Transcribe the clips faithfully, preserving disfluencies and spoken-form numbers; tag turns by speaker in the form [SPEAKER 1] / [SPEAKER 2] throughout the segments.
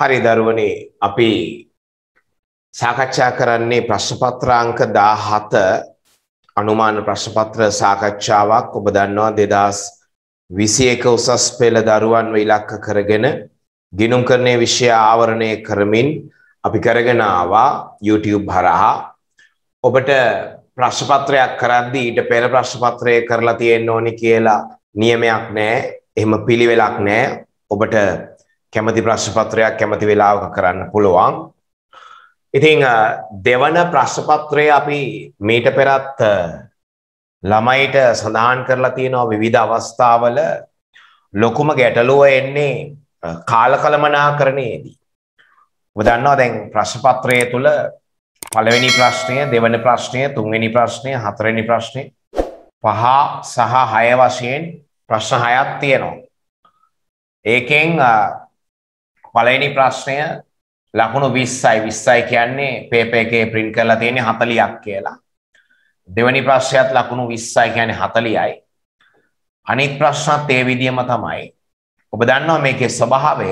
[SPEAKER 1] හරි දරුවනේ අපි සාකච්ඡා කරන්නේ ප්‍රශ්න පත්‍රාංක දාහත අනුමාන ප්‍රශ්න පත්‍ර සාකච්ඡාවක්. ඔබ දන්නවා දෙදාස් විසි එක උසස් පෙළ දරුවන්ව ඉලක්ක කරගෙන ගිණුම් කරන්නේ විෂය ආවරණය කරමින් අපි කරගෙන ආවා YouTube හරහා. ඔබට ප්‍රශ්න පත්‍රයක් කරද්දී ඊට පෙර ප්‍රශ්න පත්‍රය කරලා තියෙන්න ඕනි කියලා නියමයක් නැහැ. එහෙම පිළිවෙලක් නැහැ. ඔබට කැමති ප්‍රශ්න පත්‍රයක් කැමති වෙලාවක කරන්න පුළුවන්. ඉතින් දෙවන ප්‍රශ්න පත්‍රය අපි මීට පෙරත් ළමයිට සඳහන් කරලා තියෙනවා විවිධ අවස්ථාවල ලොකුම ගැටලුව එන්නේ කාලකලමනාකරණයේදී. ඔබ දන්නවා දැන් ප්‍රශ්න පත්‍රය තුල පළවෙනි ප්‍රශ්නය, දෙවෙනි ප්‍රශ්නය, තුන්වෙනි ප්‍රශ්නය, හතරවෙනි ප්‍රශ්නය, පහ සහ හය වශයෙන් ප්‍රශ්න හයක් තියෙනවා. ඒකෙන් පළවෙනි ප්‍රශ්නය ලකුණු විස්සයි. විස්සයි කියන්නේ පේපර් එකේ print කරලා තියෙන්නේ හතළියක් කියලා. දෙවෙනි ප්‍රශ්නයත් ලකුණු විස්සයි කියන්නේ හතළියයි. අනිත් ප්‍රශ්නත් ඒ විදිහම තමයි. ඔබ දන්නවා මේකේ ස්වභාවය.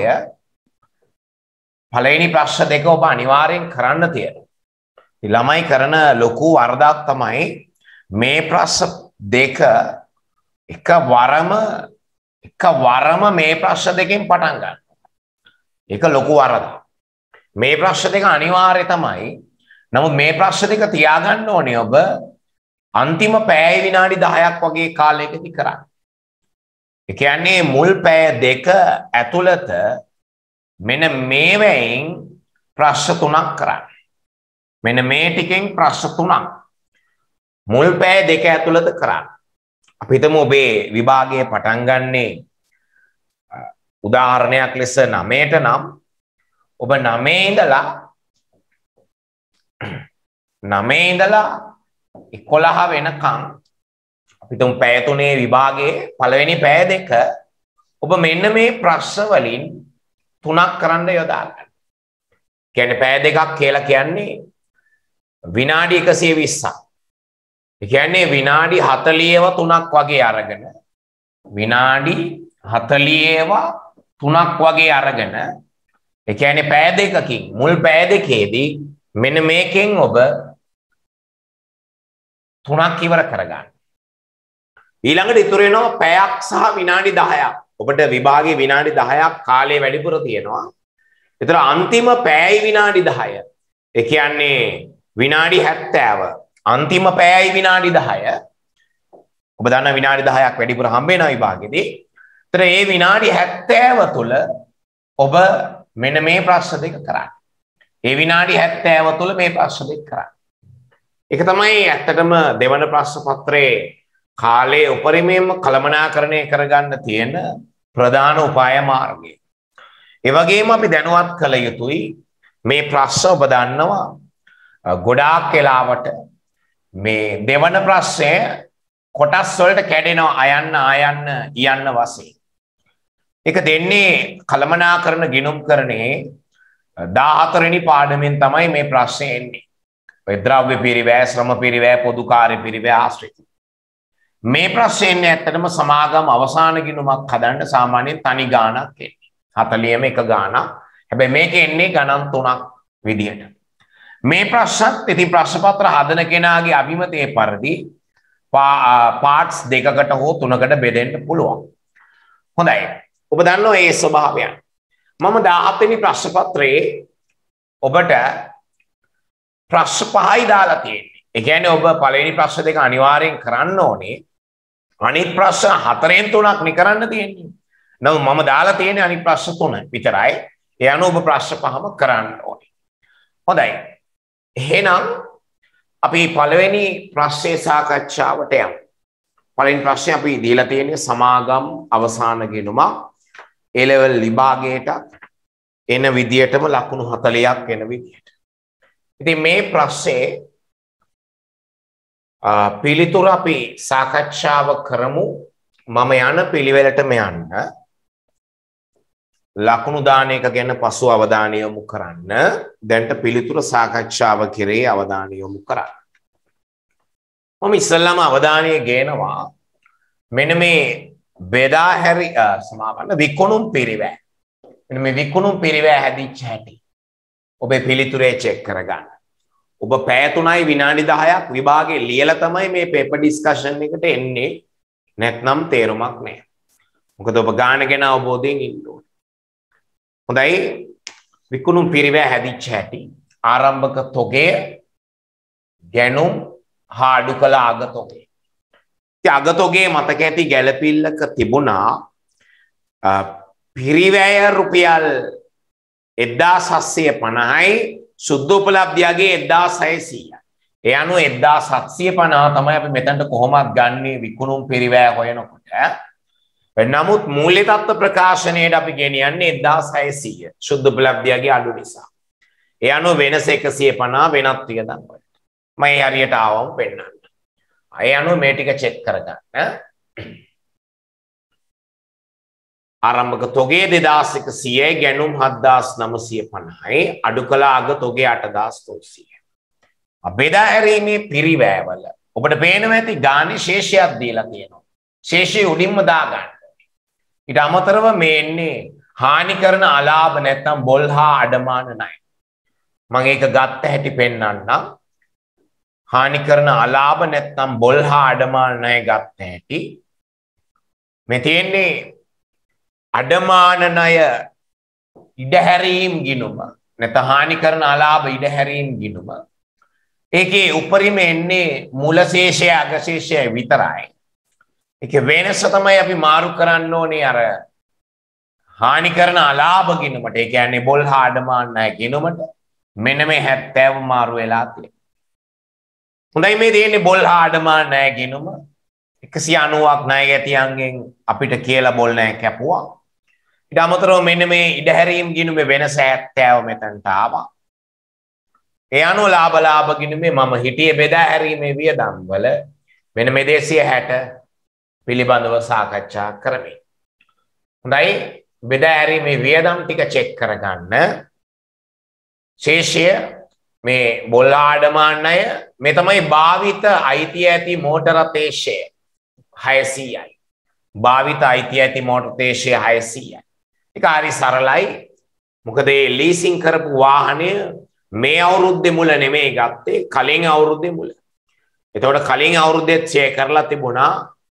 [SPEAKER 1] පළවෙනි ප්‍රශ්න දෙක ඔබ අනිවාර්යෙන් කරන්න තියෙනවා. ළමයි කරන ලොකු වරදක් තමයි මේ ප්‍රශ්න දෙක එක වරම එක වරම මේ ප්‍රශ්න දෙකෙන් පටන් ගන්න. ඒක ලොකු වරදක්. මේ ප්‍රශ්න දෙක අනිවාර්ය තමයි. නමුත් මේ ප්‍රශ්න දෙක තියාගන්න ඕනේ ඔබ අන්තිම පැය විනාඩි දහයක් වගේ කාලයකදී කරන්න. ඒ කියන්නේ මුල් පැය දෙක ඇතුළත මෙන්න මේවෙන් ප්‍රශ්න තුනක් කරන්න. මෙන්න මේ ටිකෙන් ප්‍රශ්න තුනක් මුල් පැය දෙක ඇතුළත කරන්න. අපි හිතමු ඔබේ විභාගයේ පටන් ගන්නේ උදාහරණයක් ලෙස නවයට නම් ඔබ නවයේ ඉඳලා නවයේ ඉඳලා එකොළහ වෙනකන් අපි තුන් පැය තුනේ විභාගයේ පළවෙනි පැය දෙක ඔබ මෙන්න මේ ප්‍රශ්න වලින් තුනක් කරන්න යොදා ගන්න. කියන්නේ පැය දෙකක් කියලා කියන්නේ විනාඩි එකසිය විස්සක්. ඒ කියන්නේ විනාඩි හතළිහව තුනක් වගේ අරගෙන විනාඩි හතළිහව තුනක් වගේ අරගෙන ඒ කියන්නේ පැය දෙකකින් මුල් පැය දෙකේදී මෙන්න මේකෙන් ඔබ තුනක් ඉවර කරගන්න. ඊළඟට ඉතුරු වෙනවා පැයක් සහ විනාඩි දහයක්. ඔබට විභාගයේ විනාඩි දහයක් කාලය වැඩිපුර තියෙනවා. ඒතර අන්තිම පැයයි විනාඩි දහය. ඒ කියන්නේ විනාඩි හැත්තෑව. අන්තිම පැයයි විනාඩි දහය. ඔබ දන්න විනාඩි දහයක් වැඩිපුර හම්බ වෙනවා විභාගෙදී. ඒතර මේ විනාඩි හැත්තෑව තුල ඔබ මෙන්න මේ ප්‍රශ්න දෙක කරන්න. ඒ විනාඩි හැත්තෑව තුල මේ ප්‍රශ්න දෙක කරන්න. ඒක තමයි ඇත්තටම දෙවන ප්‍රශ්න පත්‍රයේ කාලයේ උපරිමයෙන්ම කළමනාකරණය කරගන්න තියෙන ප්‍රධාන උපාය මාර්ගය. ඒ වගේම අපි දැනුවත් කළ යුතුයි මේ ප්‍රශ්න ඔබ දන්නවා ගොඩාක් වෙලාවට මේ දෙවන ප්‍රශ්නය කොටස් වලට කැඩෙනවා අයන්න ආයන්න යන්න වශයෙන්. ඒක දෙන්නේ කළමනාකරණ ගිණුම්කරණයේ දාහතර වෙනි පාඩමෙන් තමයි මේ ප්‍රශ්නේ එන්නේ. ඔය ද්‍රව්‍ය පිරිවැය, ශ්‍රම පිරිවැය, පොදු කාර්ය පිරිවැය ආශ්‍රිත. මේ ප්‍රශ්නේ එන්නේ ඇත්තටම සමාගම් අවසාන ගිණුමක් හදන්න සාමාන්‍යයෙන් තනි ගාණක් එන්නේ. හතළිහම එක ගාණක්. හැබැයි මේක එන්නේ ගණන් තුනක් විදියට. මේ ප්‍රශ්නත් ඉතින් ප්‍රශ්න පත්‍ර හදන කෙනාගේ අභිමතයේ පරිදි පාර්ට්ස් දෙකකට හෝ තුනකට බෙදෙන්න පුළුවන්. හොඳයි. ඔබ දන්නවා මේ ස්වභාවයන්. මම දාහත වෙනි ප්‍රශ්න පත්‍රයේ ඔබට ප්‍රශ්න පහයි දාලා තියෙන්නේ. ඒ කියන්නේ ඔබ පළවෙනි ප්‍රශ්න දෙක අනිවාර්යෙන් කරන්න ඕනේ. අනිත් ප්‍රශ්න හතරෙන් තුනක් නේ කරන්න තියෙන්නේ. නමුත් මම දාලා තියෙන්නේ අනිත් ප්‍රශ්න තුන විතරයි. ඒ අනුව ඔබ ප්‍රශ්න පහම කරන්න ඕනේ. හොඳයි. එහෙනම් අපි පළවෙනි ප්‍රශ්නේ සාකච්ඡාවට යමු. පළවෙනි ප්‍රශ්නේ අපි දීලා තියෙන්නේ සමාගම් අවසාන ගිණුමක්. A level විභාගයට එන විදියටම ලකුණු හතළියක් එන විදියට. ඉතින් මේ ප්‍රශ්නේ පිළිතුර අපි සාකච්ඡාව කරමු. මම යන පිළිවෙලටම යන්න. ලකුණු දාන එක ගැන පසු අවධානය යොමු කරන්න. දැන්ට පිළිතුර සාකච්ඡාව කෙරේ අවධානය යොමු කරන්න. මම ඉස්සෙල්ලාම අවධානය ගේනවා මෙන්න මේ බෙදා හැරි සමාපන්න විකුණුම් පිරිවැය. මෙන්න මේ විකුණුම් පිරිවැය හැදිච්ච හැටි ඔබේ පිළිතුරේ චෙක් කරගන්න. ඔබ පැය තුනයි විනාඩි දහයක් විභාගේ ලියලා තමයි මේ පේපර් ඩිස්කෂන් එකට එන්නේ. නැත්නම් තේරුමක් නැහැ. මොකද ඔබ ගාන ගැන අවබෝධයෙන් ඉන්න ඕනේ. හොඳයි. විකුණුම් පිරිවැය හැදිච්ච හැටි ආරම්භක තොගය ගැනුම් හා අඩු කළ අගතොගය. ඉතින් අගතොගේ මතක ඇති ගැළපිල්ලක තිබුණා පිරිවැය රුපියල් එක්දාස් හත්සිය පනහයි සුද්ධ උපලබ්ධියගේ එක්දාස් හයසීයයි. ඒ අනුව එක්දාස් හත්සිය පනහ තමයි අපි මෙතනට කොහොමත් ගන්නේ විකුණුම් පිරිවැය හොයනකොට. නමුත් මූල්‍ය තත්ත්ව ප්‍රකාශනයේදී අපි ගෙනියන්නේ එක්දාස් හයසීය සුද්ධ උපලබ්ධියගේ අඩු නිසා. ඒ අනුව වෙනස එකසිය පනහ වෙනත් වියදම් වලට. මම හරියට ආවම පෙන්නන්න. ඒ අනුව මේ ටික චෙක් කරගන්න. ආරම්භක තොගේ දෙදාස් එකසීයයි ගැනුම් හත්දාස් නවසිය පනහයි අඩු කළ අග තොගේ අටදාස් තුන්සියයි. බෙදා හැරීමේ පිරිවැයවල ඔබට පේනවා ඇති ගානේ ශේෂයක් දීලා තියෙනවා. ශේෂය උඩින්ම දාගන්න. ඊට අමතරව මේ එන්නේ හානි කරන අලාභ නැත්නම් බොල් හා අඩමාන ණය. මම ඒක ගත්ත හැටි පෙන්නන්නම්. හානි කරන අලාභ නැත්නම් බොල් හා අඩමාන ණය ගත්ත හැටි. මේ තියෙන්නේ අඩමාන ණය ඉඩහැරීම් ගිණුම නැත්නම් හානි කරන අලාභ ඉඩහැරීම් ගිණුම. ඒකේ උපරිම එන්නේ මූල ශේෂය අග ශේෂය විතරයි. ඒකේ වෙනස තමයි අපි මාරු කරන්න ඕනේ අර හානි කරන අලාභ ගිණුමට. ඒ කියන්නේ බොල් හා අඩමාන ණය ගිණුමට මෙන්න මේ හැත්තෑව මාරු වෙලා තියෙනවා. හොඳයි මේ තියෙන්නේ බොල් හා අඩමාන ණය ගිණුම එකසිය අනූවක් ණය ගැතියන්ගෙන් අපිට කියලා බොල් ණය කැපුවා. ඊට අමතරව මෙන්න මේ ඉඩහැරීම් ගිණුමේ වෙනස හැත්තෑව මෙතනට ආවා. ඒ අනුව ලාභ ලාභ ගිණුමේ මම හිටියේ බෙදා හැරීමේ වියදම් වල මෙන්න මේ දෙසිය හැට පිළිබඳව සාකච්ඡා කරමි. හොඳයි බෙදා හැරීමේ වියදම් ටික චෙක් කරගන්න. ශේෂය මේ බොල් ආඩමාන ණය මේ තමයි භාවිත අයිතිය ඇති මෝටර තේෂය හයසීයයි. භාවිත අයිතිය ඇති මෝටර තේෂය හයසීයයි. ඒක හරි සරලයි. මොකද මේ ලීසින් කරපු වාහනය මේ අවුරුද්දේ මුල නෙමෙයි ගත්තේ කලින් අවුරුද්දේ මුල. එතකොට කලින් අවුරුද්දෙත් ෂෙයා කරලා තිබුණා.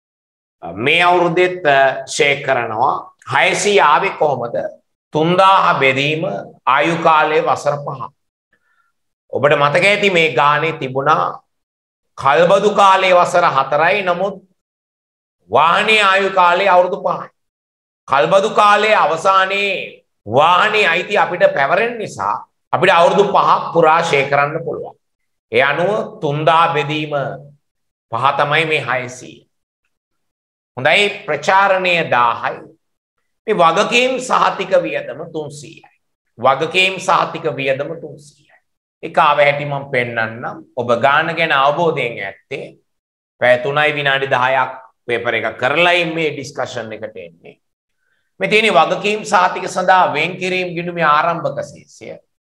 [SPEAKER 1] මේ අවුරුද්දෙත් ෂෙයා කරනවා. හයසීය ආවේ කොහොමද? තුන්දාහ බෙදීම ආයු කාලයේ වසර පහ. ඔබට මතක ඇති මේ ගානේ තිබුණා කල්බදු කාලයේ වසර හතරයි නමුත් වාහනේ ආයු කාලය අවුරුදු පහයි. කල්බදු කාලයේ අවසානයේ වාහනේ අයිති අපිට පැවරෙන නිසා අපිට අවුරුදු පහක් පුරා ෂෙයා කරන්න පුළුවන්. ඒ අනුව තුන්දාහ බෙදීම පහ තමයි මේ හයසීය. හොඳයි ප්‍රචාරණය දාහයි. මේ වගකීම් සහතික වියදම තුන්සීයයි. වගකීම් සහතික වියදම තුන්සීයයි. ඒක ආව හැටි මම පෙන්නන්නම්. ඔබ ගාන ගැන අවබෝධයෙන් ඇත්තේ පැය තුනයි විනාඩි දහයක් පේපර් එක කරලා මේ ඩිස්කෂන් එකට එන්නේ. මේ තියෙන වගකීම් සහතික සඳහා වෙන් කිරීම ගිණුමේ ආරම්භක ශේෂය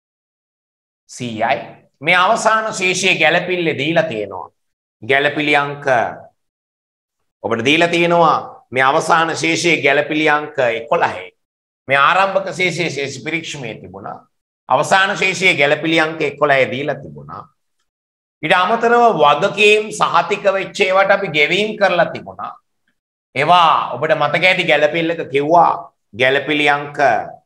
[SPEAKER 1] සීයයි. මේ අවසාන ශේෂයේ ගැළපිල්ල දීලා තියෙනවා. ගැළපිලි අංක ඔබට දීලා තියෙනවා මේ අවසාන ශේෂයේ ගැළපිලි අංක එකොළහයි. මේ ආරම්භක ශේෂයේ ශේෂ පරීක්ෂණයේ තිබුණා. අවසාන ශේෂයේ ගැළපිලි අංක එකොළහයි දීලා තිබුණා. ඊට අමතරව වගකීම් සහතික වෙච්ච ඒවාට අපි ගෙවීම් කරලා තිබුණා. ඒවා ඔබට මතක ඇති ගැළපිල්ලක කිව්වා ගැළපිලි අංක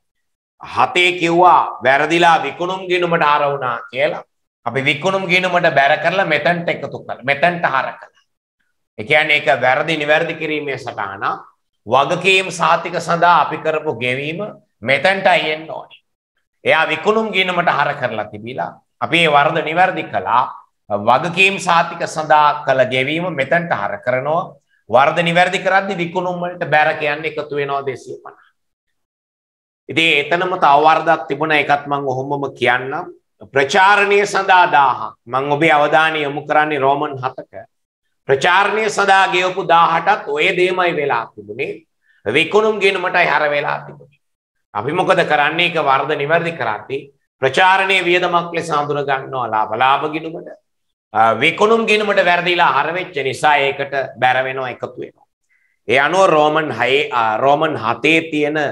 [SPEAKER 1] හතේ කිව්වා වැරදිලා විකුණුම් ගිණුමට හර වුණා කියලා. අපි විකුණුම් ගිණුමට බැර කරලා මෙතනට එකතු කළා. මෙතනට හර කළා. ඒ කියන්නේ ඒක වැරදි නිවැරදි කිරීමේ සටහන. වගකීම් සහතික සඳහා අපි කරපු ගෙවීම මෙතනටයි එන්න ඕනේ. එයා විකුණුම් ගිණුමට හර කරලා තිබිලා අපි ඒ වරද නිවැරදි කළා. වගකීම් සහතික සඳහා කළ ගෙවීම මෙතනට හර කරනවා. වරද නිවැරදි කරද්දී විකුණුම් වලට බැර කියන්නේ එකතු වෙනවා දෙසිය පනහ. ඉතින් එතනම තව වරදක් තිබුණා. ඒකත් මම ඔහොමම කියන්නම්. ප්‍රචාරණීය සඳහා දාහක්. මම ඔබේ අවධානය යොමු කරන්නේ රෝමන් හතක. ප්‍රචාරණීය සඳහා ගෙවපු දාහටත් ඔය දෙයමයි වෙලා තිබුණේ. විකුණුම් ගිණුමටයි හර වෙලා තිබුණේ. අපි මොකද කරන්නේ? ඒක වරද නිවැරදි කරද්දී ප්‍රචාරණීය වියදමක් ලෙස හඳුන ගන්නවා ලාභ ලාභ ගිණුමට. විකුණුම් ගිණුමට වැරදිලා හර වෙච්ච නිසා ඒකට බැර වෙනවා එකතු වෙනවා. ඒ අනුව රෝමන් හයේ රෝමන් හතේ තියෙන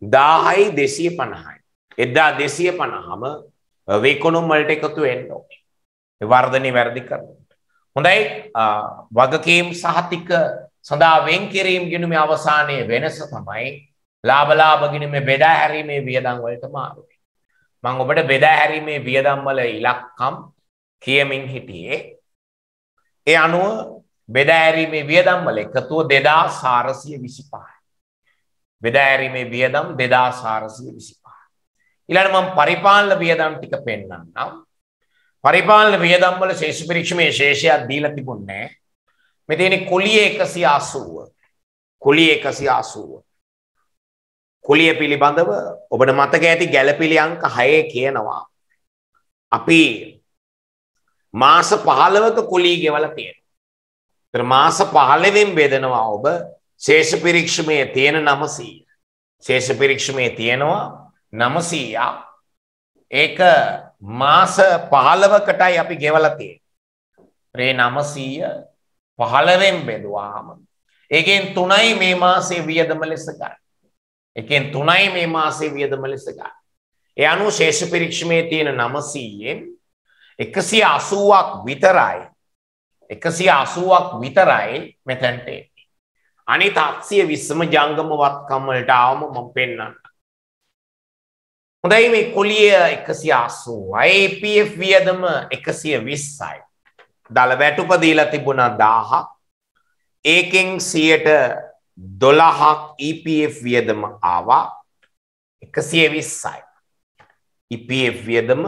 [SPEAKER 1] දාහයි දෙසිය පනහයි. එදා දෙසිය පනහම විකුණුම් වලට එකතු වෙන්න ඕනේ. ඒ වර්ධනය වැඩි කරනවා. හොඳයි වගකීම් සහතික සඳහා වෙන් කිරීම ගිණුමේ අවසානයේ වෙනස තමයි ලාභ ලාභ ගිණුමේ බෙදා හැරීමේ වියදම් වලට මාරු වෙන්නේ. මම ඔබට බෙදා හැරීමේ වියදම් වල ඉලක්කම් කියමින් හිටියේ. ඒ අනුව බෙදා හැරීමේ වියදම් වල එකතුව දෙදාස් හාරසිය විසිපහයි. බෙදා හැරීමේ වියදම් දෙදාස් හාරසිය විසිපහයි. ඊළඟට මම පරිපාලන වියදම් ටික පෙන්නන්නම්. පරිපාලන වියදම් වල ශේෂ පරීක්ෂමේ ශේෂයක් දීලා තිබුණේ නැහැ. මෙතන කුලිය එකසිය අසූව. කුලිය එකසිය අසූව. කුලිය පිළිබඳව ඔබට මතක ඇති ගැළපිලි අංක හය කියනවා. අපි මාස පහළවක කුලිය ගෙවලා තියෙනවා. ඒතර මාස පහළවෙන් බෙදනවා ඔබ ශේෂ පරීක්ෂමේ තියෙන නවසීය. ශේෂ පරීක්ෂමේ තියෙනවා නවසීයක්. ඒක මාස පහළවකටයි අපි ගෙවලා තියෙන්නේ. ඒ නවසීය පහළවෙන් බෙදුවාම ඒකෙන් තුනයි මේ මාසේ වියදම ලෙස ගන්න. ඒකෙන් තුනයි මේ මාසේ වියදම ලෙස ගන්න. ඒ අනුව ශේෂ පරීක්ෂමේ තියෙන නවසීයෙන් එකසිය අසූවක් විතරයි එකසිය අසූවක් විතරයි මෙතනට එන්නේ. අනිත් අටසිය විස්සම ජංගම වත්කම් වලට ආවම මම පෙන්නන්නම්. හොඳයි මේ කුලිය එකසිය අසූවයි ඒ පී එෆ් වියදම එකසිය විස්සයි. දල වැටුප දීලා තිබුණා දාහක්. ඒකෙන් සියයට දොළහක් ඊ පී එෆ් වියදම ආවා එකසිය විස්සයි. ඊ පී එෆ් වියදම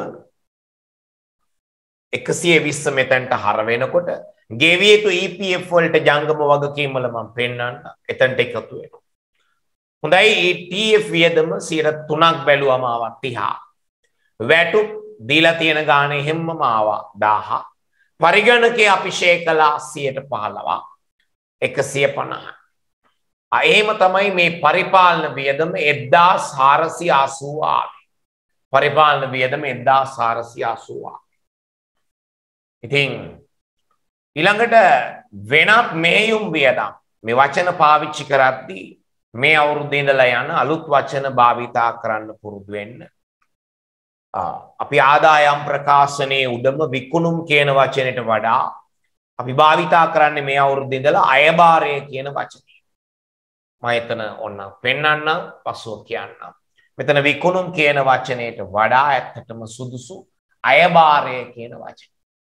[SPEAKER 1] එකසිය විස්ස මෙතනට හර වෙනකොට ගෙවිය යුතු ඊ පී එෆ් වලට ජංගම වගකීම් වල මම පෙන්නන්න එතනට එකතු වෙනවා. හොඳයි ඊ ටී එෆ් වියදම සියයට තුනක් බැලුවම ආවා තිහක්. වැටුප් දීලා තියෙන ගානේ හැමම ආවා දාහක්. පරිගණකයේ අපි ෂේ කළා සියයට පහළොවක් එකසිය පනහයි. ආ එහෙම තමයි මේ පරිපාලන වියදම එක්දාස් හාරසිය අසූව ආවේ. පරිපාලන වියදම එක්දාස් හාරසිය අසූව. ඉතින් ඊළඟට වෙනත් මෙහෙයුම් වියදම් මේ වචන පාවිච්චි කරද්දී මේ අවුරුද්දේ ඉඳලා යන අලුත් වචන භාවිතා කරන්න පුරුදු වෙන්න. අපි ආදායම් ප්‍රකාශනයේ උඩම විකුණුම් කියන වචනයට වඩා අපි භාවිතා කරන්නේ මේ අවුරුද්දේ ඉඳලා අයබාරය කියන වචනේ. මම එතන ඔන්න පෙන්නන්නම් පසුව කියන්නම්. මෙතන විකුණුම් කියන වචනයට වඩා ඇත්තටම සුදුසු අයබාරය කියන වචනේ.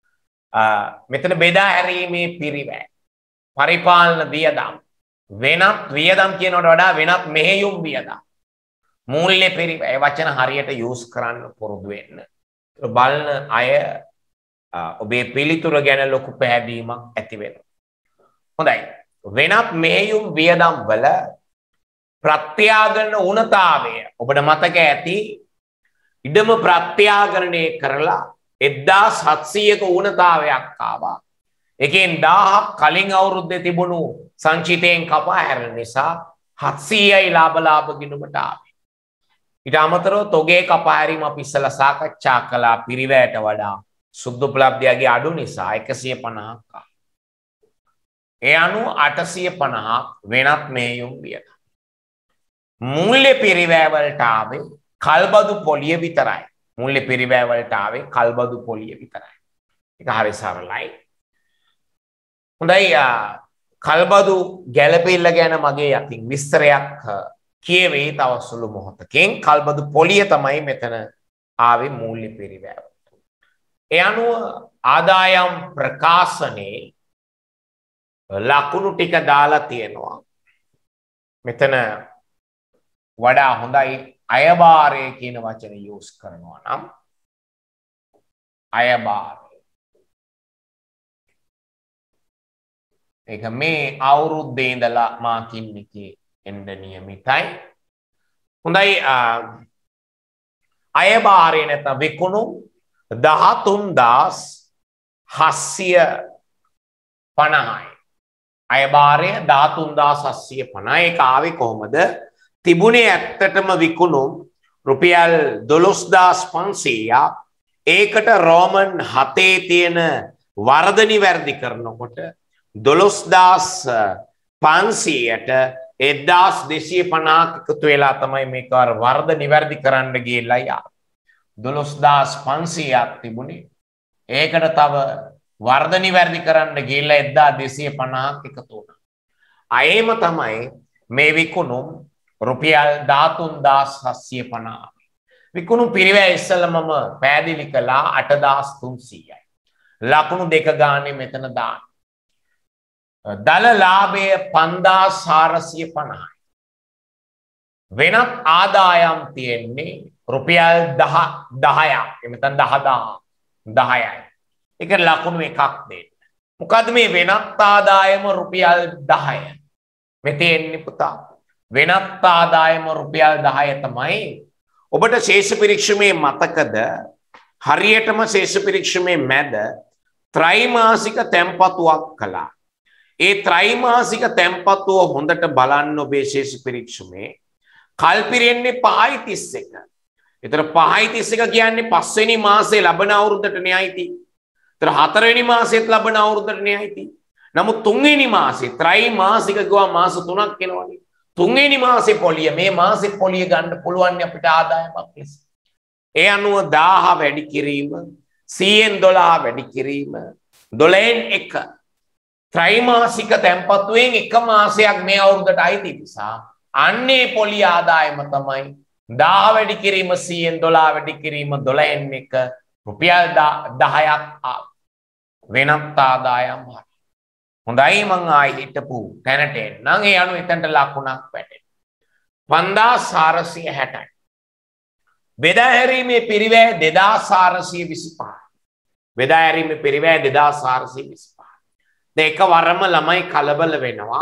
[SPEAKER 1] මෙතන බෙදා හැරීමේ පිරිවැය පරිපාලන වියදම් වෙනත් වියදම් කියනකට වඩා වෙනත් මෙහෙයුම් වියදම් මූල්‍ය පිරිවැය වචන හරියට යූස් කරන්න පුරුදු වෙන්න. බලන අය ඔබේ පිළිතුර ගැන ලොකු පැහැදීමක් ඇති වෙනවා. හොඳයි. වෙනත් මෙහෙයුම් වියදම් වල ප්‍රත්‍යාගන උණතාවය ඔබට මතක ඇති ඉඩම ප්‍රත්‍යාගරණය කරලා එක්දාස් හත්සීයක ඌනතාවයක් ආවා. එකෙන් දාහක් කලින් අවුරුද්දේ තිබුණු සංචිතයෙන් කපා හැරෙන නිසා හත්සීයයි ලාභ ලාභ ගිණුමට ආවේ. ඊට අමතරව තොගේ කපා හැරීම අපි ඉස්සලා සාකච්ඡා කළා පිරිවැයට වඩා සුද්ධ උපලබ්ධියගේ අඩු නිසා එකසිය පනහක් ආවා. ඒ අනුව අටසිය පනහක් වෙනත් මෙහෙයුම් වියදම්. මූල්‍ය පිරිවැය වලට ආවේ කල්බදු පොලිය විතරයි. මූල්‍ය පිරිවැය වලට ආවේ කල්බදු පොලිය විතරයි. ඒක හරි සරලයි. හොඳයි කල්බදු ගැළපෙල්ල ගැන මගේ අතින් විස්තරයක් කියවේ තව සුළු මොහොතකින්. කල්බදු පොලිය තමයි මෙතන ආවේ මූල්‍ය පිරිවැය. ඒ අනුව ආදායම් ප්‍රකාශනයේ ලකුණු ටික දාලා තියෙනවා. මෙතන වඩා හොඳයි අයබාරය කියන වචනේ යූස් කරනවා නම් අයබාරය. ඒක මේ අවුරුද්දේ ඉඳලා මාකින් එකේ එන්න නියමිතයි. හොඳයි අයබාරය නැත්නම් විකුණු දහතුන්දාස් හත්සිය පනහයි. අයබාරය දහතුන්දාස් හත්සිය පනහයි. ඒක ආවේ කොහොමද? තිබුණේ ඇත්තටම විකුණුම් රුපියල් දොළොස්දාස් පන්සීයක්. ඒකට රෝමන් හතේ තියෙන වර්ධනි වැඩි කරනකොට දොළොස්දාස් පන්සීයට එක්දාස් දෙසිය පනහක් එකතු වෙලා තමයි මේක අර වර්ධ නිවැරදි කරන්න ගිහිල්ලා යා. දොළොස්දාස් පන්සීයක් තිබුණේ. ඒකට තව වර්ධ නිවැරදි කරන්න ගිහිල්ලා එක්දාස් දෙසිය පනහක් එකතු වුණා. අයේම තමයි මේ විකුණුම් රුපියල් දහතුන්දාස් හත්සිය පනහ. විකුණුම් පිරිවැය ඉස්සෙල්ලා මම පැහැදිලි කළා අටදාස් තුන්සීයයි. ලකුණු දෙක ගානේ මෙතන දාන්න. දල ලාභය පන්දාස් හාරසිය පනහයි. වෙනත් ආදායම් තියෙන්නේ රුපියල් දහයක්. එමෙතන දහයයි. ඒක ලකුණු එකක් දෙන්න. මොකද මේ වෙනත් ආදායම රුපියල් දහය. මෙතෙන්නේ පුතා. වෙනත් ආදායම රුපියල් දහය තමයි. ඔබට ශේෂ පරීක්ෂමේ මතකද? හරියටම ශේෂ පරීක්ෂමේ මැද ත්‍රිමාසික තැන්පතුවක් කළා. ඒ ත්‍රිමාසික තැන්පතුව හොඳට බලන්න ඔබේ ශේෂ පරීක්ෂමේ කල් පිරෙන්නේ පහයි තිස් එක. ඒතර පහයි තිස් එක කියන්නේ පස්වෙනි මාසේ ලබන අවුරුද්දට න්‍යායිති. ඒතර හතරවෙනි මාසෙත් ලබන අවුරුද්දට න්‍යායිති. නමුත් තුන්වෙනි මාසේ ත්‍රිමාසික ගියා මාස තුනක් එනවනේ. තුන්වෙනි මාසේ පොලිය මේ මාසේ පොලිය ගන්න පුළුවන් අපිට ආදායමක් ලෙස. ඒ අනුව දාහ වැඩි කිරීම සීයෙන් දොළහ වැඩි කිරීම දොළහෙන් එක ත්‍රිමාසික තැන්පතුවෙන් එක මාසයක් මේ අවුරුද්දට අයිති නිසා අන්නේ පොලිය ආදායම තමයි දාහ වැඩි කිරීම සීයෙන් දොළහ වැඩි කිරීම දොළහෙන් එක රුපියල් දහයක් වෙනත් ආදායම්. හොඳයි මං ආයි හිටපු තැනට එන්නම්. ඒ අනුව එතනට ලකුණක් වැටෙනවා. පන්දාස් හාරසිය හැටයි. බෙදා හැරීමේ පිරිවැය දෙදාස් හාරසිය විසිපහයි. බෙදා හැරීමේ පිරිවැය දෙදාස් හාරසිය විසිපහයි. දෙක වරම ළමයි කලබල වෙනවා.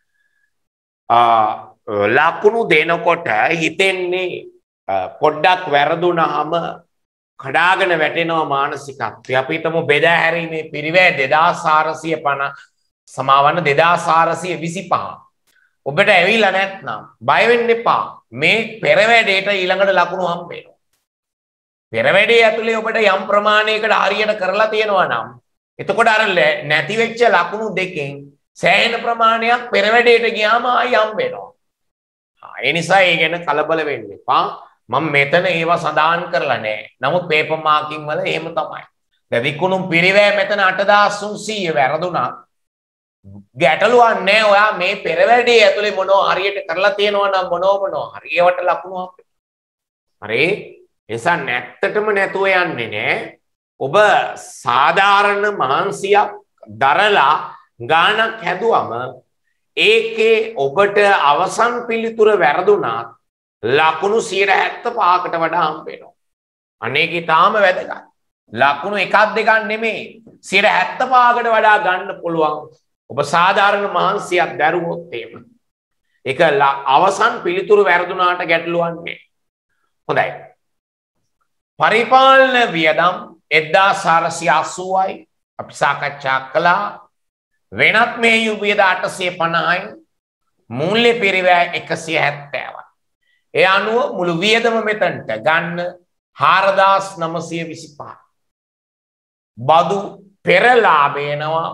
[SPEAKER 1] ලකුණු දෙනකොට හිතෙන්නේ පොඩ්ඩක් වැරදුනහම කඩාගෙන වැටෙනවා මානසිකත්වය. අපි හිතමු බෙදා හැරීමේ පිරිවැය දෙදාස් හාරසිය පනහ සමාවන්න දෙදාස් හාරසිය විසිපහ. ඔබට ඇවිල්ලා නැත්නම් බය වෙන්න එපා. මේ පෙර වැඩේට ඊළඟට ලකුණු හම්බ වෙනවා. පෙර වැඩේ ඇතුලේ ඔබට යම් ප්‍රමාණයකට හරියට කරලා තියෙනවා නම් එතකොට අර නැති වෙච්ච ලකුණු දෙකෙන් සෑහෙන ප්‍රමාණයක් පෙර වැඩේට ගියාම ආයි හම්බ වෙනවා. ඒ නිසා ඒ ගැන කලබල වෙන්න එපා. මම මෙතන ඒවා සඳහන් කරලා නැහැ. නමුත් පේපර් මාකින් වල එහෙම තමයි. දැන් විකුණුම් පිරිවැය මෙතන අටදාස් තුන්සීය වැරදුනා. ගැටලුවක් නැහැ. ඔයා මේ පෙර වැඩේ ඇතුලේ මොනවා හරියට කරලා තියෙනවා නම් මොනවා මොනවා හරි ඒවට ලකුණු අපේ. හරි. එසා නැත්තටම නැතුව යන්නේ නැහැ. ඔබ සාධාරණ මහන්සියක් දරලා ගානක් හැදුවම ඒකේ ඔබට අවසන් පිළිතුර වැරදුනාත් ලකුණු සියයට හැත්තෑ පහකට වඩා හම්බ වෙනවා. අනේක ඊටාම වැදගත්. ලකුණු එකක් දෙකක් නෙමෙයි සියයට හැත්තෑ පහකට වඩා ගන්න පුළුවන්. ඔබ සාධාරණ මහන්සියක් දරුවොත් එහෙම. ඒක අවසන් පිළිතුරු වැරදුනාට ගැටලුවක් නෑ. හොඳයි. පරිපාලන වියදම් එක්දාස් හාරසිය අසූවයි අපි සාකච්ඡා කළා. වෙනත් මෙහෙයුම් වියදම් අටසිය පනහයි මූල්‍ය පිරිවැය එකසිය හැත්තෑවයි. ඒ අනුව මුළු වියදම මෙතනට ගන්න හාරදාස් නවසිය විසිපහයි. බදු පෙර ලාභය එනවා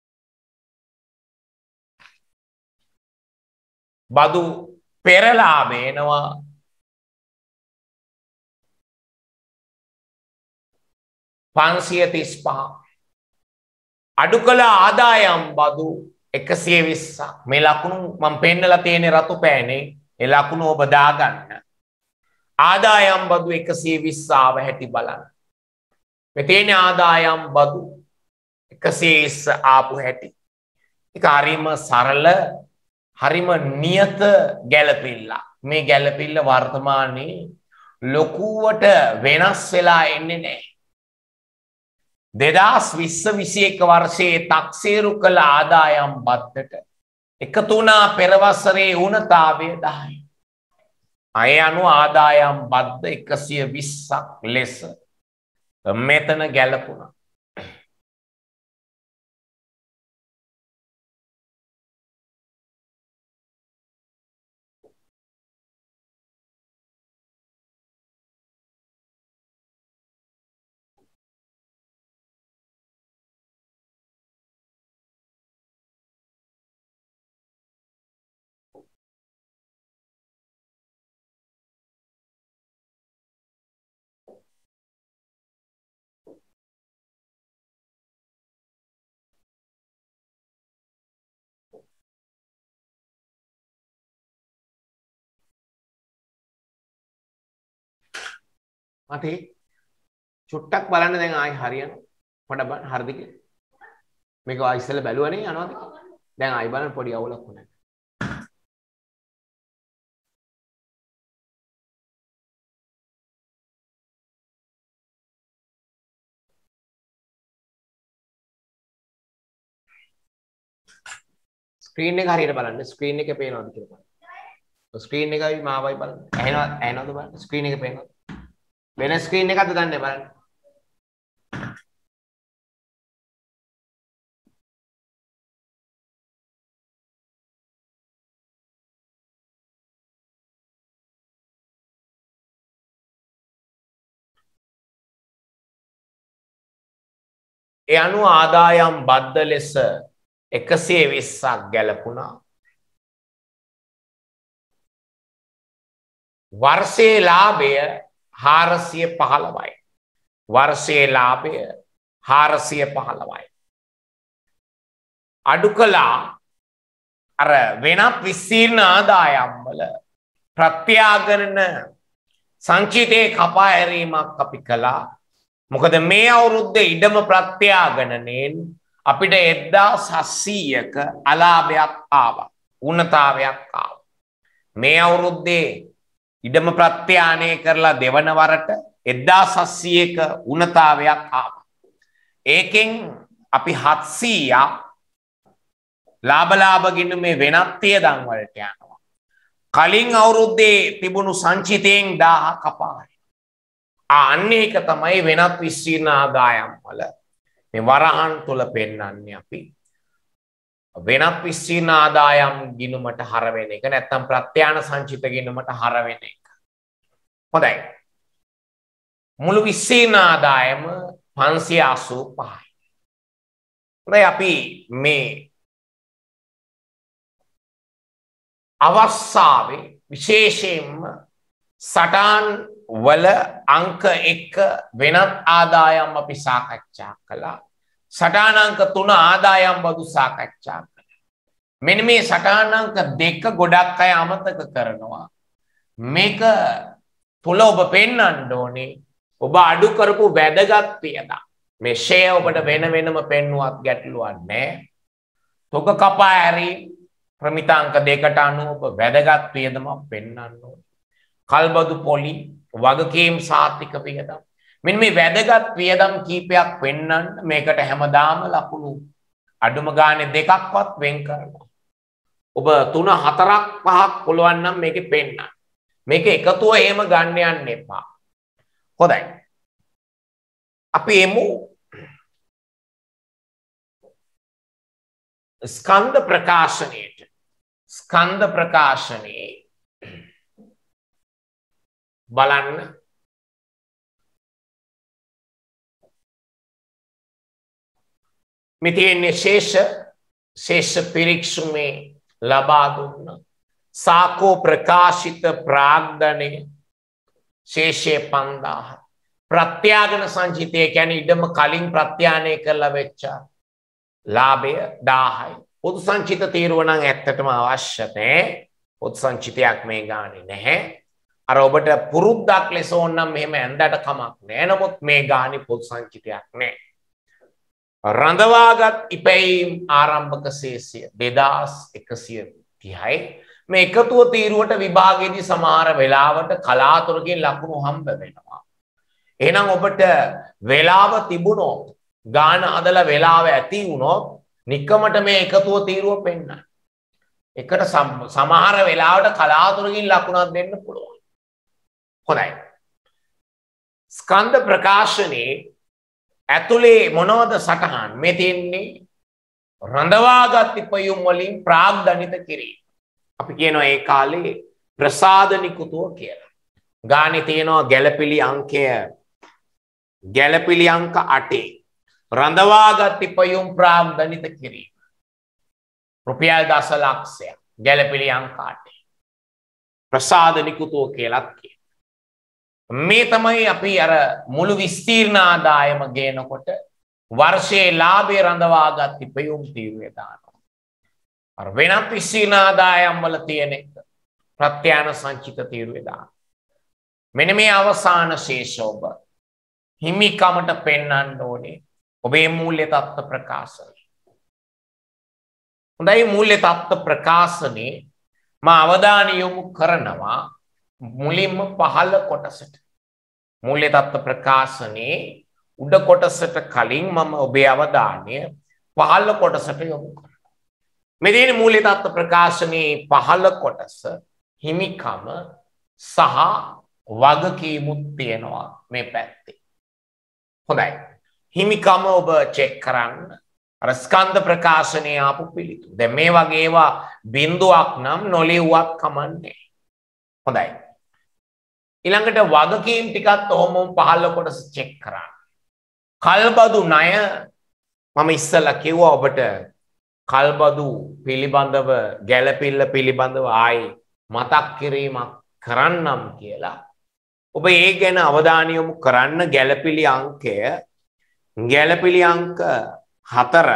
[SPEAKER 1] බදු පෙර ලාභය එනවා පන්සිය තිස්පහ. අඩු කළ ආදායම් බදු එකසිය විස්සක්. මේ ලකුණු මම පෙන්නලා තියෙන රතු පෑනේ ඒ ලකුණු ඔබ දාගන්න. ආදායම් බදු එකසිය විස්ස ආව හැටි බලන්න. මෙතන ආදායම් බදු එකසිය විස්ස ආපු හැටි. ඒක හරිම සරල හරිම නියත ගැළපෙilla. මේ ගැළපෙilla වර්තමානයේ ලොකුවට වෙනස් වෙලා එන්නේ නැහැ. දෙදාස් විස්ස විසිඑක වර්ෂයේ තක්සේරු කළ ආදායම් බද්දට එකතු වුණා පෙර වසරේ ඌනතාවය දහයයි. අය අනුව ආදායම් බද්ද එකසිය විස්සක් ලෙස මෙතන ගැලපුණා. මතේ චුට්ටක් බලන්න දැන් ආයි හරියන පොඩ බලන්න හරිද කියලා මේක ආයි ඉස්සෙල්ලා බැලුවනේ යනවාද දැන් ආයි බලන්න පොඩි අවුලක් වුණා ස්ක්‍රීන් එක හරියට බලන්න ස්ක්‍රීන් එකේ පේනවද කියලා බලන්න ස්ක්‍රීන් එකයි මාවයි බලන්න ඇහෙනවද ඇහෙනවද බලන්න ස්ක්‍රීන් එකේ පේනවද වෙන ස්ක්‍රීන් එකක්ද දන්නේ බලන්න ඒ අනුව ආදායම් බද්ධ ලෙස එකසිය විස්සක් ගැලපුණා වර්ෂයේ ලාභය හාරසිය පහළොවයි වර්ෂයේ ලාභය හාරසිය පහළොවයි අඩු කළා අර වෙනත් විස්තීර්ණ ආදායම් වල ප්‍රත්‍යාගරණ සංචිතේ කපා හැරීමක් අපි කළා මොකද මේ අවුරුද්දේ ඉඩම ප්‍රත්‍යාගණනෙන් අපිට එක්දාස් හත්සීයක අලාභයක් ආවා උන්නතාවයක් ආවා මේ අවුරුද්දේ ඉඩම ප්‍රත්‍යානය කරලා දෙවන වරට එක්දාස් හත්සීයක උන්නතාවයක් ආවා ඒකෙන් අපි හත්සීයක් ලාභ ලාභ ගිණුමේ වෙනත් වියදම් වලට යනවා කලින් අවුරුද්දේ තිබුණු සංචිතයෙන් දාහක් කපා අන්න ඒක තමයි වෙනත් විස්තීර්ණ ආදායම් වල මේ වරහන් තුල පෙන්වන්නේ අපි වෙනත් විස්තීර්ණ ආදායම් ගිණුමට හර වෙන එක නැත්නම් ප්‍රත්‍යාන සංචිත ගිණුමට හර වෙන එක. හොඳයි. මුළු විස්තීර්ණ ආදායම පන්සිය අසූ පහයි. හොඳයි අපි මේ අවස්ථාවේ විශේෂයෙන්ම සටහන් වල අංක එක වෙනත් ආදායම් අපි සාකච්ඡා කළා. සටහන් අංක තුන ආදායම් බදු සාකච්ඡා කළා. මෙන්න මේ සටහන් අංක දෙක ගොඩක් අය අමතක කරනවා. මේක තුල ඔබ පෙන්වන්න ඕනේ ඔබ අඩු කරපු වැදගත් වියදම්. මේ ෂෙයා ඔබට වෙන වෙනම පෙන්නුවත් ගැටලුවක් නැහැ. තොග කපා හැරි ප්‍රමිතාංක දෙකට අනුව ඔබ වැදගත් වියදමක් පෙන්වන්න ඕනේ. කල්බදු පොලි වගකීම් සාතික වියදම් මෙන්න මේ වැදගත් වියදම් කීපයක් වෙන්නන්න මේකට හැමදාම ලකුණු අඩුම ගානේ දෙකක්වත් වෙන් කරනවා ඔබ තුන හතරක් පහක් පුළුවන් නම් මේකේ පෙන්නන්න මේක එකතුව එහෙම ගන්න යන්න එපා හොඳයි අපි එමු ස්කන්ධ ප්‍රකාශනයේට ස්කන්ධ ප්‍රකාශනයේ බලන්න මේ තියෙන්නේ ශේෂ ශේෂ පිරික්සුමේ ලබා දුන්න සාකෝ ප්‍රකාශිත ප්‍රාග්ධනය ශේෂය පන්දාහ ප්‍රත්‍යාගන සංචිතය කියන්නේ ඉඩම කලින් ප්‍රත්‍යානය කරලා වෙච්ච ලාභය දාහයි පොදු සංචිත තීරුව නම් ඇත්තටම අවශ්‍ය නැහැ පොදු සංචිතයක් මේ ගානේ නැහැ අර ඔබට පුරුද්දක් ලෙස ඕනනම් මෙහෙම ඇඳට කමක් නෑ නමුත් මේ ගානේ පොදු සංචිතයක් නෑ රඳවාගත් ඉපැයීම් ආරම්භක ශේෂය දෙදාස් එකසිය තිහයි මේ එකතුව තීරුවට විභාගයේදී සමහර වෙලාවට කලාතුරකින් ලකුණු හම්බ වෙනවා එහෙනම් ඔබට වෙලාව තිබුණොත් ගාන හදලා වෙලාව ඇති වුණොත් නිකමට මේ එකතුව තීරුව පෙන්නන්න එකට සමහර වෙලාවට කලාතුරකින් ලකුණක් දෙන්න පුළුවන් හොඳයි ස්කන්ධ ප්‍රකාශනයේ ඇතුලේ මොනවද සටහන් මේ තියෙන්නේ රඳවාගත් ඉපයුම් වලින් ප්‍රාග්ධනිත කිරීම අපි කියනවා ඒ කාලේ ප්‍රසාද නිකුතුව කියලා ගානේ තියෙනවා ගැළපිලි අංකය ගැළපිලි අංක අටේ රඳවාගත් ඉපයුම් ප්‍රාග්ධනිත කිරීම රුපියල් දසලක්ෂයක් ගැළපිලි අංක අටේ ප්‍රසාද නිකුතුව කියලාත් කියනවා මේ තමයි අපි අර මුළු විස්තීර්ණ ආදායම ගේනකොට වර්ෂයේ ලාභය රඳවාගත් ඉපයුම් තීරුවේ දානවා. අර වෙනත් විස්තීර්ණ ආදායම් වල තියෙන එක ප්‍රත්‍යාන සංචිත තීරුවේ දානවා. මෙන්න මේ අවසාන ශේෂ ඔබ හිමිකමට පෙන්වන්න ඕනේ ඔබේ මූල්‍ය තත්ත්ව ප්‍රකාශනය. හොඳයි මූල්‍ය තත්ත්ව ප්‍රකාශනේ මම අවධානය යොමු කරනවා මුලින්ම පහළ කොටසට. මූල්‍ය තත්ත්ව ප්‍රකාශනේ උඩ කොටසට කලින් මම ඔබේ අවධානය පහළ කොටසට යොමු කරනවා. මේ තියෙන මූල්‍ය තත්ත්ව ප්‍රකාශනේ පහළ කොටස හිමිකම සහ වගකීමුත් තියෙනවා මේ පැත්තේ. හොඳයි. හිමිකම ඔබ චෙක් කරන්න. අර ස්කන්ධ ප්‍රකාශනයේ ආපු පිළිතුරු. දැන් මේ වගේ ඒවා බිඳුවක් නම් නොලියුවත් කමන්නේ. හොඳයි. ඊළඟට වගකීම් ටිකත් ඔහොම පහළ කොටස චෙක් කරන්න. කල්බදු ණය මම ඉස්සලා කිව්වා ඔබට කල්බදු පිළිබඳව ගැළපිල්ල පිළිබඳව ආයි මතක් කිරීමක් කරන්නම් කියලා. ඔබ ඒ ගැන අවධානය යොමු කරන්න. ගැළපිලි අංකය ගැළපිලි අංක හතර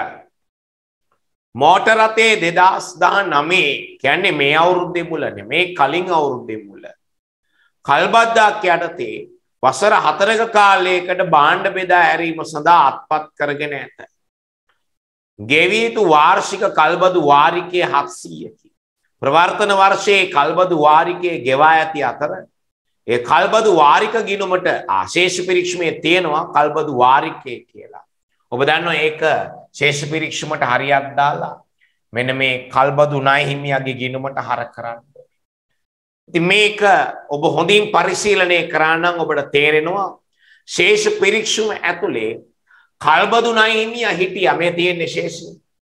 [SPEAKER 1] මෝටර රථයේ දෙදාස් දහනවය කියන්නේ මේ අවුරුද්දේ මුල නෙමේ කලින් අවුරුද්දේ මුල කල්බද්දක් යටතේ වසර හතරක කාලයකට භාණ්ඩ බෙදා හැරීම සඳහා අත්පත් කරගෙන ඇත. ගෙවිය යුතු වාර්ෂික කල්බදු වාරිකය හත්සීයකි. ප්‍රවර්තන වර්ෂයේ කල්බදු වාරිකය ගෙවා ඇති අතර ඒ කල්බදු වාරික ගිණුමට ආශේෂ පිරික්ෂමේ තියෙනවා කල්බදු වාරිකය කියලා. ඔබ දන්නවා ඒක ශේෂ පිරික්ෂමට හරියක් දාලා මෙන්න මේ කල්බදු ණය හිමියාගේ ගිණුමට හර කරන්න. ඉතින් මේක ඔබ හොඳින් පරිශීලනය කරා නම් ඔබට තේරෙනවා ශේෂ පිරික්ෂම ඇතුලේ කල්බදු ණය හිමියා හිටියා මේ තියෙන ශේෂය.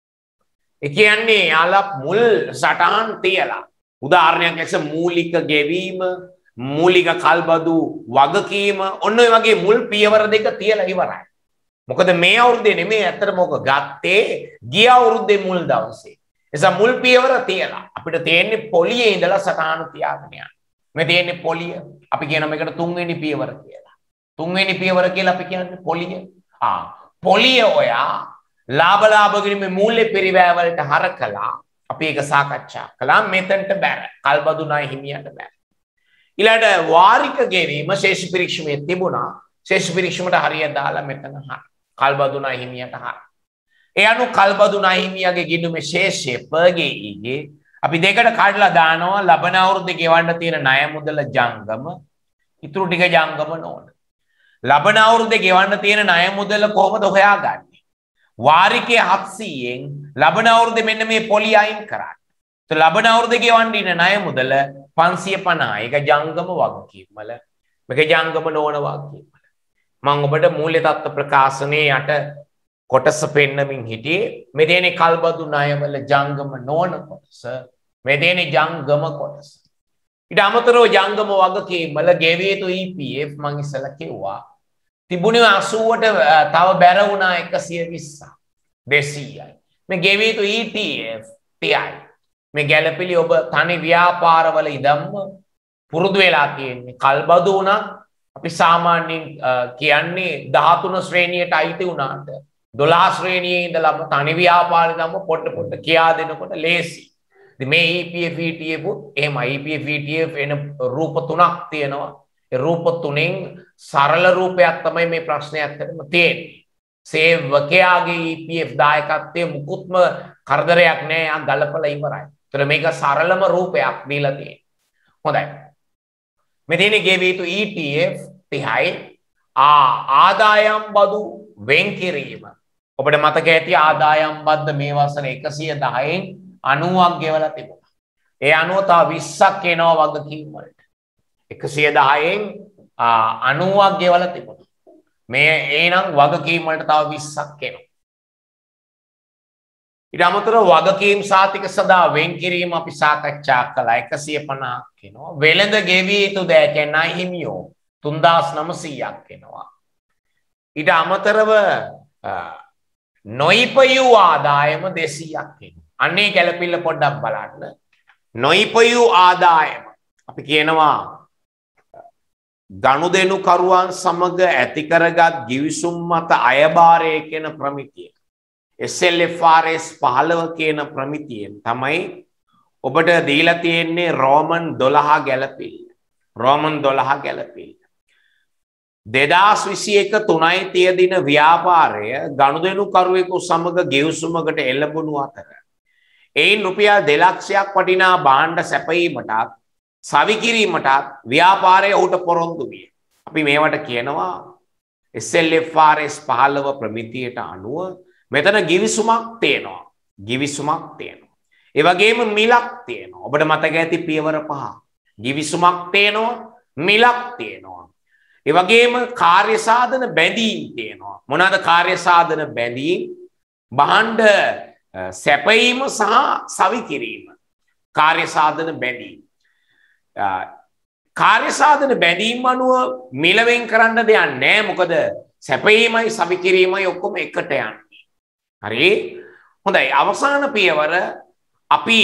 [SPEAKER 1] ඒ කියන්නේ යාලා මුල් සටහන් තියලා උදාහරණයක් ලෙස මූලික ගෙවීම මූලික කල්බදු වගකීම ඔන්න ඔය වගේ මුල් පියවර දෙක තියලා ඉවරයි. මොකද මේ අවුරුද්දේ නෙමෙයි ඇත්තටම ඔක ගත්තේ ගිය අවුරුද්දේ මුල් දවසේ. එසා මුල් පියවර තියලා අපිට තියෙන්නේ පොලියේ ඉඳලා සටහන තියාගෙන යන්න. මේ තියෙන්නේ පොලිය. අපි කියන මේකට තුන්වෙනි පියවර කියලා. තුන්වෙනි පියවර කියලා අපි කියන්නේ පොලිය. ආ පොලිය ඔයා ලාභ ලාභ ගිණුමේ මූල්‍ය පරිවැය වලට හරකලා අපි ඒක සාකච්ඡා කළා. මෙතනට බැර කල්බදු ණය හිමියන්ට බැර. ඊළඟට වාරික ගෙවීම ශේෂ පිරික්ෂමේ තිබුණා. ශේෂ පිරික්ෂමට හරිය දාලා මෙතන හර. කල්බදු ණය හිමියට හර. ඒ අනුව කල්බදු ණය හිමියාගේ ගිණුමේ ශේෂය පගේ ඊගේ අපි දෙකට කඩලා දානවා ලබන අවුරුද්දේ ගෙවන්න තියෙන ණය මුදල ජංගම ඉතුරු ටික ජංගම නෝන. ලබන අවුරුද්දේ ගෙවන්න තියෙන ණය මුදල කොහොමද හොයාගන්නේ? වාරිකයේ හත්සීයෙන් ලබන අවුරුද්දේ මෙන්න මේ පොලි අයින් කරන්න. તો ලබන අවුරුද්දේ ගෙවන්න ඉන්න ණය මුදල පන්සිය පනහ. ඒක ජංගම වගකීම් වල. මේක ජංගම නෝන වගකීම්. මම ඔබට මූල්‍ය තත්ත්ව ප්‍රකාශනයේ යට කොටස පෙන්නමින් හිටියේ මේ දෙන්නේ කල්බදු ණයවල ජංගම නෝන කොටස මේ දෙන්නේ ජංගම කොටස. ඊට අමතරව ජංගම වගකීම් වල ගෙවිය යුතු E P F මම ඉස්සලා කිව්වා තිබුණේ අසූවට තව බැර වුණා එකසිය විස්සක් දෙසීයයි. මේ ගෙවිය යුතු E T F තියයි. මේ ගැළපිලි ඔබ තනි ව්‍යාපාරවල ඉදම්ම පුරුදු වෙලා තියෙන්නේ. කල්බදු උනත් අපි සාමාන්‍යයෙන් කියන්නේ දහතුන ශ්‍රේණියට අයිති වුණාට දොළහ ශ්‍රේණියේ ඉඳලාම තනි ව්‍යාපාරේ නම් පොඩ පොඩ කියා දෙනකොට ලේසි. ඉතින් මේ E P F E T F උත් එහෙමයි. E P F E T F එන රූප තුනක් තියෙනවා. ඒ රූප තුනෙන් සරල රූපයක් තමයි මේ ප්‍රශ්නේ ඇත්තටම තියෙන්නේ. සේවකයාගේ E P F දායකත්වයේ මුකුත්ම කරදරයක් නෑ. යා ගලපලා ඉවරයි. ඒතර මේක සරලම රූපයක් දීලා තියෙන්නේ. හොඳයි. මේ තියෙන්නේ ගෙවිය යුතු E T F තිහයි. ආ ආදායම් බදු වෙන් කිරීම. ඔබට මතක ඇති ආදායම් බද්ද මේ වසර එකසිය දහයෙන් අනූවක් ගෙවලා තිබුණා. ඒ අනුව තව විස්සක් එනවා වගකීම් වලට. එකසිය දහයෙන් අනූවක් ගෙවලා තිබුණා. මේ එනම් වගකීම් වලට තව විස්සක් එනවා. ඊට අමතරව වගකීම් සාතික සඳහා වෙන් කිරීම අපි සාකච්ඡා කළා. එකසිය පනහක් එනවා. වෙළඳ ගෙවිය යුතු දෑ කියන්නේ ණය හිමියෝ තුන්දාස් නවසීයක් එනවා. ඊට අමතරව නොයිපයූ ආදායම දෙසීයක් එනවා. අන්නේ ගැළපිල්ල පොඩ්ඩක් බලන්න. නොයිපයූ ආදායම අපි කියනවා ගනුදෙනු කරුවන් සමග ඇති කරගත් ගිවිසුම් මත අයභාරය කියන ප්‍රමිතිය. S L F R S පහළව කියන ප්‍රමිතියෙන් තමයි ඔබට දීලා තියෙන්නේ රෝමන් දොළහ ගැළපිල්ල. රෝමන් දොළහ ගැලපිල්ල. දෙදාස් විසි එක තුනයි තිය දින ව්‍යාපාරය ගනුදෙනුකරුවෙකු සමග ගෙවසුමකට එල්ලබුණු අතර එයින් රුපියල් දෙලක්ෂයක් වටිනා භාණ්ඩ සැපයීමටත් සවි කිරීමටත් ව්‍යාපාරය ඔහුට පොරොන්දු විය. අපි මේවට කියනවා S L F R S පහළව ප්‍රමිතියට අනුව මෙතන ගිවිසුමක් තියෙනවා. ගිවිසුමක් තියෙනවා. ඒ වගේම මිලක් තියෙනවා. ඔබට මතක ඇති පියවර පහ. ගිවිසුමක් තියෙනවා, මිලක් තියෙනවා. ඒ වගේම කාර්ය සාධන බැඳීම් තියෙනවා. මොනවාද කාර්ය සාධන බැඳීම්? භාණ්ඩ සැපයීම සහ සවි කිරීම. කාර්ය සාධන බැඳීම්. කාර්ය සාධන බැඳීම් අනුව මිල වෙන් කරන්න දෙයක් නැහැ. මොකද සැපයීමයි සවි කිරීමයි ඔක්කොම එකට යන්නේ. හරි? හොඳයි. අවසාන පියවර අපි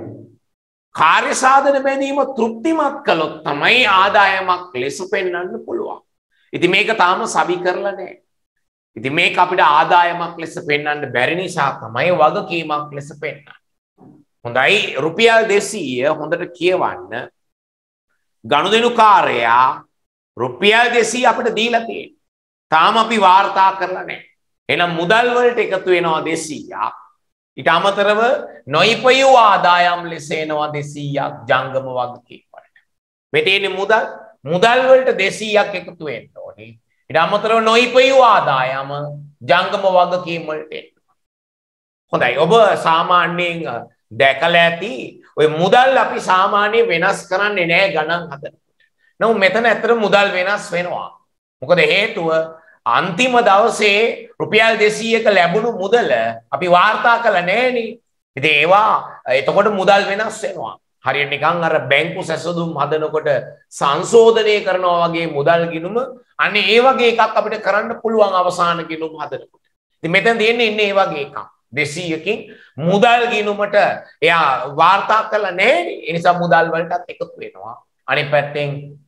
[SPEAKER 1] කාර්ය සාධන බැඳීම තෘප්තිමත් කළොත් තමයි ආදායමක් ලෙස පෙන්වන්න පුළුවන්. ඉතින් මේක තාම සවි කරලා නැහැ. ඉතින් මේක අපිට ආදායමක් ලෙස පෙන්වන්න බැරි නිසා තමයි වගකීමක් ලෙස පෙන්වන්නේ. හොඳයි. රුපියල් දෙසීය හොඳට කියවන්න. ගනුදෙනුකාරයා රුපියල් දෙසීය අපිට දීලා තියෙනවා. තාම අපි වාර්තා කරලා නැහැ. එහෙනම් මුදල් වලට එකතු වෙනවා දෙසීයක්. ඊට අමතරව නොයිපයූ ආදායම් ලෙස එනවා දෙසීයක් ජංගම වගකීම් වලට. මේ තියෙන මුදල් මුදල් වලට දෙසීයක් එකතු වෙන්න ඕනේ. ඊට අමතරව නොයිපයූ ආදායම ජංගම වගකීම් වලට එනවා. හොඳයි. ඔබ සාමාන්‍යයෙන් දැකලා ඇති ඔය මුදල් අපි සාමාන්‍යයෙන් වෙනස් කරන්නේ නැහැ ගණන් හදනකොට. නමුත් මෙතන ඇත්තට මුදල් වෙනස් වෙනවා. මොකද හේතුව අන්තිම දවසේ රුපියල් දෙසීයක ලැබුණු මුදල අපි වාර්තා කළා නෑනේ. ඉතින් ඒවා එතකොට මුදල් වෙනස් වෙනවා. හරියට නිකන් අර බැංකු සැසඳුම් හදනකොට සංශෝධනය කරනවා වගේ මුදල් ගිණුම අනේ ඒ වගේ එකක් අපිට කරන්න පුළුවන් අවසාන ගිණුම හදනකොට. ඉතින් මෙතන තියෙන්නේ ඉන්නේ ඒ වගේ එකක්. දෙසීයකින් මුදල් ගිණුමට එයා වාර්තා කළා නෑනේ. ඒ නිසා මුදල් වලටත් එකතු වෙනවා. අනිත් පැත්තෙන්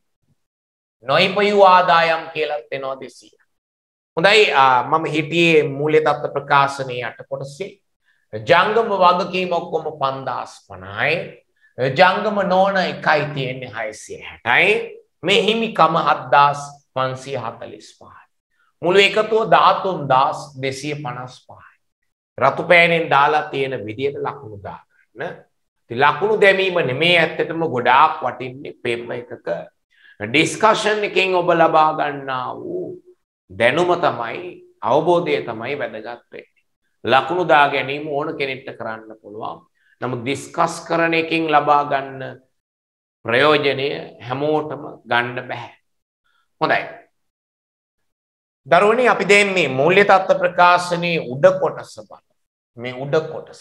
[SPEAKER 1] නොයිපයූ ආදායම් කියලාත් එනවා දෙසීය. හොඳයි. මම හිටියේ මූල්‍ය තත්ත්ව ප්‍රකාශනයේ යට කොටසේ ජංගම වගකීම් ඔක්කොම පන්දාස් පනහයි. ජංගම නෝන එකයි තියෙන්නේ හයසිය හැටයි. මේ හිමිකම හත්දාස් පන්සිය හතලිස් පහයි. මුළු එකතුව දහතුන්දාස් දෙසිය පනස් පහයි. රතු පෑනෙන් දාලා තියෙන විදියට ලකුණු දාගන්න. ඉතින් ලකුණු දැමීම නෙමේ ඇත්තටම ගොඩාක් වටින්නේ පේපර් එකක ඩිස්කෂන් එකෙන් ඔබ ලබා ගන්නා වූ දැනුම තමයි අවබෝධය තමයි වැදගත් වෙන්නේ. ලකුණු දා ගැනීම ඕන කෙනෙක්ට කරන්න පුළුවන්. නමුත් ඩිස්කස් කරන එකෙන් ලබා ගන්න ප්‍රයෝජනය හැමෝටම ගන්න බෑ. හොඳයි. දරුවනේ අපි දැන් මේ මූල්‍ය තත්ත්ව ප්‍රකාශනයේ උඩ කොටස බලමු. මේ උඩ කොටස.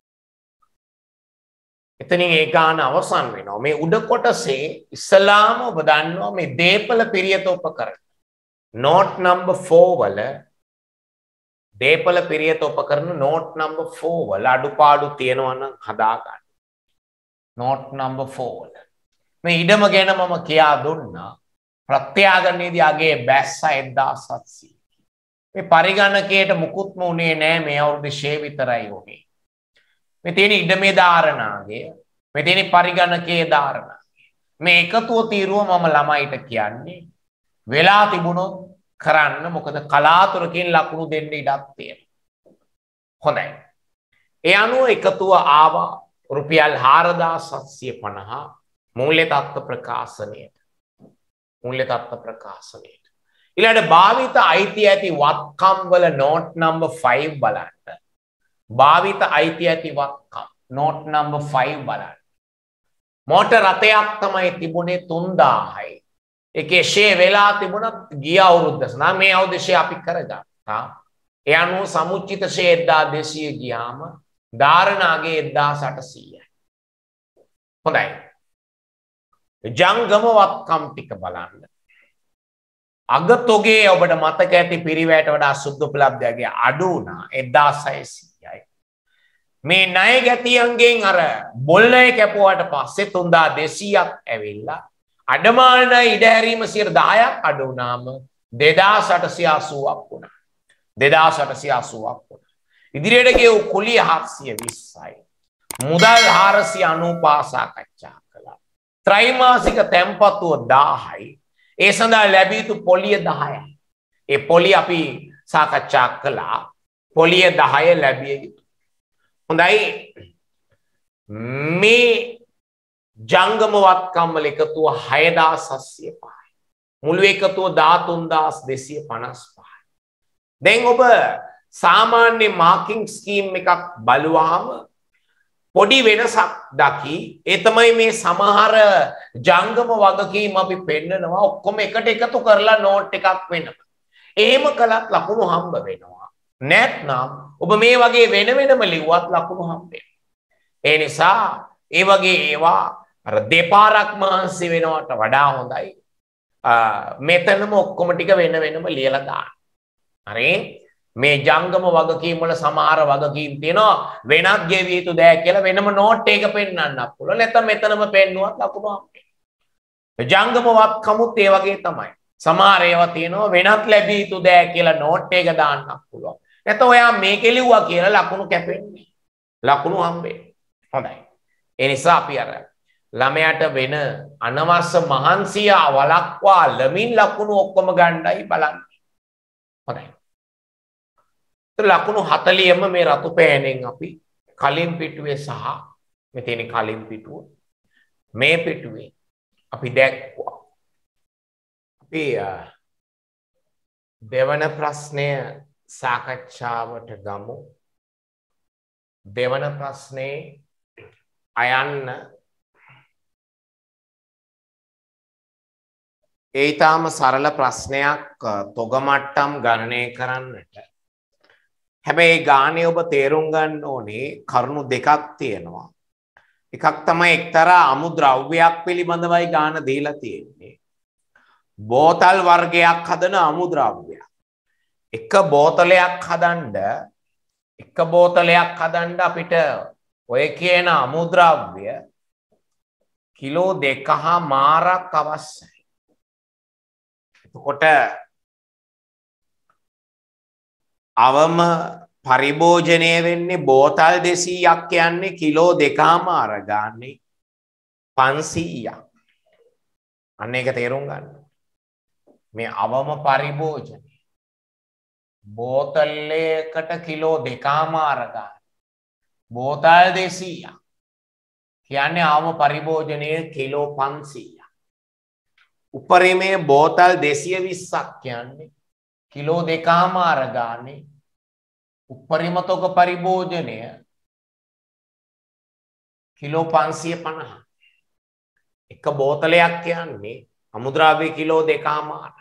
[SPEAKER 1] එතනින් ඒ ගාන අවසන් වෙනවා. මේ උඩ කොටසේ ඉස්සලාම ඔබ දන්නවා මේ දීපල පිරියත උපකරණ note number four වල දීපල පිරියත උපකරණ note number four වල අඩුපාඩු තියෙනවා නම් හදා ගන්න. note number four වල මේ ඉඩම ගැන මම කියා දුන්නා. ප්‍රත්‍යාගණේදී අගේ බැස්ස එක්දාස් හත්සිය. මේ පරිගණකයට මුකුත්ම උනේ නෑ මේ අවුරුදු ෂේ විතරයි උනේ. මේ තියෙන ඉඩමේ ධාරණාගේ මේ තියෙන පරිගණකයේ ධාරණාගේ මේ එකතුව තීරුව මම ළමයිට කියන්නේ වෙලා තිබුණොත් කරන්න. මොකද කලාතුරකින් ලකුණු දෙන්න ඉඩක් තියෙනවා. හොඳයි. ඒ අනුව එකතුව ආවා රුපියල් හාරදාස් හත්සිය පනහ මූල්‍ය තත්ත්ව ප්‍රකාශනයට. මූල්‍ය තත්ත්ව ප්‍රකාශනයට. ඊළඟට භාවිත අයිති ඇති වත්කම් වල note number five බලන්න. භාවිත අයිති ඇති වත්කම් note number five බලන්න. මෝටර රථයක් තමයි තිබුණේ තුන්දාහයි. ඒකේ ෂේ වෙලා තිබුණත් ගිය අවුරුද්දස නම් මේ අවුරුද්දේ අපි කරගත්තා. ඒ අනුව සමුච්චිත ෂේ එක්දාස් දෙසිය ගියාම ධාරණාගේ එක්දාස් අටසියයි. හොඳයි. ජංගම වත්කම් ටික බලන්න. අගතොගේ ඔබට මතක ඇති පිරිවැයට වඩා සුද්ධ උපලබ්ධයගේ අඩු වුණා එක්දාස් හයසියයි. මේ ණය ගැතියන්ගෙන් අර බොල් ණය කැපුවාට පස්සේ තුන්දාස් දෙසීයක් ඇවිල්ලා අඩමාන ණය ඉඩහැරීම සියයට දහයක් අඩු වුණාම දෙදාස් අටසිය අසූවක් වුණා. දෙදාස් අටසිය අසූවක් වුණා. ඉදිරියට ගෙව් කුලිය හත්සිය විස්සයි. මුදල් හාරසිය අනූපහ සාකච්ඡා කළා. ත්‍රෛමාසික තැන්පතුව දාහයි. ඒ සඳහා ලැබිය යුතු පොලිය දහයයි. ඒ පොලිය අපි සාකච්ඡා කළා. පොලිය දහය ලැබිය යුතු. හොඳයි. මේ ජංගම වත්කම් වල එකතුව හයදාස් සත්සිය පහයි. මුළු එකතුව දහතුන්දාස් දෙසිය පනස් පහයි. දැන් ඔබ සාමාන්‍ය මාකින් ස්කීම් එකක් බලුවාම පොඩි වෙනසක් දකි. ඒ තමයි මේ සමහර ජංගම වගකීම් අපි පෙන්නනවා ඔක්කොම එකට එකතු කරලා නෝට් එකක් වෙනවා. එහෙම කළත් ලකුණු හම්බ වෙනවා. නැත්නම් ඔබ මේ වගේ වෙන වෙනම ලිව්වත් ලකුණු හම්බ වෙනවා. ඒ නිසා ඒ වගේ ඒවා අර දෙපාරක් මහන්සි වෙනවට වඩා හොඳයි මෙතනම ඔක්කොම ටික වෙන වෙනම ලියලා දාන්න. හරි? මේ ජංගම වගකීම් වල සමහර වගකීම් තියෙනවා වෙනත් ගෙවිය යුතු දෑ කියලා වෙනම නෝට් එක පෙන්නන්නත් පුළුවන්. නැත්නම් මෙතනම පෙන්නුවත් ලකුණු හම්බෙනවා. ජංගම වත්කමුත් ඒ වගේ තමයි. සමහර ඒවා තියෙනවා වෙනත් ලැබිය යුතු දෑ කියලා නෝට් එක දාන්නත් පුළුවන්. නැත්නම් ඔයා මේකේ ලිව්වා කියලා ලකුණු කැපෙන්නේ. ලකුණු හම්බෙන්නේ. හොඳයි. ඒ නිසා අපි අර ළමයාට වෙන අනවශ්‍ය මහන්සිය වළක්වා ළමින් ලකුණු ඔක්කොම ගන්නයි බලන්නේ. හොඳයි. ලකුණු හතලියම මේ රතු පෑනෙන් අපි කලින් පිටුවේ සහ මෙතන කලින් පිටුව මේ පිටුවේ අපි දැක්වුවා. අපි දෙවන ප්‍රශ්නය සාකච්ඡාවට ගමු. දෙවන ප්‍රශ්නේ අයන්න ඒ ඊටාම සරල ප්‍රශ්නයක් තොග මට්ටම් ගණනය කරන්නට. හැබැයි ගානේ ඔබ තේරුම් ගන්න ඕනේ කරුණු දෙකක් තියෙනවා. එකක් තමයි එක්තරා අමුද්‍රව්‍යයක් පිළිබඳවයි ගාන දීලා තියෙන්නේ. බෝතල් වර්ගයක් හදන අමුද්‍රව්‍යයක්. එක බෝතලයක් හදන්න එක බෝතලයක් හදන්න අපිට ඔය කියන අමුද්‍රව්‍ය කිලෝ දෙකමාරක් අවශ්‍යයි. එතකොට අවම පරිභෝජනය වෙන්නේ බෝතල් දෙසීයක් කියන්නේ කිලෝ දෙකමාර ගානේ පන්සීයක්. අන්න ඒක තේරුම් ගන්න. මේ අවම පරිභෝජනය බෝතලයකට කිලෝ දෙකමාර ගාන බෝතල් දෙසීයක් කියන්නේ අවම පරිභෝජනය කිලෝ පන්සීයක්. උපරිමයේ බෝතල් දෙසිය විස්සක් කියන්නේ කිලෝ දෙකමාර ගානේ උපරිම තොග පරිභෝජනය කිලෝ පන්සිය පනහ. එක බෝතලයක් කියන්නේ අමුද්‍රව්‍ය කිලෝ දෙකමාර.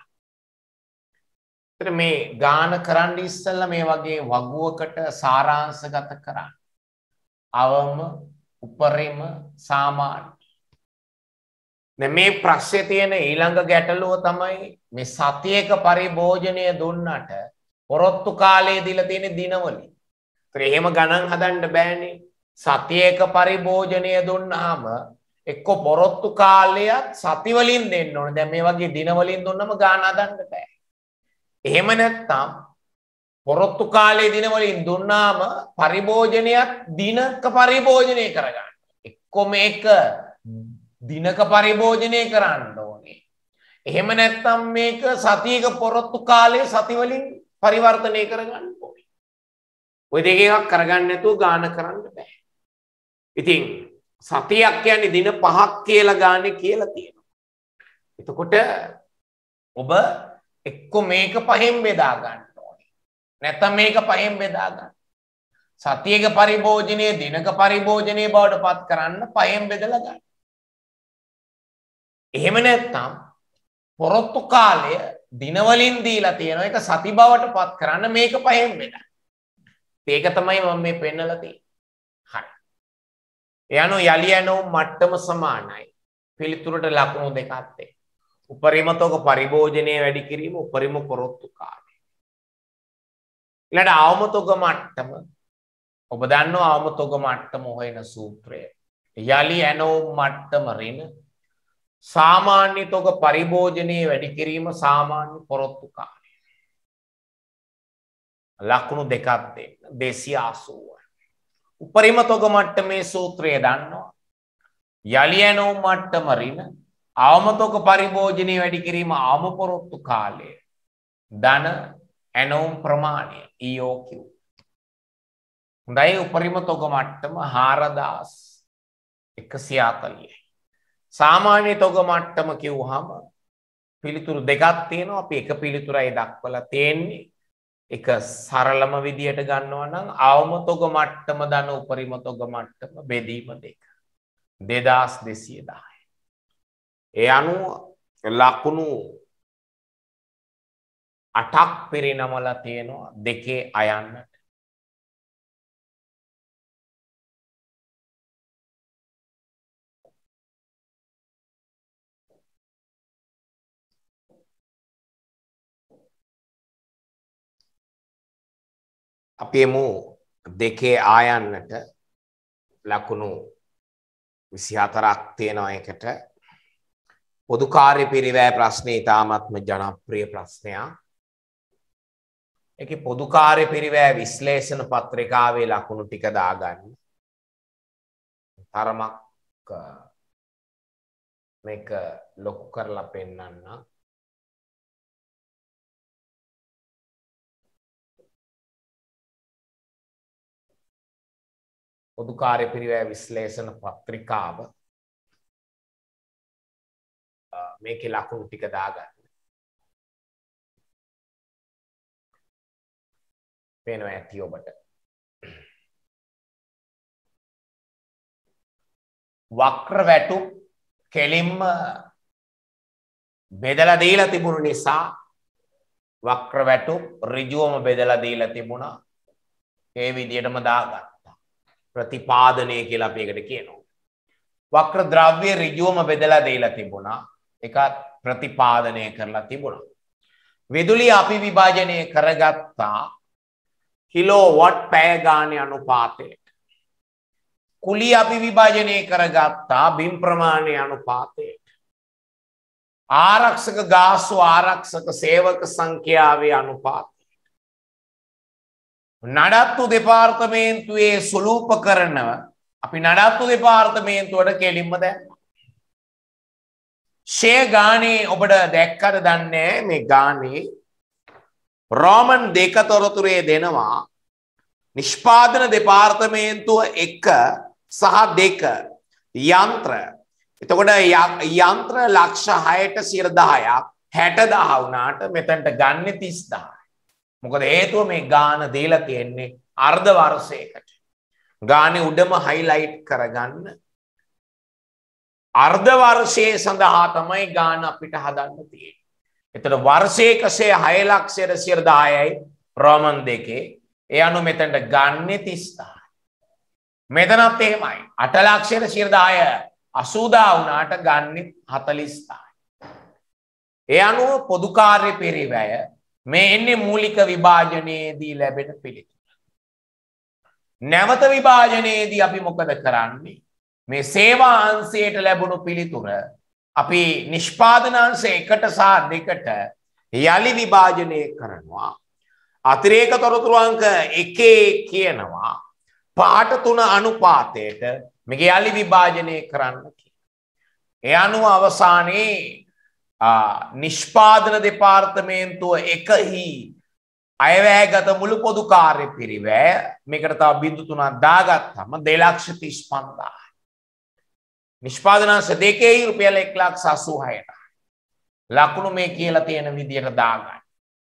[SPEAKER 1] මේ ගාන කරන්න ඉස්සෙල්ලා මේ වගේ වගුවකට සාරාංශගත කරන්න. අවම උපරිම සාමාන්‍ය. දැන් මේ ප්‍රශ්නේ තියෙන ඊළඟ ගැටලුව තමයි මේ සතියක පරිභෝජනය දුන්නට පොරොත්තු කාලය දීලා තියෙන දිනවලින්. ඒත් එහෙම ගණන් හදන්න බෑනේ. සතියක පරිභෝජනය දුන්නාම එක්ක පොරොත්තු කාලයත් සති වලින් දෙන්න ඕනේ. දැන් මේ වගේ දින වලින් දුන්නම ගාන හදන්න බෑ. එහෙම නැත්නම් පොරොත්තු කාලයේ දින වලින් දුන්නාම පරිභෝජනයත් දිනක පරිභෝජනය කරගන්න. එක්ක මේක දිනක පරිභෝජනය කරන්න ඕනේ. එහෙම නැත්නම් මේක සතියක පොරොත්තු කාලයේ සති වලින් පරිවර්තනය කරගන්න ඕනේ. ওই දෙක එකක් කරගන්න නැතුව ගාන කරන්න බෑ. ඉතින් සතියක් කියන්නේ දින පහක් කියලා ගානේ කියලා තියෙනවා. එතකොට ඔබ එක්ක මේක පහෙන් බෙදා ගන්න ඕනේ. නැත්නම් මේක පහෙන් බෙදා ගන්න. සතියක පරිභෝජනයේ දිනක පරිභෝජනයේ බවට පත් කරන්න පහෙන් බෙදලා ගන්න. එහෙම නැත්නම් පොරොත්තු කාලය දින වලින් දීලා තියෙනවා. ඒක සති බවට පත් කරන්න මේක පහෙන් බෙදන්න. ඒක තමයි මම මේ පෙන්නලා තියෙන්නේ. හරි. එයano යලි යනෝ මට්ටම සමානයි. පිළිතුරට ලකුණු දෙකක් දෙන්න. උපරිම තොග පරිභෝජනය වැඩි කිරීම උපරිම පොරොත්තු කාලය. ඊළඟ අවම තොග මට්ටම ඔබ දන්නවා අවම තොග මට්ටම හොයන සූත්‍රය. යලි යනෝ මට්ටම රින සාමාන්‍ය තොග පරිභෝජනයේ වැඩි කිරීම සාමාන්‍ය පොරොත්තු කාලය. ලකුණු දෙකක් දෙන්න දෙසිය අසූව. උපරිම තොග මට්ටමේ සූත්‍රය දන්නවා. යලි ඇනෝ මට්ටම රින අවමතෝක පරිභෝජනය වැඩි කිරීම අවමපොරොත්තු කාලය ධන ඇනෝම් ප්‍රමාණය E O Q. හොඳයි උපරිම තොග මට්ටම හාරදාස් එකසිය හතළිහයි. සාමාන්‍ය තොග මට්ටම කිව්වහම පිළිතුරු දෙකක් තියෙනවා. අපි එක පිළිතුරයි දක්වලා තියෙන්නේ. එක සරලම විදියට ගන්නවා නම් අවම තොග මට්ටම ධන උපරිම තොග මට්ටම බෙදීම දෙක. දෙදාස් දෙසිය දහය. ඒ අනුව ලකුණු අටක් පිරිනමලා තියෙනවා දෙකේ අයන්නට. අපි එමු දෙකේ ආයන්නට ලකුණු විසිහතරක් තියෙනවා එකට. පොදු කාර්ය පිරිවැය ප්‍රශ්නේ ඉතාමත්ම ජනප්‍රිය ප්‍රශ්නයක්. ඒකේ පොදු කාර්ය පිරිවැය විශ්ලේෂණ පත්‍රිකාවේ ලකුණු ටික දාගන්න. තරමක් මේක ලොකු කරලා පෙන්නන්න. පොදු කාර්ය පිරිවැය විශ්ලේෂණ පත්‍රිකාව මේකේ ලකුණු ටික දාගන්න. පේනවා ඇති ඔබට. වක්‍ර වැටුප් කෙලින්ම බෙදලා දීලා තිබුණු නිසා වක්‍ර වැටුප් ඍජුවම බෙදලා දීලා තිබුණා. ඒ විදිහටම දාගත්තා. ප්‍රතිපාදනය කියලා අපි ඒකට කියනවා. වක්‍ර ද්‍රව්‍ය ඍජුවම බෙදලා දීලා තිබුණා. ඒක ප්‍රතිපාදනය කරලා තිබුණා. විදුලිය අපි විභාජනය කරගත්තා කිලෝවොට් පැය ගානේ අනුපාතයට. කුලිය අපි විභාජනය කරගත්තා බිම් ප්‍රමාණය අනුපාතයට. ආරක්ෂක ගාස්තු ආරක්ෂක සේවක සංඛ්‍යාවේ අනුපාතයට. නඩත්තු දෙපාර්තමේන්තුවේ සුළූපකරණව අපි නඩත්තු දෙපාර්තමේන්තුවට කෙලින්ම දැම්මා. ෂේ ගානේ ඔබට දැක්කද දන්නේ මේ ගානේ රෝමන් දෙක තොරතුරේ දෙනවා නිෂ්පාදන දෙපාර්තමේන්තුව එක සහ දෙක යන්ත්‍ර. එතකොට යන්ත්‍ර ලක්ෂ හයට සිය දහයක් හැට දහ වුණාට මෙතනට ගන්න තිස් දහයි. මොකද හේතුව මේ ගාන දීලා තියෙන්නේ අර්ධ වර්ෂයකට. ගානේ උඩම හයිලයිට් කරගන්න. අර්ධ වර්ෂයේ සඳහා තමයි ගාන අපිට හදන්න තියෙන්නේ. එතකොට වර්ෂයක හය ලක්ෂයට සිය දහයයි රෝමන් දෙකේ. ඒ අනුව මෙතනට ගන්න තිස් දහයි. මෙතනත් එහෙමයි. අට ලක්ෂයට සිය දහය අසූ දහ වුණාට ගන්න හතළිස් දහයි. ඒ අනුව පොදු කාර්ය පරිවැය මේ එන්නේ මූලික විභාජනයේදී ලැබෙන පිළිතුර. නැවත විභාජනයේදී අපි මොකද කරන්නේ? මේ සේවා අංශයට ලැබුණු පිළිතුර අපි නිෂ්පාදන අංශ එකට සහ දෙකට යලි විභාජනය කරනවා. අතිරේක තොරතුරු අංක එකේ කියනවා පාට තුන අනුපාතයට මේක යලි විභාජනය කරන්න කියලා. ඒ අනුව අවසානයේ නිෂ්පාදන දෙපාර්තමේන්තුව එකහි අයවැයගත මුළු පොදු කාර්ය පිරිවැය මේකට තව බිංදු තුනක් දාගත්තම දෙලක්ෂ තිස් පන්දාහයි. නිෂ්පාදන අංශ දෙකේ රුපියල් එක ලක්ෂ අසූ හයයි. ලකුණු මේ කියලා තියෙන විදියට දාගන්න.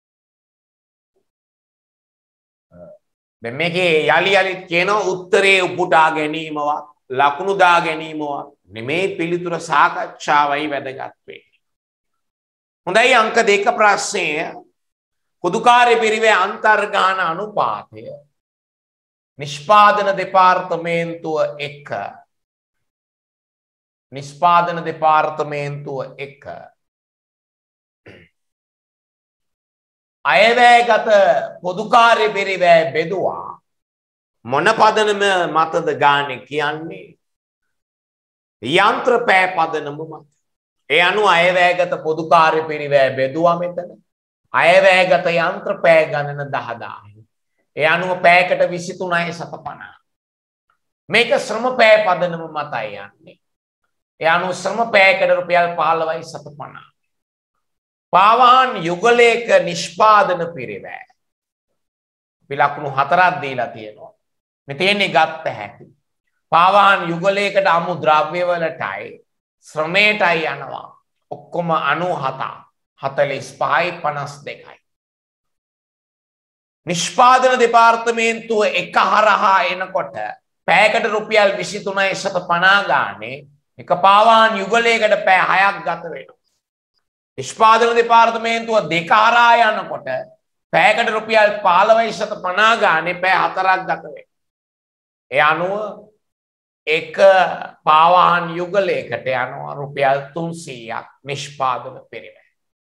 [SPEAKER 1] දැන් මේකේ යලි යලි කියන උත්තරේ උපුටා ගැනීමවත් ලකුණු දා ගැනීමවත් නෙමේ පිළිතුර සාකච්ඡාවයි වැදගත් වෙන්නේ. හොඳයි අංක දෙක ප්‍රශ්නය පොදු කාර්ය පිරිවැය අන්තර්ගාන අනුපාතය නිෂ්පාදන දෙපාර්තමේන්තුව එක නිෂ්පාදන දෙපාර්තමේන්තුව එක අයවැයගත පොදු කාර්ය පිරිවැය බෙදුවා මොන පදනම මතද ගානේ කියන්නේ යන්ත්‍ර පෑ පදනම මත. ඒ අනුව අයවැයගත පොදු කාර්ය පිරිවැය බෙදුවා මෙතන අයවැයගත යන්ත්‍ර පෑ ගණන දහදාහයි. ඒ අනුව පෑකට විසි තුනයි සත පනහ. මේක ශ්‍රම පෑ පදනම මතයි යන්නේ. ඒ අනුව ශ්‍රම පැයකට රුපියල් පහළොවයි සත පනහ. පාවාහන් යුගලයක නිෂ්පාදන පිරිවැය. අපි ලකුණු හතරක් දීලා තියෙනවා. මේ තියෙන්නේ ගත්ත හැටි. පාවාහන් යුගලයකට අමු ද්‍රව්‍ය වලටයි ශ්‍රමයටයි යනවා. ඔක්කොම අනූහතක්, හතළිස් පහයි, පනස් දෙකයි. නිෂ්පාදන දෙපාර්තමේන්තුව එක හරහා එනකොට පැයකට රුපියල් විසිතුනයි සත පනහ ගානේ එක පාවාහන් යුගලයකට පැය හයක් ගත වෙනවා. නිෂ්පාදන දෙපාර්තමේන්තුව දෙක හරහා යනකොට පැයකට රුපියල් පහළොවයි සත පනහ ගානේ පැය හතරක් ගත වෙනවා. ඒ අනුව එක පාවාහන් යුගලයකට යනවා රුපියල් තුන්සීයක් නිෂ්පාදන පිරිවැය.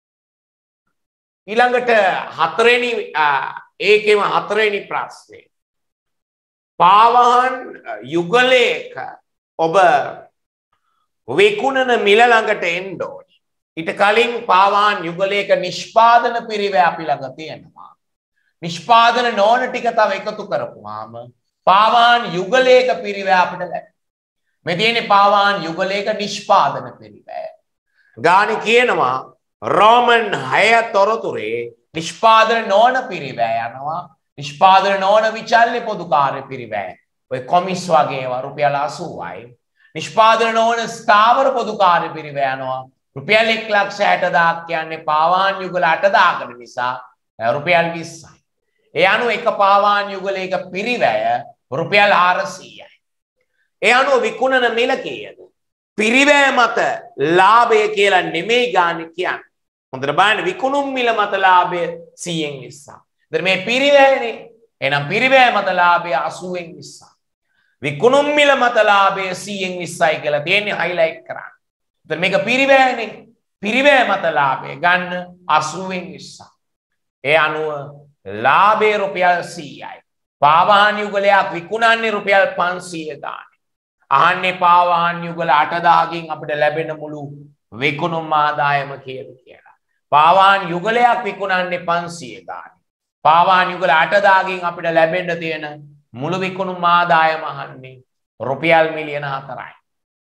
[SPEAKER 1] ඊළඟට හතරවෙනි ඒකෙම හතරවෙනි ප්‍රශ්නේ. පාවාහන් යුගලයක ඔබ විකුණන මිල ළඟට එන්න ඕනේ. ඊට කලින් පාවාහන් යුගලයක නිෂ්පාදන පිරිවැය අපි ළඟ තියෙනවා. නිෂ්පාදන නොවන ටික තව එකතු කරපුවාම පාවාහන් යුගලයක පිරිවැය අපිට ලැබෙනවා. මේ තියෙන්නේ පාවාහන් යුගලයක නිෂ්පාදන පිරිවැය. ගානේ කියනවා රෝමන් හය තොරතුරේ නිෂ්පාදන නොවන පිරිවැය යනවා. නිෂ්පාදන නොවන විචල්්‍ය පොදු කාර්ය පිරිවැය. ඔය කොමිස් වගේ ඒවා රුපියල් අසූවයි. නිෂ්පාදන නොවන ස්ථාවර පොදු කාර්ය පිරිවැය යනවා. රුපියල් එක් ලක්ෂ හැට හදාරක් කියන්නේ පාවාහන් යුගල අට දාහකට නිසා රුපියල් විස්සයි. ඒ අනුව එක පාවාහන් යුගලයක පිරිවැය රුපියල් හාරසීයයි. ඒ අනුව විකුණන මිල කීයද? පිරිවැය මත ලාභය කියලා නෙමෙයි ගානේ කියන්නේ. හොඳට බලන්න විකුණුම් මිල මත ලාභය සීයෙන් විස්සක්. දැන් මේ පිරිවැයනේ. එහෙනම් පිරිවැය මත ලාභය අසූවෙන් විස්සක්. විකුණුම් මිල මත ලාභය සීයෙන් විස්සයි කියලා තියෙන්නේ හයිලයිට් කරන්න. දැන් මේක පිරිවැයනේ. පිරිවැය මත ලාභය ගන්න අසූවෙන් විස්සක්. ඒ අනුව ලාභය රුපියල් සීයයි. පාවාහන් යුගලයක් විකුණන්නේ රුපියල් පන්සීය ගානේ. අහන්නේ පාවාහන් යුගල අට දාහකින් අපිට ලැබෙන මුළු විකුණුම් ආදායම කීයද කියලා. පාවාහන් යුගලයක් විකුණන්නේ පන්සීය ගානේ. පාවාහන් යුගල අට දාහකින් අපිට ලැබෙන්න තියෙන මුළු විකුණුම් ආදායම අහන්නේ රුපියල් මිලියන හතරයි.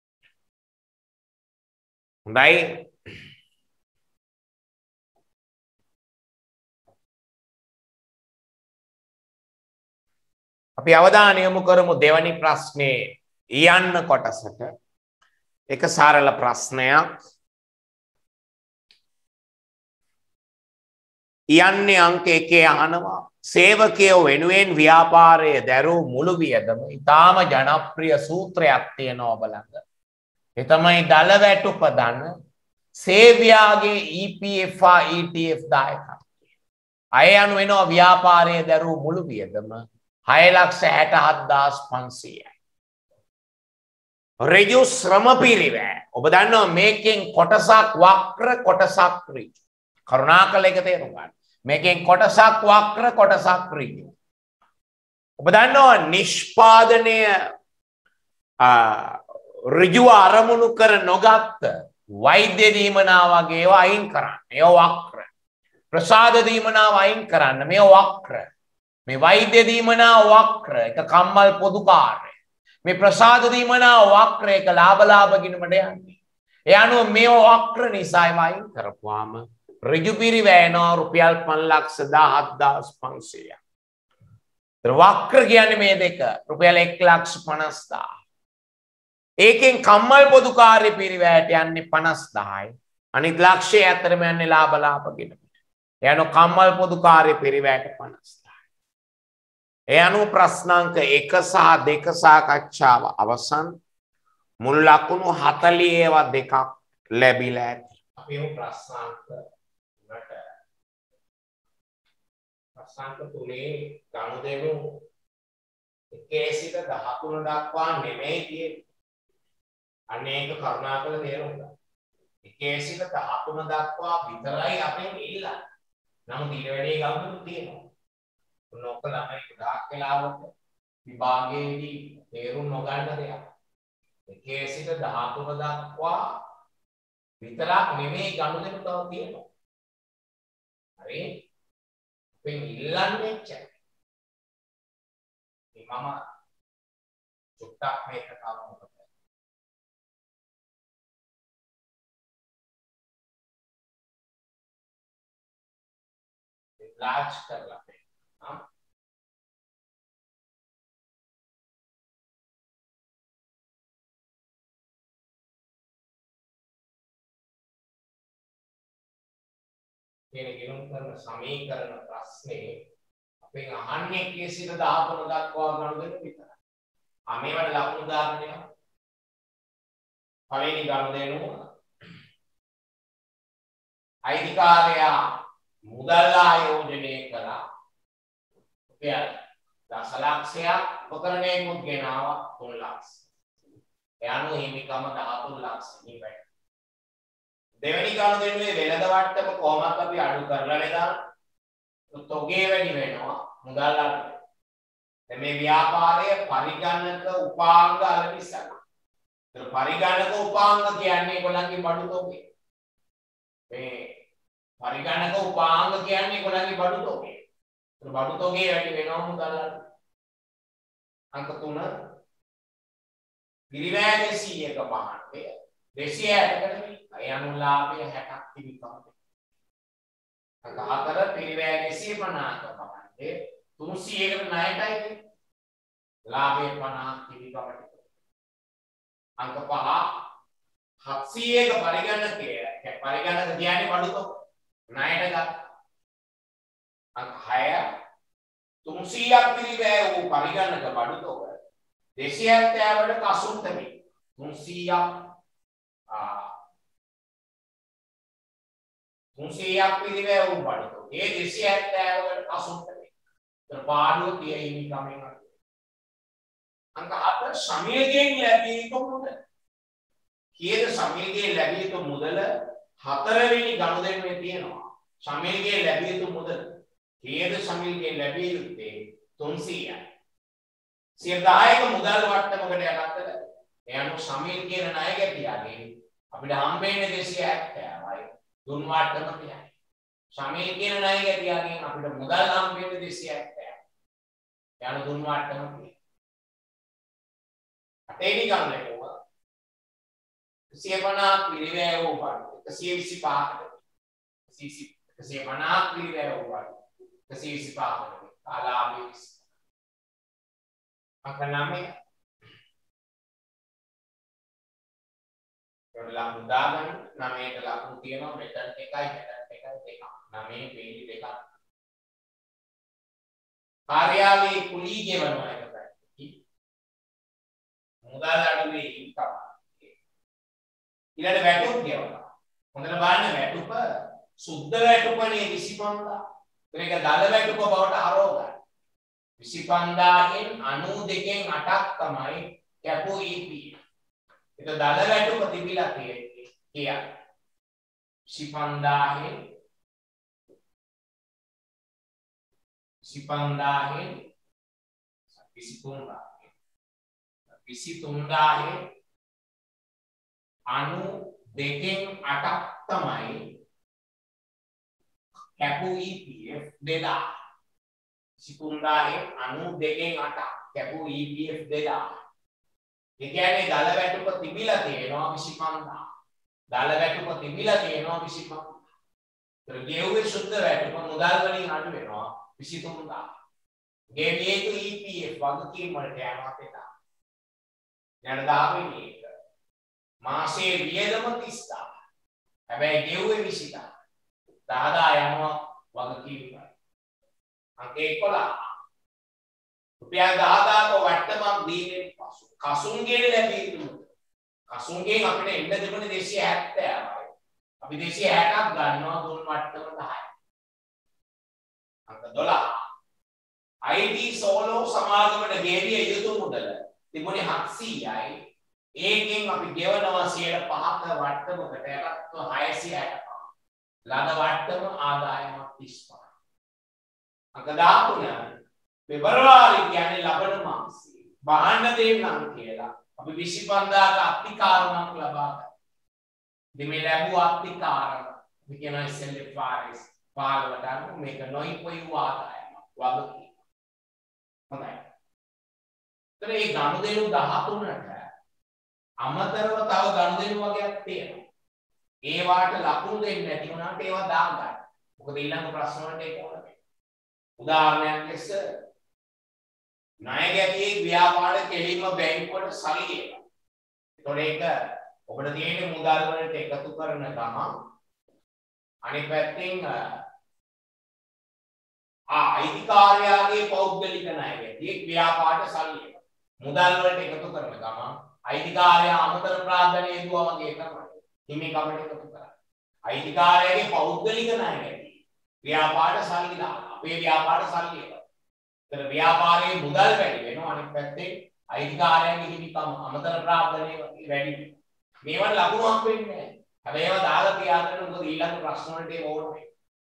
[SPEAKER 1] හොඳයි. අපි අවධානය යොමු කරමු දෙවැනි ප්‍රශ්නේ යන්න කොටසට. එක සරල ප්‍රශ්නයක්. යන්නේ අංක එකේ අහනවා සේවකයෝ වෙනුවෙන් ව්‍යාපාරයේ දැරූ මුළු වියදම ඉතාම ජනප්‍රිය සූත්‍රයක් තියෙනවා බලන්න. ඒ තමයි දල වැටුපදන සේවයාගේ E P F E T F දායකත්වය. අය අනුව වෙනවා ව්‍යාපාරයේ දැරූ මුළු වියදම හය ලක්ෂ හැට හත්දාස් පන්සීයයි. ඍජු ශ්‍රම පිරිවැය. ඔබ දන්නවා මේකෙන් කොටසක් වක්‍ර කොටසක් ඍජු. කරුණාකර ඒක තේරුම් ගන්න. මේකෙන් කොටසක් වක්‍ර කොටසක් ඍජු. ඔබ දන්නවා නිෂ්පාදනය ඍජුව අරමුණු කර නොගත්ත වෛද්‍ය දීමනා වගේ ඒවා අයින් කරන්න. ඒවා වක්‍ර. ප්‍රසාද දීමනාව අයින් කරන්න. මේවා වක්‍ර. මේ වෛද්‍ය දීමනා වක්‍ර එක කම්මල් පොදු කාර්ය. මේ ප්‍රසාද දීමනා වක්‍ර එක ලාභ ලාභ ගිණුමට යන්නේ. ඒ අනුව මේ වක්‍ර නිසා ඒවා අයින් කරපුවාම ඍජු පිරිවැය යනවා රුපියල් පන්ලක්ෂ දාහදාස් පන්සීයක්. ඒතර වක්‍ර කියන්නේ මේ දෙක රුපියල් එක් ලක්ෂ පනස් දාහක්. ඒකෙන් කම්මල් පොදු කාර්ය පිරිවැයට යන්නේ පනස් දහයි. අනිත් ලක්ෂය අතරම යන්නේ ලාභ ලාභ ගිණුමට. ඒ අනුව කම්මල් පොදු කාර්ය පිරිවැයට පනස්. ඒ අනුව ප්‍රශ්නාංක එක සහ දෙක සාකච්ඡාව අවසන්. මුල් ලකුණු හතළිහ ඒවා දෙකක් ලැබිලා ඇති. අපි මේ ප්‍රශ්නාංක උනට ප්‍රශ්නාංක තුනේ ගනුදෙනු එකේ සිට දහතුන දක්වා නෙමෙයි තියෙන්නේ. අනේක කරුණාකර තේරුම් ගන්න. එකේ සිට දහතුන දක්වා විතරයි අපෙන් ඉල්ලන්නේ. නමුත් ඊට වැඩි ගනුදෙනු තියෙනවා. නොක ළමයි ගොඩාක් වෙලාවට විභාගයේදී තේරුම් නොගන්න දෙයක්. එකේ සිට දහතුන දක්වා විතරක් නෙමෙයි ගනුදෙනු තව තියෙනවා. හරි? අපි ඉල්ලන්නේ චැක්. මම චුට්ටක් මේක large කරලා පෙන්නනවා. කියන ගණන් කරන සමීකරණ ප්‍රශ්නේ අපෙන් අහන්නේ එකේ සිට දහතුන දක්වා ගණුදෙනු විතරයි. ආ මේවට ලකුණු උදාහරණයක්. පළවෙනි ගණුදෙනුව අයිතිකාරයා මුදල් ආයෝජනය කළා. රුපියල් දසලක්ෂයක් උපකරණයකුත් ගෙනාවා තුන් ලක්ෂ. ඒ අනුව හිමිකම දහතුන් ලක්ෂකින් වැඩි. දෙවෙනි ගණුදෙනුවේ වෙළඳ වට්ටම කොහොමද අපි අඩු කරලා නේද? තොගේ වැඩි වෙනවා මුදල් අඩු. දැන් මේ ව්‍යාපාරයේ පරිගණක උපාංග අලවිසක්. ඒතර පරිගණක උපාංග කියන්නේ ඒගොල්ලන්ගේ බඩු තොගේ. මේ පරිගණක උපාංග කියන්නේ ඒගොල්ලන්ගේ බඩු තොගේ. ඒතර බඩු තොගේ වැඩි වෙනවා මුදල් අඩු. අංක තුන පිරිවැය දෙසීයක පහන්නේ දෙසිය අටකට ඒ අනුව ලාභය හැටක් තිබිකම. අංක හතර පිරිවැය දෙසිය පනහක පහන්නේ තුන්සියයකට ණයටයි ලාභය පනහක් තිබිකමට. අංක පහ හත්සියයක පරිගණකය පරිගණක කියන්නේ බඩු තොග ණයට ගත්තා. අංක හය තුන්සියයක් පිරිවැය වූ පරිගණක බඩු තොග දෙසිය හැත්තෑවට කසුන් තැබේ. තුන්සියයක් තුන්සියයක් පිරිවැය වූ බඩු තොග ඒ දෙසිය හැත්තෑවට කසුන් තැබේ. ඒතර පාඩුව තියෙයි හිමිකමෙන් අඩු. අංක හත සමයයෙන් ලැබිය යුතු මුදල. කීයද සමයයෙන් ලැබිය යුතු මුදල? හතරවෙනි ගණුදෙනුවේ තියෙනවා. සමයයෙන් ලැබිය යුතු මුදල. කීයද සමයයෙන් ලැබිය යුත්තේ? තුන්සියයි. සිය දහයක මුදල් වට්ටමකට යටත් ඒ අනුව සමීර කියන ණය ගැටියාගේ අපිට හම්බෙන්නේ දෙසිය හැත්තෑවයි දුන් වට්ටම තියයි. සමීර කියන ණය ගැටියාගෙන් අපිට මුදල් හම්බෙන්නේ දෙසිය හැත්තෑවයි. ඒ අනුව දුන් වට්ටම තියයි. අටවෙනි ගණුදෙනුව සිය පනහක් පිරිවැය වූ බඩු එකසිය විසිපහකට එකසිය පනහක් පිරිවැය වූ බඩු එකසිය විසිපහකට කාලාභය අංක නවය ලකුණු දාගන්න. නවයට ලකුණු තියෙනවා මෙතන එකයි මෙතන එකයි දෙකක්. නවයේ පිළි දෙකක්. කාර්යාලයේ කුලී ගෙවනවා එක පැත්තකින්. මුදල් අඩුවේ ඉන්කම්. ඊළඟ වැටුප් ගෙවනවා. හොඳට බලන්න වැටුප සුද්ධ වැටුපනේ විසිපන්දා. ඒක දල වැටුප බවට ආරෝගයි. විසිපන්දාගෙන් අනූදෙකෙන් අටක් තමයි කැපු E P F. ඒක දල වැටුප තිබිලා තියෙන්නේ කියන්නේ විසිපන්දාගෙන් විසිපන්දාගෙන් විසිතුන්දාගෙන් විසිතුන්දාගෙන් අනූදෙකෙන් අටක් තමයි කැපු E P F දෙදා. විසිතුන්දාගෙන් අනූදෙකෙන් අටක් කැපු E P F දෙදා. ඒ කියන්නේ දල වැටුප තිබිලා තියෙනවා විසිපන්දා. දල වැටුප තිබිලා තියෙනවා විසිපන්දා. ඒතර ගෙවුවේ සුද්ධ වැටුප මුදල් වලින් අඩු වෙනවා විසිතුන්දා. ගෙවිය යුතු E P F වගකීම් වලට යනවා තේතා. යන දාවෙනි එක. මාසයේ වියදම තිස්දා. හැබැයි ගෙවුවේ විසිදා. දහදා යනවා වගකීම් වල. අංක එකොළහ රුපියල් දහදාක වට්ටමක් දීමෙන් පසු කසුන්ගෙන් ලැබිය යුතු මුදල. කසුන්ගෙන් අපිට එන්න තිබුණේ දෙසිය හැත්තෑවයි. අපි දෙසිය හැටක් ගන්නවා දුන් වට්ටම දහයයි. අංක දොළහ I T සෝලෝ සමාගමට ගෙවිය යුතු මුදල තිබුණේ හත්සීයයි. ඒකෙන් අපි ගෙවනවා සියයට පහක වට්ටමකට යටත්ව හයසිය හැටපහ. ලද වට්ටම ආදායමක් තිස්පහයි. අංක දාතුන පෙබරවාරි කියන්නේ ලබන මාසයේ බාහන්න දෙන්නම් කියලා අපි විසිපන්දාක අත්තිකාරමක් ලබා ගන්නවා. ඉතින් මේ ලැබුව අත්තිකාරම අපි කියන S L F R S පාලවට අනුව මේක නොයිපොයි ආදායමක් වගකීම. හොඳයි. ඒතර මේ ගනුදෙනු දහතුනට අමතරව තව ගනුදෙනු වගේක් තියෙනවා. ඒ වාට ලකුණු දෙන්නේ නැති වුණාට ඒවා දාගන්න. මොකද ඊළඟ ප්‍රශ්න වලට ඒක ඕනේ. උදාහරණයක් ලෙස ණය ගැතියේ ව්‍යාපාර කෙලින්ම බැංකුවට සල්ලි එනවා. ඒතකොට ඒක ඔබට තියෙන මුදල් වලට එකතු කරන ගමන් අනිත් පැත්තෙන් ආ අයිතිකාරයාගේ පෞද්ගලික ණය ගැතියේ ව්‍යාපාරට සල්ලි එනවා. මුදල් වලට එකතු කරන ගමන් අයිතිකාරයා අමතර ප්‍රාර්ථනා යදුවා වගේ තමයි. හිමිකමට එකතු කරා. අයිතිකාරයාගේ පෞද්ගලික ණය ගැතියේ ව්‍යාපාරට සල්ලි දානවා. අපේ ව්‍යාපාරට සල්ලි එනවා. ඒතර ව්‍යාපාරයේ මුදල් වැඩි වෙනවා. අනිත් පැත්තේ අයිතිකාරයාගේ හිමිකම අමතර ප්‍රාර්ථනා වැඩි වෙනවා. මේවට ලකුණක් වෙන්නේ නැහැ. හැබැයි ඒවා දාලා තියාගන්න මොකද ඊළඟ ප්‍රශ්න වලට ඒක ඕනේ.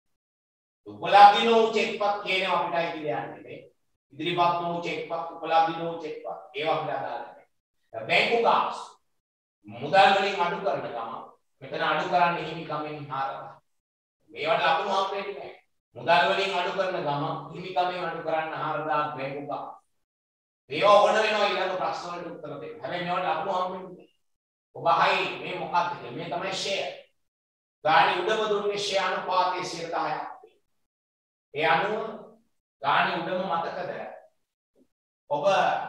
[SPEAKER 1] උපලබ්ධිනෝ චෙක්පත් කියන්නේ අපිට අයිති දෙයක් නෙමෙයි. ඉදිරිපත් නෝ චෙක්පත් උපලබ්ධිනෝ චෙක්පත් ඒවා අපිට අදාළ නැහැ. බැංකු කාස් මුදල් වලින් අඩු කරන ගම මෙතන අඩු කරන්නේ හිමිකමෙන් හරහා. මේවට ලකුණු හම් වෙන්නේ නැහැ. මුදල් වලින් අඩු කරන ගම හිමිකමෙන් අඩු කරන්න හරහා බැංකු කාස්. ඒවා ඕන වෙනවා ඊළඟ ප්‍රශ්න වලට උත්තර දෙන්න. හැබැයි මේවට ලකුණු හම් වෙන්නේ නැහැ. ඔබ හයි මේ මොකක්ද කියන්නේ? මේ තමයි ෂෙයා. ගාණි උඩම දුන්නේ ෂෙයා අනුපාතයේ සියයට දහයක්. ඒ අනුව ගාණි උඩම මතකද? ඔබ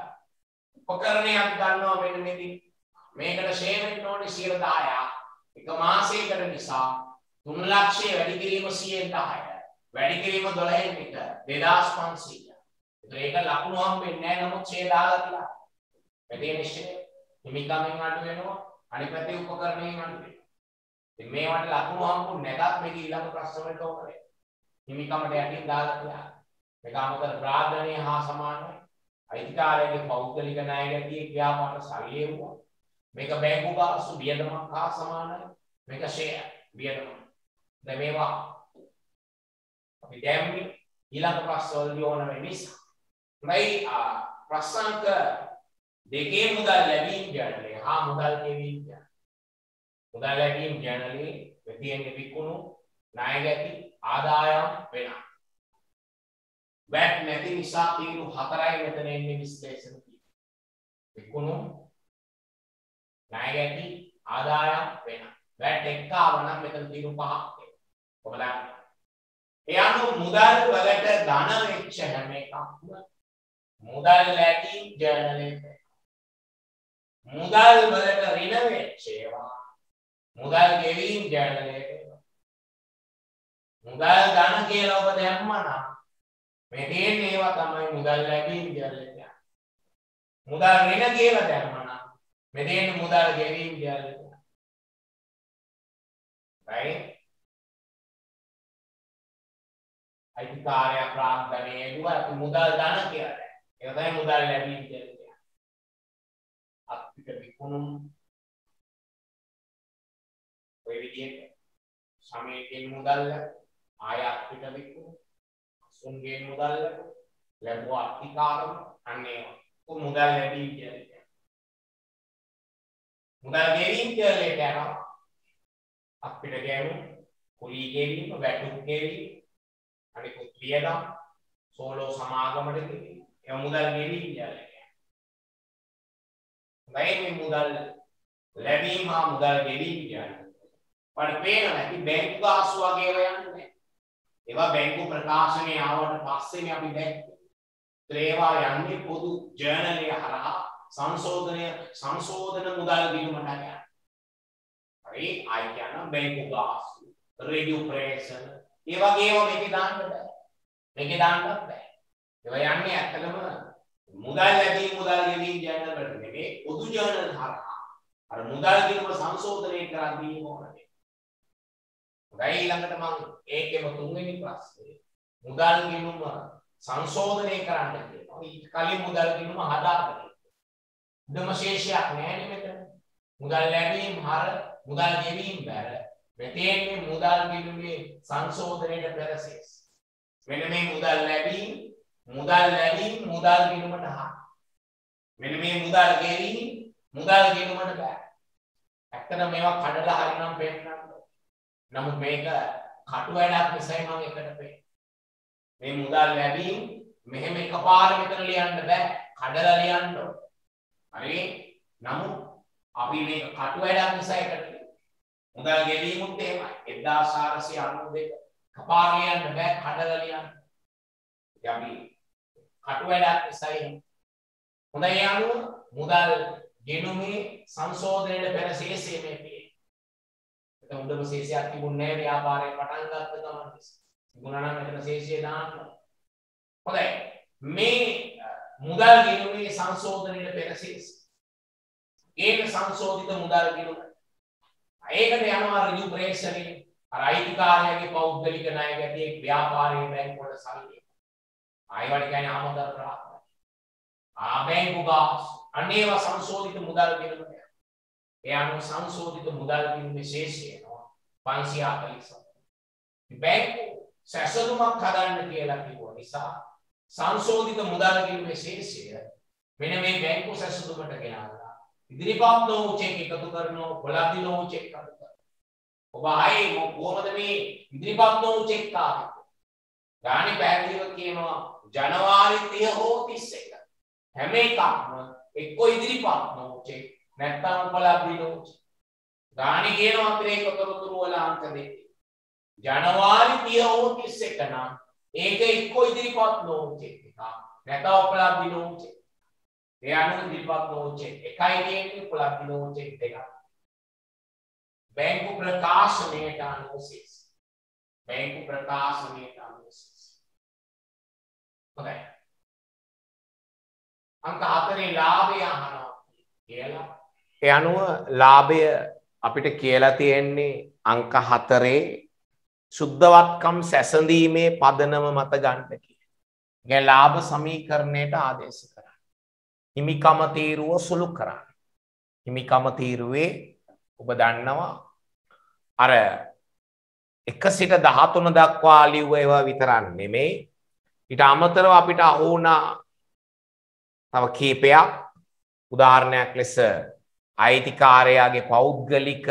[SPEAKER 1] උපකරණයක් ගන්නවා මෙන්න මේකේ. මේකට ෂෙයා වෙන්න ඕනේ සියයට දහයක්. එක මාසයකට නිසා තුන් ලක්ෂය වැඩි කිරීම සියයට දහය. වැඩි කිරීම දොළහෙන් එක දෙදාස් පන්සීය. ඒක ලකුණු හම් වෙන්නේ නැහැ නමුත් ෂෙයා දාලා කියලා. මෙතන ෂෙයා හිමිකමෙන් අඩු වෙනවා. අනිත් පැත්තේ උපකරණයෙන් අඩු වෙනවා. ඉතින් මේවට ලකුණු හම්බුනේ නැතත් මේක ඊළඟ ප්‍රශ්න වලට ඕනේ. හිමිකමට යටින් දාලා තියා. මේක අමතර ප්‍රාර්ථනීය හා සමානයි. අයිතිකාරයාගේ පෞද්ගලික ණය ගැතියේ ව්‍යාපාර සල්ලි එවුවා. මේක බැංකු කාසු වියදමක් හා සමානයි. මේක ෂෙයා වියදම. දැන් මේවා අපි දැම්මේ ඊළඟ ප්‍රශ්න වලදී ඕන වෙන නිසා. මේ ප්‍රශ්නාංක දෙකේ මුදල් ලැබීම් ජර්නලය හා මුදල් ගෙවීම් ජර්නලය. මුදල් ලැබීම් ජර්නලයේ තියෙන්නේ විකුණු ණය ගැති ආදායම් වෙනවා. වැට් නැති නිසා තීරු හතරයි මෙතන එන්නේ විශ්ලේෂණ තියෙන්නේ. විකුණු ණය ගැති ආදායම් වෙනවා. වැට් එක්ක ආව නම් මෙතන තීරු පහක් එනවා. ඔබ දන්නවා. ඒ අනුව මුදල් වලට ධන වෙච්ච හැම එකක්ම මුදල් ලැබීම් ජර්නලයේ මුදල් වලට ඍණ වෙච්ච ඒවා මුදල් ගෙවීම් ජර්නලයට මුදල් ධන කියලා ඔබ දැම්මනම් මේ තියෙන ඒවා තමයි මුදල් ලැබීම් ජර්නලයට. මුදල් ඍණ කියලා දැම්මනම් මේ තියෙන මුදල් ගෙවීම් ජර්නලයට. right? අයිතිකාරය ප්‍රාර්ථනයේ දුවා අපි මුදල් ධන කියලා දැන්. ඒක තමයි මුදල් ලැබීම් ජර්නලය. අපිට විකුණුම් ඔය විදිහට සමයකින් මුදල් ආය අපිට විකුණුම් සුන්ගේ මුදල් ලැබුවා අධිකාරම අන්නේ මුදල් ලැබීම් කියන්නේ මුදල් ගෙවීම් කියලා කියනවා අපිට ගෑනු කුලී ගෙවීම වැටුප් ගෙවීම අනිකුත් වියදම් සෝලෝ සමාගමට ගෙවීම ඒ මුදල් ගෙවීම් කියන්නේ මේ මුදල් ලැබීම හා මුදල් ගෙවීම කියන්නේ. අපට පේනවා ඇති බැංකු ගාස්තු වගේ ඒවා යන්නේ නැහැ. ඒවා බැංකු ප්‍රකාශනයේ ආවට පස්සේනේ අපි දැක්කේ. ඒවා යන්නේ පොදු ජර්නලය හරහා සංශෝධනය සංශෝධන මුදල් ගිණුමට යනවා. හරි ආයි කියන බැංකු ගාස්තු, රෙඩියුප්‍රේෂන් ඒ වගේ ඒවා මේකේ දාන්න බෑ. මේකේ දාන්නත් බෑ. ඒවා යන්නේ ඇත්තටම මුදල් ලැබීම් මුදල් ගෙවීම් ජර්නල් වලට නෙමෙයි පොදු ජර්නල් හරහා අර මුදල් ගිණුම සංශෝධනය කරද්දී ඕනේ. හොඳයි ඊළඟට මම ඒකෙම තුන්වෙනි ප්‍රශ්නේ මුදල් ගිණුම සංශෝධනය කරන්න කියනවා. ඊට කලින් මුදල් ගිණුම හදාගන්න. උදම ශේෂයක් නැහැ මෙතන. මුදල් ලැබීම් හර මුදල් ගෙවීම් බැර මෙතෙන්නේ මුදල් ගිණුමේ සංශෝධනයට පෙරසෙස්. මෙන්න මේ මුදල් ලැබීම් මුදල් ලැබීම් මුදල් ගිණුමට හා මෙන්න මේ මුදල් ගෙවීම මුදල් ගිණුමට බෑ. ඇත්තටම මේවා කඩලා හරිනම් පෙන්නන්න. නමුත් මේක කටු වැඩක් නිසා මම එකට පෙන්නන්නේ. මේ මුදල් ලැබීම් මෙහෙම එකපාර මෙතන ලියන්න බෑ. කඩලා ලියන්න ඕන. හරි? නමුත් අපි මේක කටු වැඩක් නිසා එකට මුදල් ගෙවීමුත් එහෙමයි. එක්දාස් හාරසිය අනූ දෙක කපාර ලියන්න බෑ කඩලා ලියන්න. අපි කටු වැඩක් ඉස්සයි. හොඳයි ඒ අනුව මුදල් ගෙනුමේ සංශෝධනයේ පෙර ශේෂය මේ තියෙන්නේ. ඒක උඩම ශේෂයක් තිබුණේ නැහැ ව්‍යාපාරය පටන් ගත්ත ගමන්. තිබුණා නම් මෙතන ශේෂය දාන්න. හොඳයි. මේ මුදල් ගෙනුමේ සංශෝධනයේ පෙර ශේෂය. ඒක සංශෝධිත මුදල් ගෙනුම. ඒකට යනවා ඍජු ප්‍රේක්ෂණය. අර අයිතිකාරයාගේ පෞද්ගලික ණය ගැටියේ ව්‍යාපාරයේ බැංකු වල සල්ලි. ආයෙත් කියන්නේ ආමෝදර ප්‍රාප්ත. ආ බැංකු ගාස් අනේව සංශෝධිත මුදල් ගෙනුම. ඒ අනුව සංශෝධිත මුදල් ගෙනුමේ ශේෂය එනවා පන්සිය හතළිස්. බැංකු සැසඳුමක් හදන්න කියලා කිව්ව නිසා සංශෝධිත මුදල් ගෙනුමේ ශේෂය මෙන්න මේ බැංකු සැසඳුමට ගෙනාවා. ඉදිරිපත් නොවු චෙක් එකතු කරනවා කොළඹ නොවු චෙක් එකතු කරනවා. ඔබ ආයේ කොහොමද මේ ඉදිරිපත් නොවු චෙක් ආවේ? ගානේ පැහැදිලිව කියනවා ජනවාරි තිහ හෝ තිස් එක. හැම එකක්ම එක්ක ඉදිරිපත් නොවු චෙක් නැත්නම් කොළඹ නොවු චෙක්. ගානේ කියනවා අපේ කොතරතුරු වල අංක දෙක. ජනවාරි තිහ හෝ තිස් එක නම් ඒක එක්ක ඉදිරිපත් නොවු චෙක් එක. නැත්නම් කොළඹ නොවු චෙක්. ඒ අනුව ඉදිරිපත් නොවු චෙක් එකයි තියෙන්නේ කොළඹ නොවු චෙක් දෙකක්. බැංකු ප්‍රකාශනයට අනුව ශේෂ. බැංකු ප්‍රකාශනයට අනුව ශේෂ. හොඳයි. අංක හතරේ ලාභය අහනවා කියලා. ඒ අනුව ලාභය අපිට කියලා තියෙන්නේ අංක හතරේ සුද්ධවත්කම් සැසඳීමේ පදනම මත ගන්න කියලා. ඒ ලාභ සමීකරණයට ආදේශ කරා. හිමිකම තීරුව සුළු කරා. හිමිකම තීරුවේ ඔබ දන්නවා අර එක සිට දහතුන දක්වා ලිව්ව ඒවා විතරක් නෙමෙයි ඊට අමතරව අපිට අහු වුණා තව කීපයක්. උදාහරණයක් ලෙස අයිතිකාරයාගේ පෞද්ගලික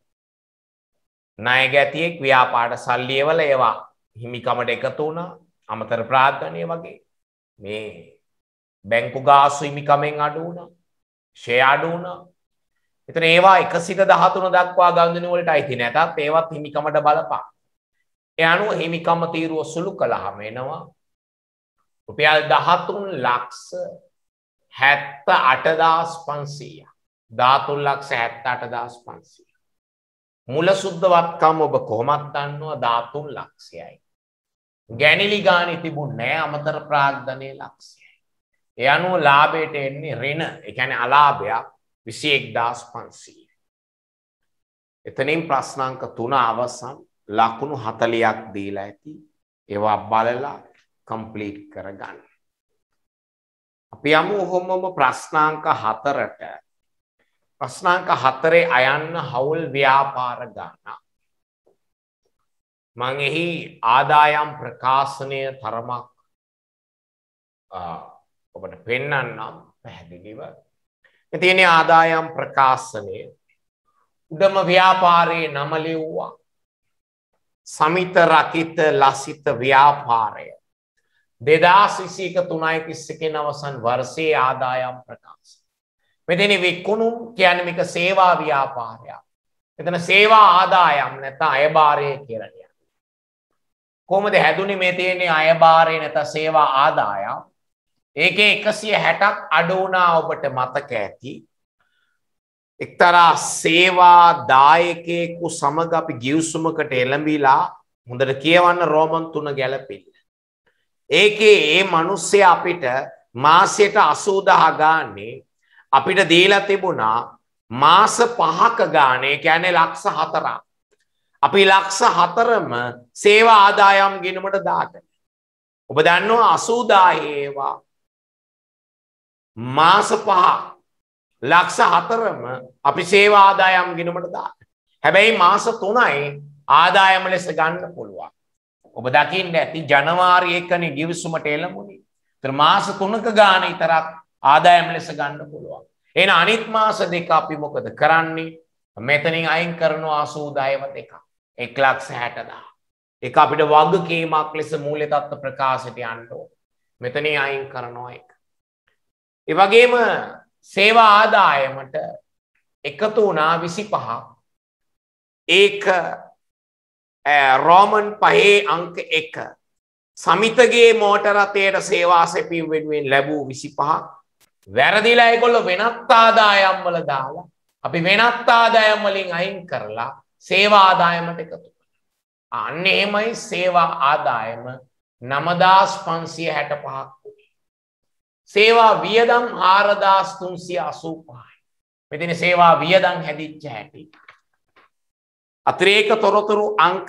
[SPEAKER 1] ණය ගැතියෙක් ව්‍යාපාර සල්ලිවල ඒවා හිමිකමට එකතු වුණා. අමතර ප්‍රාග්ධනය වගේ මේ බැංකු ගාස්තු හිමිකමෙන් අඩු වුණා. ෂෙයා අඩු වුණා. එතන ඒවා එක සිට දහතුන දක්වා ගනුදෙනු වලට අයිති නැතත් ඒවත් හිමිකමට බලපා. ඒ අනුව හිමිකම තීරුව සුළු කළාම එනවා රුපියල් දහතුන් ලක්ෂ හැත්ත අටදාස් පන්සීය. දහතුන් ලක්ෂ හැත්ත අටදාස් පන්සීය. මුල සුද්ධවත්කම ඔබ කොහොමද දන්නවා දහතුන් ලක්ෂයයි. ගැනිලි ගානේ තිබුණේ අමතර ප්‍රාග්ධනයේ ලක්ෂයයි. ඒ අනුව ලාභයට එන්නේ ඍණ. ඒ කියන්නේ අලාභයක් විසි එක්දාස් පන්සීය. එතනින් ප්‍රශ්නාංක තුන අවසන්. ලකුණු හතළියක් දීලා ඇති. ඒවා බලලා කම්ප්ලීට් කරගන්න. අපි යමු ඔහොමම ප්‍රශ්නාංක හතරට. ප්‍රශ්නාංක හතරේ අයන්න හවුල් ව්‍යාපාර ගන්න. මම එහි ආදායම් ප්‍රකාශනය තරමක් ඔබට පෙන්වන්නම් පැහැදිලිව. මේ තියෙන ආදායම් ප්‍රකාශනය උඩම ව්‍යාපාරයේ නම ලිව්වා. සමිත රකිත ලසිත ව්‍යාපාරය දෙදාස් විසි එක තුනයි තිස් එකේ අවසන් වර්ෂයේ ආදායම් ප්‍රකාශ. මෙතන විකුණුම් කියන්නේ මේක සේවා ව්‍යාපාරයක්. මෙතන සේවා ආදායම් නැත්නම් අයබාරය කියලා කියන්නේ. කොහොමද හැදුනේ මේ තියෙන්නේ අයබාරය නැත්නම් සේවා ආදායම්? ඒකේ එකසිය හැටක් අඩු වුණා ඔබට මතක ඇති. එක්තරා සේවා දායකයෙකු සමග අපි ගිවිසුමකට එළඹිලා හොඳට කියවන්න රෝමන් තුන ගැලපෙන්න. ඒකේ ඒ මිනිස්සයා අපිට මාසයට අසූදාහ ගානේ අපිට දීලා තිබුණා මාස පහක ගානේ කියන්නේ ලක්ෂ හතරක්. අපි ලක්ෂ හතරම සේවා ආදායම් ගෙනුමට දාගෙන. ඔබ දන්නවා අසූදාහ ඒවා මාස පහ ලක්ෂ හතරම අපි සේවා ආදායම් ගෙනුමට දාගෙන. හැබැයි මාස තුනයි ආදායම ලෙස ගන්න පුළුවන්. ඔබ දකින්න ඇති ජනවාරි එකනේ ගිවිසුමට එළඹුණේ. ඒතර මාස තුනක ගාන විතරක් ආදායම ලෙස ගන්න පුළුවන්. එහෙනම් අනිත් මාස දෙක අපි මොකද කරන්නේ? මෙතනින් අයින් කරනවා අසූදාහව දෙක. එක් ලක්ෂ හැටදාහ. ඒක අපිට වගකීමක් ලෙස මූල්‍ය තත්ත්ව ප්‍රකාශයට යන්න ඕන. මෙතනින් අයින් කරනවා එක. ඒ වගේම සේවා ආදායමට එකතු වුණා විසි පහක්. ඒක රෝමන් පහේ අංක එක. සමිතගේ මෝටර රථයට සේවා සැපීම වෙනුවෙන් ලැබූ විසිපහක් වැරදිලා ඒගොල්ලෝ වෙනත් ආදායම් වල දාලා අපි වෙනත් ආදායම් වලින් අයින් කරලා සේවා ආදායමට එකතු කරනවා. අන්න එහෙමයි සේවා ආදායම නවදාස් පන්සිය හැටපහක් වුණේ. සේවා වියදම් හාරදාස් තුන්සිය අසූ පහයි. මෙතන සේවා වියදම් හැදිච්ච හැටි. අතිරේක තොරතුරු අංක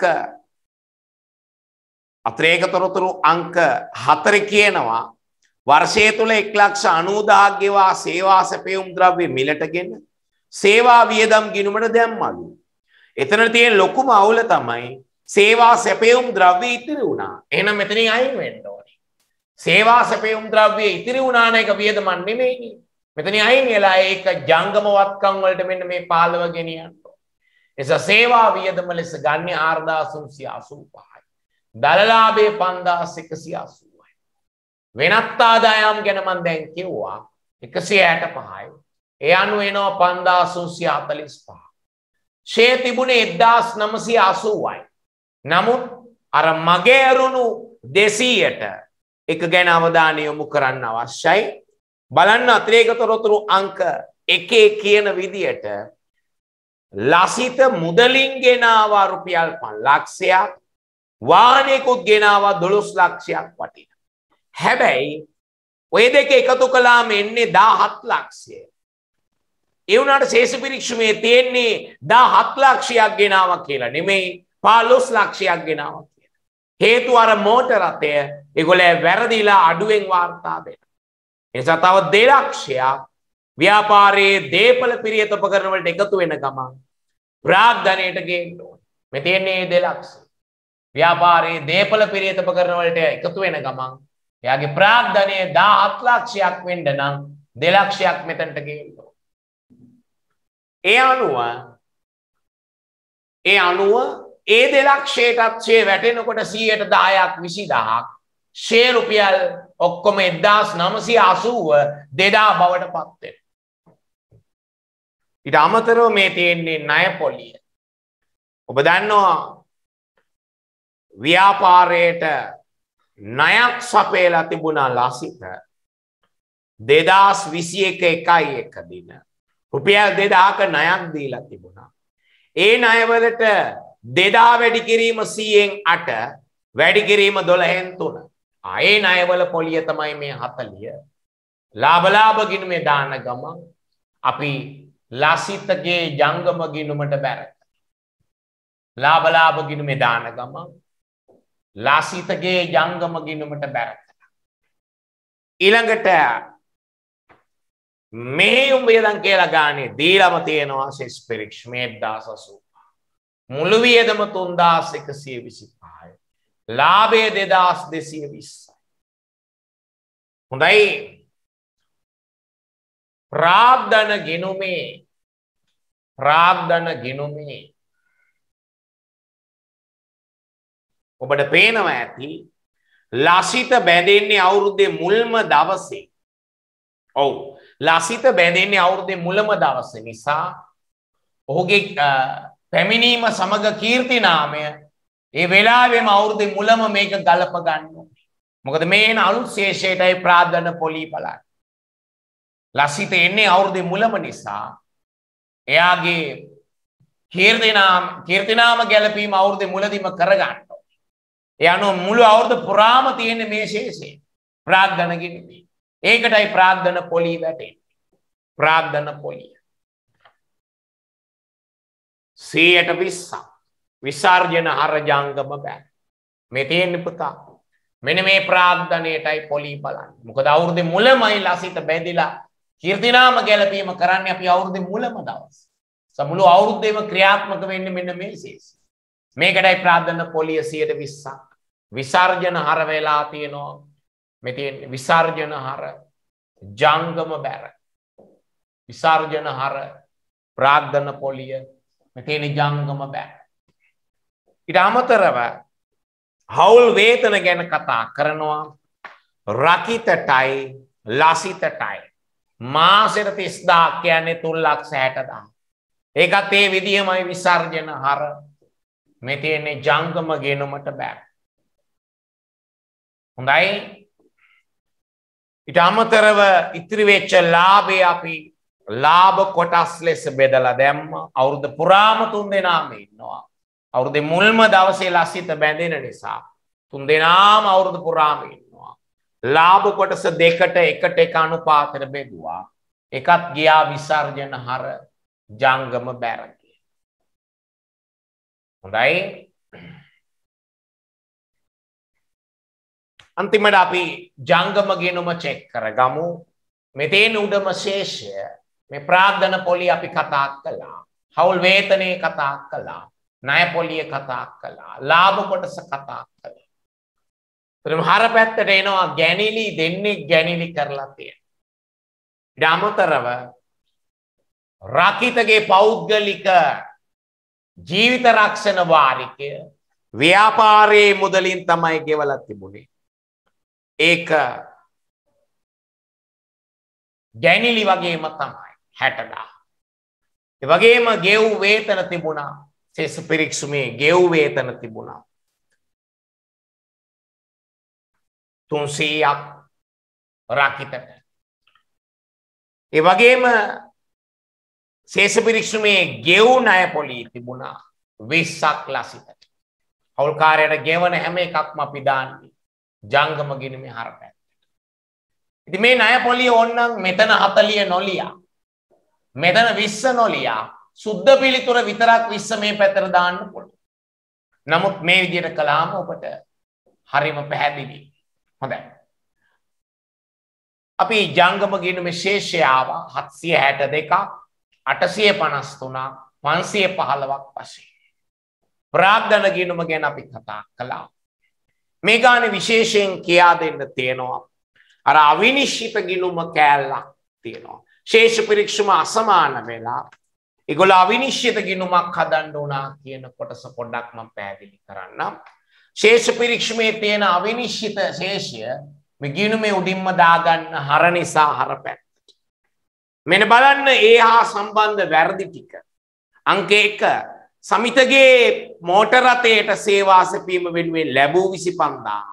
[SPEAKER 1] අතිරේක තොරතුරු අංක හතර කියනවා වර්ෂය තුල එක් ලක්ෂ අනූදාහක් ගෙවා සේවා සැපයුම් ද්‍රව්‍ය මිලටගෙන සේවා වියදම් ගිණුමට දැම්මලු. එතන තියෙන ලොකුම අවුල තමයි සේවා සැපයුම් ද්‍රව්‍ය ඉතිරි වුණා. එහෙනම් මෙතනින් අයින් වෙන්න ඕනේ. සේවා සැපයුම් ද්‍රව්‍ය ඉතිරි වුණා න එක වියදමක් නෙමෙයිනේ. මෙතනින් අයින් වෙලා ඒක ජංගම වත්කම් වලට මෙන්න මේ පාලව ගෙනියන්න ඕනේ. එස සේවා වියදම ලෙස ගන්නේ හාරදාස් තුන්සිය අසූ පහයි. දලලාභයේ පන්දාස් එකසිය අසූවයි. වෙනත් ආදායම් ගැන මම දැන් කිව්වා එකසිය හැටපහයි. ඒ අනුව එනවා පන්දාස් තුන්සිය හතළිස් පහ. ෂේ තිබුණේ එක්දාස් නවසිය අසූවයි. නමුත් අර මගේ අරුණු දෙසීයට එක ගැන අවධානය යොමු කරන්න අවශ්‍යයි. බලන්න අතිරේක තොරතුරු අංක එකේ කියන විදියට ලසිත මුදලින් ගෙනාවා රුපියල් පන්ලක්ෂයක් වාහනයකුත් ගෙනාවා දොළොස් ලක්ෂයක් වටින. හැබැයි ඔය දෙක එකතු කළාම එන්නේ දාහත් ලක්ෂය. ඒ වුණාට ශේෂ පිරික්සුමේ තියෙන්නේ දාහත් ලක්ෂයක් ගෙනාවා කියලා නෙමෙයි පහළොස් ලක්ෂයක් ගෙනාවා කියලා. හේතුව අර මෝටර රථය ඒගොල්ලෝ වැරදිලා අඩුවෙන් වාර්තා දෙනවා. ඒ නිසා තව දෙලක්ෂයක් ව්‍යාපාරයේ දීපල පිරියත උපකරණ වලට එකතු වෙන ගමන් ප්‍රාග්ධනයට ගේන්න ඕනේ. මේ තියෙන්නේ දෙලක්ෂය. ව්‍යාපාරයේ දීපල පිරියත උපකරණ වලට එකතු වෙන ගමන් එයාගේ ප්‍රාග්ධනය දාහත් ලක්ෂයක් වෙන්න නම් දෙලක්ෂයක් මෙතනට ගේන්න ඕනේ. ඒ අනුව ඒ අනුව ඒ දෙලක්ෂයටත් ෂේ වැටෙනකොට සීයට දහයක් විසිදහක් ෂේ රුපියල් ඔක්කොම එක්දාස් නවසිය අසූව දෙදා බවට පත් වෙනවා. ඊට අමතරව මේ තියෙන්නේ ණය පොලිය. ඔබ දන්නවා ව්‍යාපාරයට ණයක් සපයලා තිබුණා ලසිත දෙදාස් විසි එක එකයි එක දින රුපියල් දෙදාක ණයක් දීලා තිබුණා. ඒ ණයවලට දෙදා වැඩි කිරීම සීයෙන් අට වැඩි කිරීම දොළහෙන් තුන. ආයේ ණයවල පොලිය තමයි මේ හතළිය. ලාභ ලාභ ගිණුමේ දාන ගමන් අපි ලසිතගේ ජංගම ගිණුමට බැර. ලාභ ලාභ ගිණුමේ දාන ගමන් ලසිතගේ ජංගම ගිණුමට බැර. ඊළඟට මෙහෙයුම් වියදම් කියලා ගානේ දීලම තියෙනවා ශේෂ පරීක්ෂමේ එක්දාස් අසූ පහ. මුළු වියදම තුන්දාස් එකසිය විසිපහයි. ලාභය දෙදාස් දෙසිය විස්සයි. හොඳයි. ප්‍රාග්ධන ගිණුමේ ප්‍රාග්ධන ගිණුමේ ඔබට පේනවා ඇති ලසිත බැඳෙන්නේ අවුරුද්දේ මුල්ම දවසේ. ඔව් ලසිත බැඳෙන්නේ අවුරුද්දේ මුලම දවසේ නිසා ඔහුගේ පැමිණීම සමග කීර්ති නාමය ඒ වෙලාවෙම අවුරුද්දේ මුලම මේක ගලප ගන්න ඕනේ. මොකද මේ එන අලුත් ශේෂයටයි ප්‍රාග්ධන පොලී බලන්න. ලසිත එන්නේ අවුරුද්දේ මුලම නිසා එයාගේ කීර්ති නාම කීර්ති නාම ගැලපීම අවුරුද්දේ මුලදීම කරගන්න ඕනේ. ඒ අනුව මුළු අවුරුද්ද පුරාම තියෙන මේ ශේෂය ප්‍රාග්ධන ගිණුමේ. ඒකටයි ප්‍රාග්ධන පොලී වැටෙන්නේ. ප්‍රාග්ධන පොලිය සීයට විස්සක් විසර්ජන හර ජංගම බෑ. මේ තියෙන්නේ පුතා. මෙන්න මේ ප්‍රාග්ධනයටයි පොලී බලන්නේ. මොකද අවුරුද්දේ මුලමයි ලසිත බැඳිලා කීර්තිනාම ගැලපීම කරන්නේ අපි අවුරුද්දේ මුලම දවස්. සමුළු අවුරුද්දේම ක්‍රියාත්මක වෙන්නේ මෙන්න මේ ශේෂය. මේකටයි ප්‍රාග්ධන පොලිය සීයට විස්සක් විසර්ජන හර වෙලා තියෙනවා. මේ තියෙන්නේ විසර්ජන හර ජංගම බැර. විසර්ජන හර ප්‍රාග්ධන පොලිය මේ තියෙන ජංගම බැර. ඊට අමතරව හවුල් වේතන ගැන කතා කරනවා. රකිතටයි ලසිතටයි මාසෙට තිස් දාහක් කියන්නේ තුන් ලක්ෂ හැට දාහක්. ඒකත් ඒ විදිහමයි විසර්ජන හර මේ තියෙන්නේ ජංගම ගෙනුමට බැර. හොඳයි. ඊට අමතරව ඉතිරි වෙච්ච ලාභය අපි ලාභ කොටස් ලෙස බෙදලා දැම්මා. අවුරුදු පුරාම තුන් දෙනාම ඉන්නවා. අවුරුද්දේ මුල්ම දවසේ ලසිත බැඳෙන නිසා තුන් දෙනාම අවුරුදු පුරාම ඉන්නවා. ලාභ කොටස දෙකට එකට එක අනුපාතයට බෙදුවා. එකත් ගියා විසර්ජන හර ජංගම බැරකේ. හොඳයි. අන්තිමට අපි ජංගම ගෙනුම චෙක් කරගමු. මෙතෙන් උඩම ශේෂය මේ ප්‍රාග්ධන පොලිය අපි කතා කළා. හවුල් වේතනයේ කතා කළා. ණය පොලිය කතා කළා. ලාභ කොටස කතා කළා. ඊට හර පැත්තට එනවා ගැනිලි දෙන්නේ ගැනිලි කරලා තියෙනවා. ඊට අමතරව රකිතගේ පෞද්ගලික ජීවිත රක්ෂණ වාරිකය ව්‍යාපාරයේ මුදලින් තමයි ගෙවලා තිබුණේ. ඒක ගැනිලි වගේම තමයි හැටදා. ඒ වගේම ගෙව් වේතන තිබුණා. සෙස් පිරික්සුමේ ගෙව් වේතන තිබුණා. තුන්සීයක් රකිතට. ඒ වගේම සෙස් පිරික්සුමේ ගෙව් ණය පොලී තිබුණා විස්සක් ලසිතට. හවුල්කාරයට ගෙවන හැම එකක්ම අපි දාන්නේ ජංගම ගිණුමේ හර පැත්තට. ඉතින් මේ ණය පොලිය ඕනනම් මෙතන හතලිය නොලියා. මෙතන විස්ස නොලියා. සුද්ධ පිළිතුර විතරක් විස්ස මේ පැත්තට දාන්න පුළුවන්. නමුත් මේ විදිහට කළාම ඔබට හරිම පැහැදිලි. හොඳයි. අපි ජංගම ගිණුමේ ශේෂය ආවා හත්සිය හැට දෙකක්, අටසිය පනස් තුනක්, පන්සිය පහළොවක් වශයෙන්. ප්‍රාග්ධන ගිණුම ගැන අපි කතා කළා. මේ ගානේ විශේෂයෙන් කියා දෙන්න තියෙනවා. අර අවිනිශ්චිත ගිණුම කෑල්ලක් තියෙනවා. ශේෂ පිරික්සුම අසමාන වෙලා ඒගොල්ලෝ අවිනිශ්චිත ගිණුමක් හදන්න උනා කියන කොටස පොඩ්ඩක් මම පැහැදිලි කරන්නම්. ශේෂ පිරික්සුමේ තියෙන අවිනිශ්චිත ශේෂය මේ ගිණුමේ උඩින්ම දාගන්න හර නිසා හර පැත්තට. මෙන්න බලන්න ඒ හා සම්බන්ධ වැරදි ටික. අංක එක සමිතගේ මෝටර රථයට සේවා සැපීම වෙනුවෙන් ලැබූ විසිපන්දාහ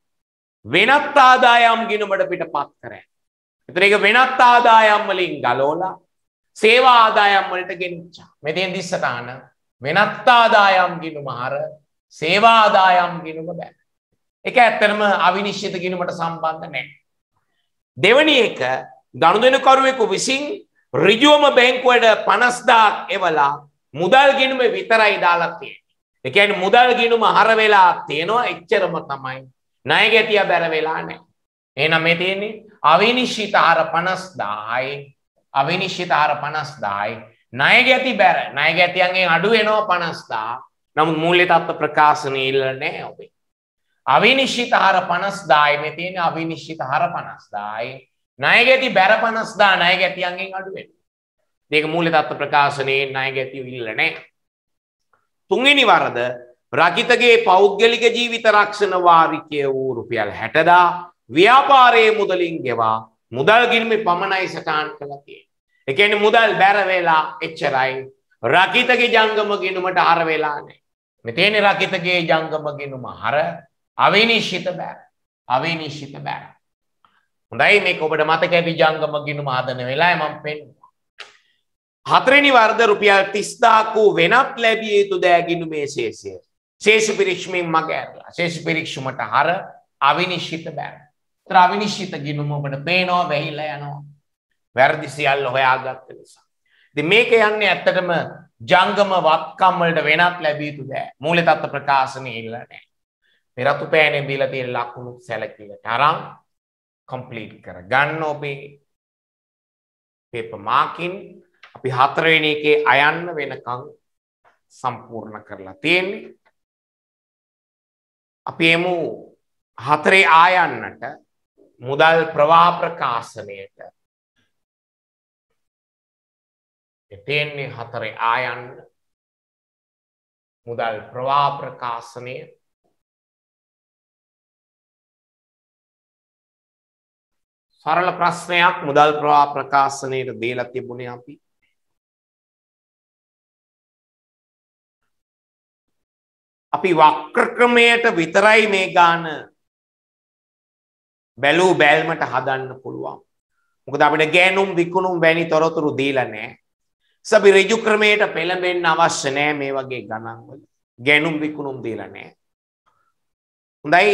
[SPEAKER 1] වෙනත් ආදායම් ගිණුමට පිටපත් කරයි. ඒතර ඒක වෙනත් ආදායම් වලින් ගලවලා සේවා ආදායම් වලට ගෙනිච්චා. මෙතෙන් දිස්සටාන වෙනත් ආදායම් ගිණුම හර සේවා ආදායම් ගිණුම බෑ. ඒක ඇත්තටම අවිනිශ්චිත ගිණුමට සම්බන්ධ නැහැ. දෙවැනි එක ගනුදෙනුකරුවෙකු විසින් ඍජුවම බැංකුවට පනස් දාහක් එවලා මුදල් ගිණුමේ විතරයි දාලා තියෙන්නේ. ඒ කියන්නේ මුදල් ගිණුම හර වෙලා තියෙනවා එච්චරම තමයි. ණය ගැතිය බැර වෙලා නැහැ. එහෙනම් මේ තියෙන්නේ අවිනිශ්චිත හර පනස් දාහයි අවිනිශ්චිත හර පනස් දාහයි ණය ගැති බැර ණය ගැතියන්ගෙන් අඩු වෙනවා පනස් දාහ. නමුත් මූල්‍ය තත්ත්ව ප්‍රකාශනයේ ඉල්ල නැහැ ඔබේ. අවිනිශ්චිත හර පනස් දාහයි මේ තියෙන්නේ අවිනිශ්චිත හර පනස් දාහයි ණය ගැති බැර පනස් දාහ ණය ගැතියන්ගෙන් අඩු වෙනවා. මේක මූල්‍ය තත්ත්ව ප්‍රකාශනයේ ණය ගැතිය ඉල්ල නැහැ. තුන්වෙනි වරද රකිතගේ පෞද්ගලික ජීවිත රක්ෂණ වාරිකය වූ රුපියල් හැටදාහ ව්‍යාපාරයේ මුදලින් ගෙවා මුදල් ගිණුමේ පමණයි සටහන් කළා තියෙන්නේ. ඒ කියන්නේ මුදල් බැර වෙලා එච්චරයි. රකිතගේ ජංගම ගිණුමට හර වෙලා නැහැ. මෙතන රකිතගේ ජංගම ගිණුම හර අවිනිශ්චිත බැර. අවිනිශ්චිත බැර. හොඳයි මේක ඔබට මතක ඇති ජංගම ගිණුම හදන වෙලාවේ මම පෙන්නනවා. හතරවෙනි වර්ධ රුපියල් තිස් දාහක් වූ වෙනත් ලැබිය යුතු දෑ ගිණුමේ ශේෂය. ශේෂ පිරික්සුමින් මග ඇරලා. ශේෂ පිරික්සුමට හර අවිනිශ්චිත බැර. ඒතර අවිනිශ්චිත ගිණුම ඔබට පේනවා වැහිලා යනවා. වැරදි සියල්ල හොයාගත්ත නිසා. ඉතින් මේක යන්නේ ඇත්තටම ජංගම වත්කම් වලට වෙනත් ලැබිය යුතු දෑ. මූල්‍ය තත්ත්ව ප්‍රකාශනයේ ඉල්ල නැහැ. මේ රතු පෑනේ දීලා තියෙන ලකුණු සැලකිල්ලට අරන් කම්ප්ලීට් කර ගන්න ඔබේ පේපර් මාකින් අපි හතරවෙනි එකේ අයන්න වෙනකන් සම්පූර්ණ කරලා තියෙන්නේ. අපි එමු හතරේ ආයන්නට මුදල් ප්‍රවාහ ප්‍රකාශනයට. එතෙන්නේ හතරේ ආයන්න මුදල් ප්‍රවාහ ප්‍රකාශනය. සරල ප්‍රශ්නයක් මුදල් ප්‍රවාහ ප්‍රකාශනයට දීලා තිබුණේ අපි. අපි වක්‍ර ක්‍රමයට විතරයි මේ ගාන බැලූ බැල්මට හදන්න පුළුවන්. මොකද අපිට ගෑනුම් විකුණුම් වැනි තොරතුරු දීලා නැහැ. සබි ඍජු ක්‍රමයට පෙළඹෙන්න අවශ්‍ය නැහැ මේ වගේ ගණන් වල. ගෑනුම් විකුණුම් දීලා නැහැ. හොඳයි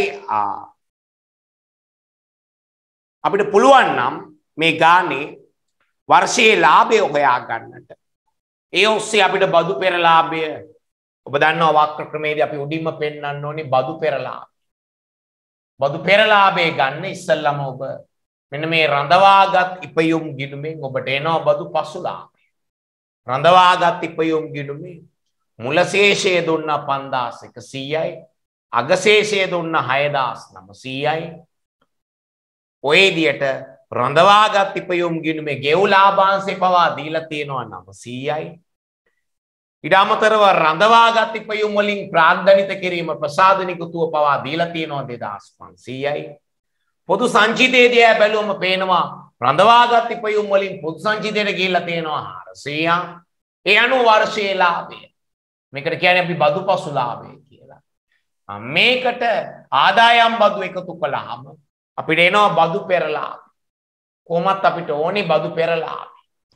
[SPEAKER 1] අපිට පුළුවන් නම් මේ ගානේ වර්ෂයේ ලාභය හොයා ගන්නට. ඒ ඔස්සේ අපිට බදු පෙර ලාභය ඔබ දන්නවා වක්‍ර ක්‍රමයේදී අපි උඩින්ම පෙන්වන්න ඕනේ බදු පෙර ලාභය. බදු පෙර ලාභය ගන්න ඉස්සෙල්ලාම ඔබ මෙන්න මේ රඳවාගත් ඉපයුම් ගිණුමෙන් ඔබට එනවා බදු පසු ලාභය. රඳවාගත් ඉපයුම් ගිණුමේ මුල ශේෂය දුන්නා පන්දාස් එකසීයයි අගශේෂය දුන්නා හයදාස් නවසීයයි ඔය විදියට රඳවාගත් ඉපයුම් ගිණුමේ ගෙව් ලාභාංශය පවා දීලා තියෙනවා නවසීයයි ඊට අමතරව රඳවාගත් ඉපයුම් වලින් ප්‍රාග්ධනිත කිරීම ප්‍රසාදනිකුතුව පවා දීලා තියෙනවා දෙදාස් පන්සීයයි පොදු සංචිතයේදී බැලුවම පේනවා රඳවාගත් ඉපයුම් වලින් පොදු සංචිතයට ගිහිල්ලා තියෙනවා හාරසීයක් ඒ අනුව වර්ෂයේ ලාභය මේකට කියන්නේ අපි බදු පසු ලාභය කියලා. මේකට ආදායම් බදු එකතු කළාම අපිට එනවා බදු පෙර ලාභය. කොහොමත් අපිට ඕනේ බදු පෙර ලාභය.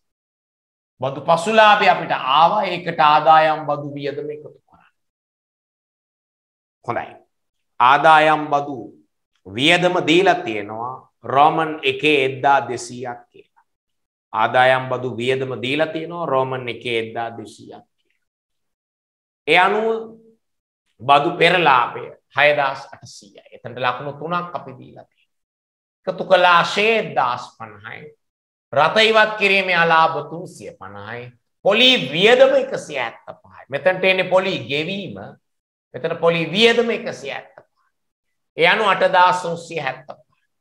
[SPEAKER 1] බදු පසු ලාභය අපිට ආවා ඒකට ආදායම් බදු වියදම එකතු කරන්න. හොඳයි. ආදායම් බදු වියදම දීලා තියෙනවා රෝමන් එකේ එක්දාස් දෙසීයක් කියලා. ආදායම් බදු වියදම දීලා තියෙනවා රෝමන් එකේ එක්දාස් දෙසීයක්. ඒ අනුව බදු පෙර ලාභය හයදාස් අටසීයයි. එතනට ලකුණු තුනක් අපි දීලා තියෙනවා. එකතු කළා එක්දාස් පනහයි. රත ඉවත් කිරීමේ අලාභ තුන්සිය පනහයි. පොලි වියදම එකසිය හැත්තපහයි. මෙතනට එන්නේ පොලි ගෙවීම. මෙතන පොලි වියදම එකසිය හැත්තපහයි. ඒ අනුව අටදාස් තුන්සිය හැත්තපහයි.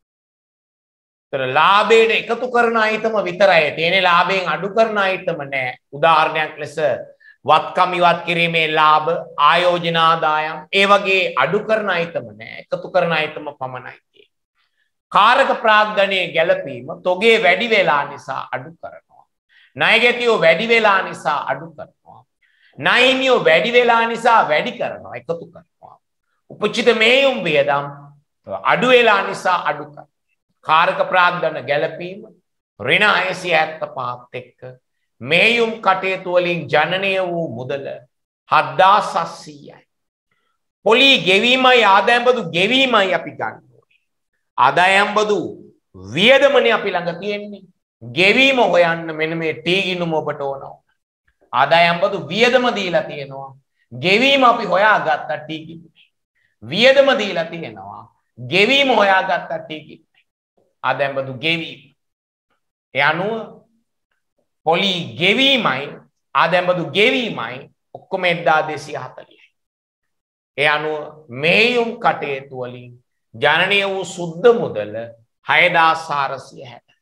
[SPEAKER 1] ඒතර ලාභයට එකතු කරන අයිටම විතරයි. තියෙන්නේ ලාභයෙන් අඩු කරන අයිටම නෑ. උදාහරණයක් ලෙස වත්කම් ඉවත් කිරීමේ ලාභ ආයෝජන ආදායම් ඒ වගේ අඩු කරන අයිටම නෑ එකතු කරන අයිටම පමණයි තියෙන්නේ. කාරක ප්‍රාග්ධනයේ ගැළපීම තොගේ වැඩි වෙලා නිසා අඩු කරනවා. ණයගැතියෝ වැඩි වෙලා නිසා අඩු කරනවා. ණයනියෝ වැඩි වෙලා නිසා වැඩි කරනවා එකතු කරනවා. උපචිත මේයුම් වියදම් අඩු වෙලා නිසා අඩු කරනවා. කාරක ප්‍රාග්ධන ගැළපීම ඍණ හයසිය හැත්තපහත් එක්ක මේයුම් කටයුතු වලින් ජනනය වූ මුදල හත්දාස් අස්සීයයි. පොලි ගෙවීමයි ආදායම් බදු ගෙවීමයි අපි ගන්න ඕනේ. ආදායම් බදු වියදමනේ අපි ළඟ තියෙන්නේ. ගෙවීම හොයන්න මෙන්න මේ ටී ගිණුම ඔබට ඕනවා. ආදායම් බදු වියදම දීලා තියෙනවා. ගෙවීම අපි හොයාගත්තා ටී ගිණුමේ. වියදම දීලා තියෙනවා. ගෙවීම හොයාගත්තා ටී ගිණුමේ. ආදායම් බදු ගෙවීම. ඒ අනුව පොලි ගෙවීමයි ආදායම් බදු ගෙවීමයි ඔක්කොම එක්දාස් දෙසීය හතළිහයි. ඒ අනුව මේයුම් කටයුතු වලින් ජනනය වූ සුද්ධ මුදල හයදාස් හාරසිය හැටයි.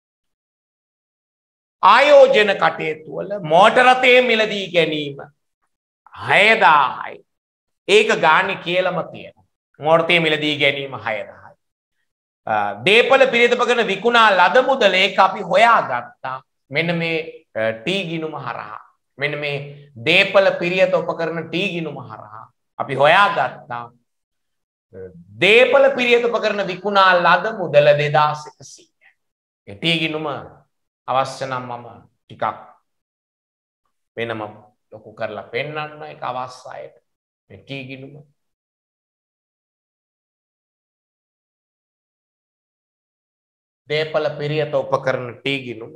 [SPEAKER 1] ආයෝජන කටයුතු වල මෝටර රථයේ මිලදී ගැනීම හයදාහයි. ඒක ගානේ කියලාම තියෙනවා. මෝටර රථයේ මිලදී ගැනීම හයදාහයි. දේපල පිරිතපගෙන විකුණා ලද මුදල ඒක අපි හොයාගත්තා. මෙන්න මේ ටී ගිණුම හරහා මෙන්න මේ දේපල පිරියත උපකරණ ටී ගිණුම හරහා අපි හොයාගත්තා දේපල පිරියත උපකරණ විකුණා ලද මුදල දෙදාස් එකසීයයි. ඒ ටී ගිණුම අවශ්‍ය නම් මම ටිකක් වෙනම ලොකු කරලා පෙන්වන්න ඒක අවශ්‍යයි. මේ ටී ගිණුම දේපල පිරියත උපකරණ ටී ගිණුම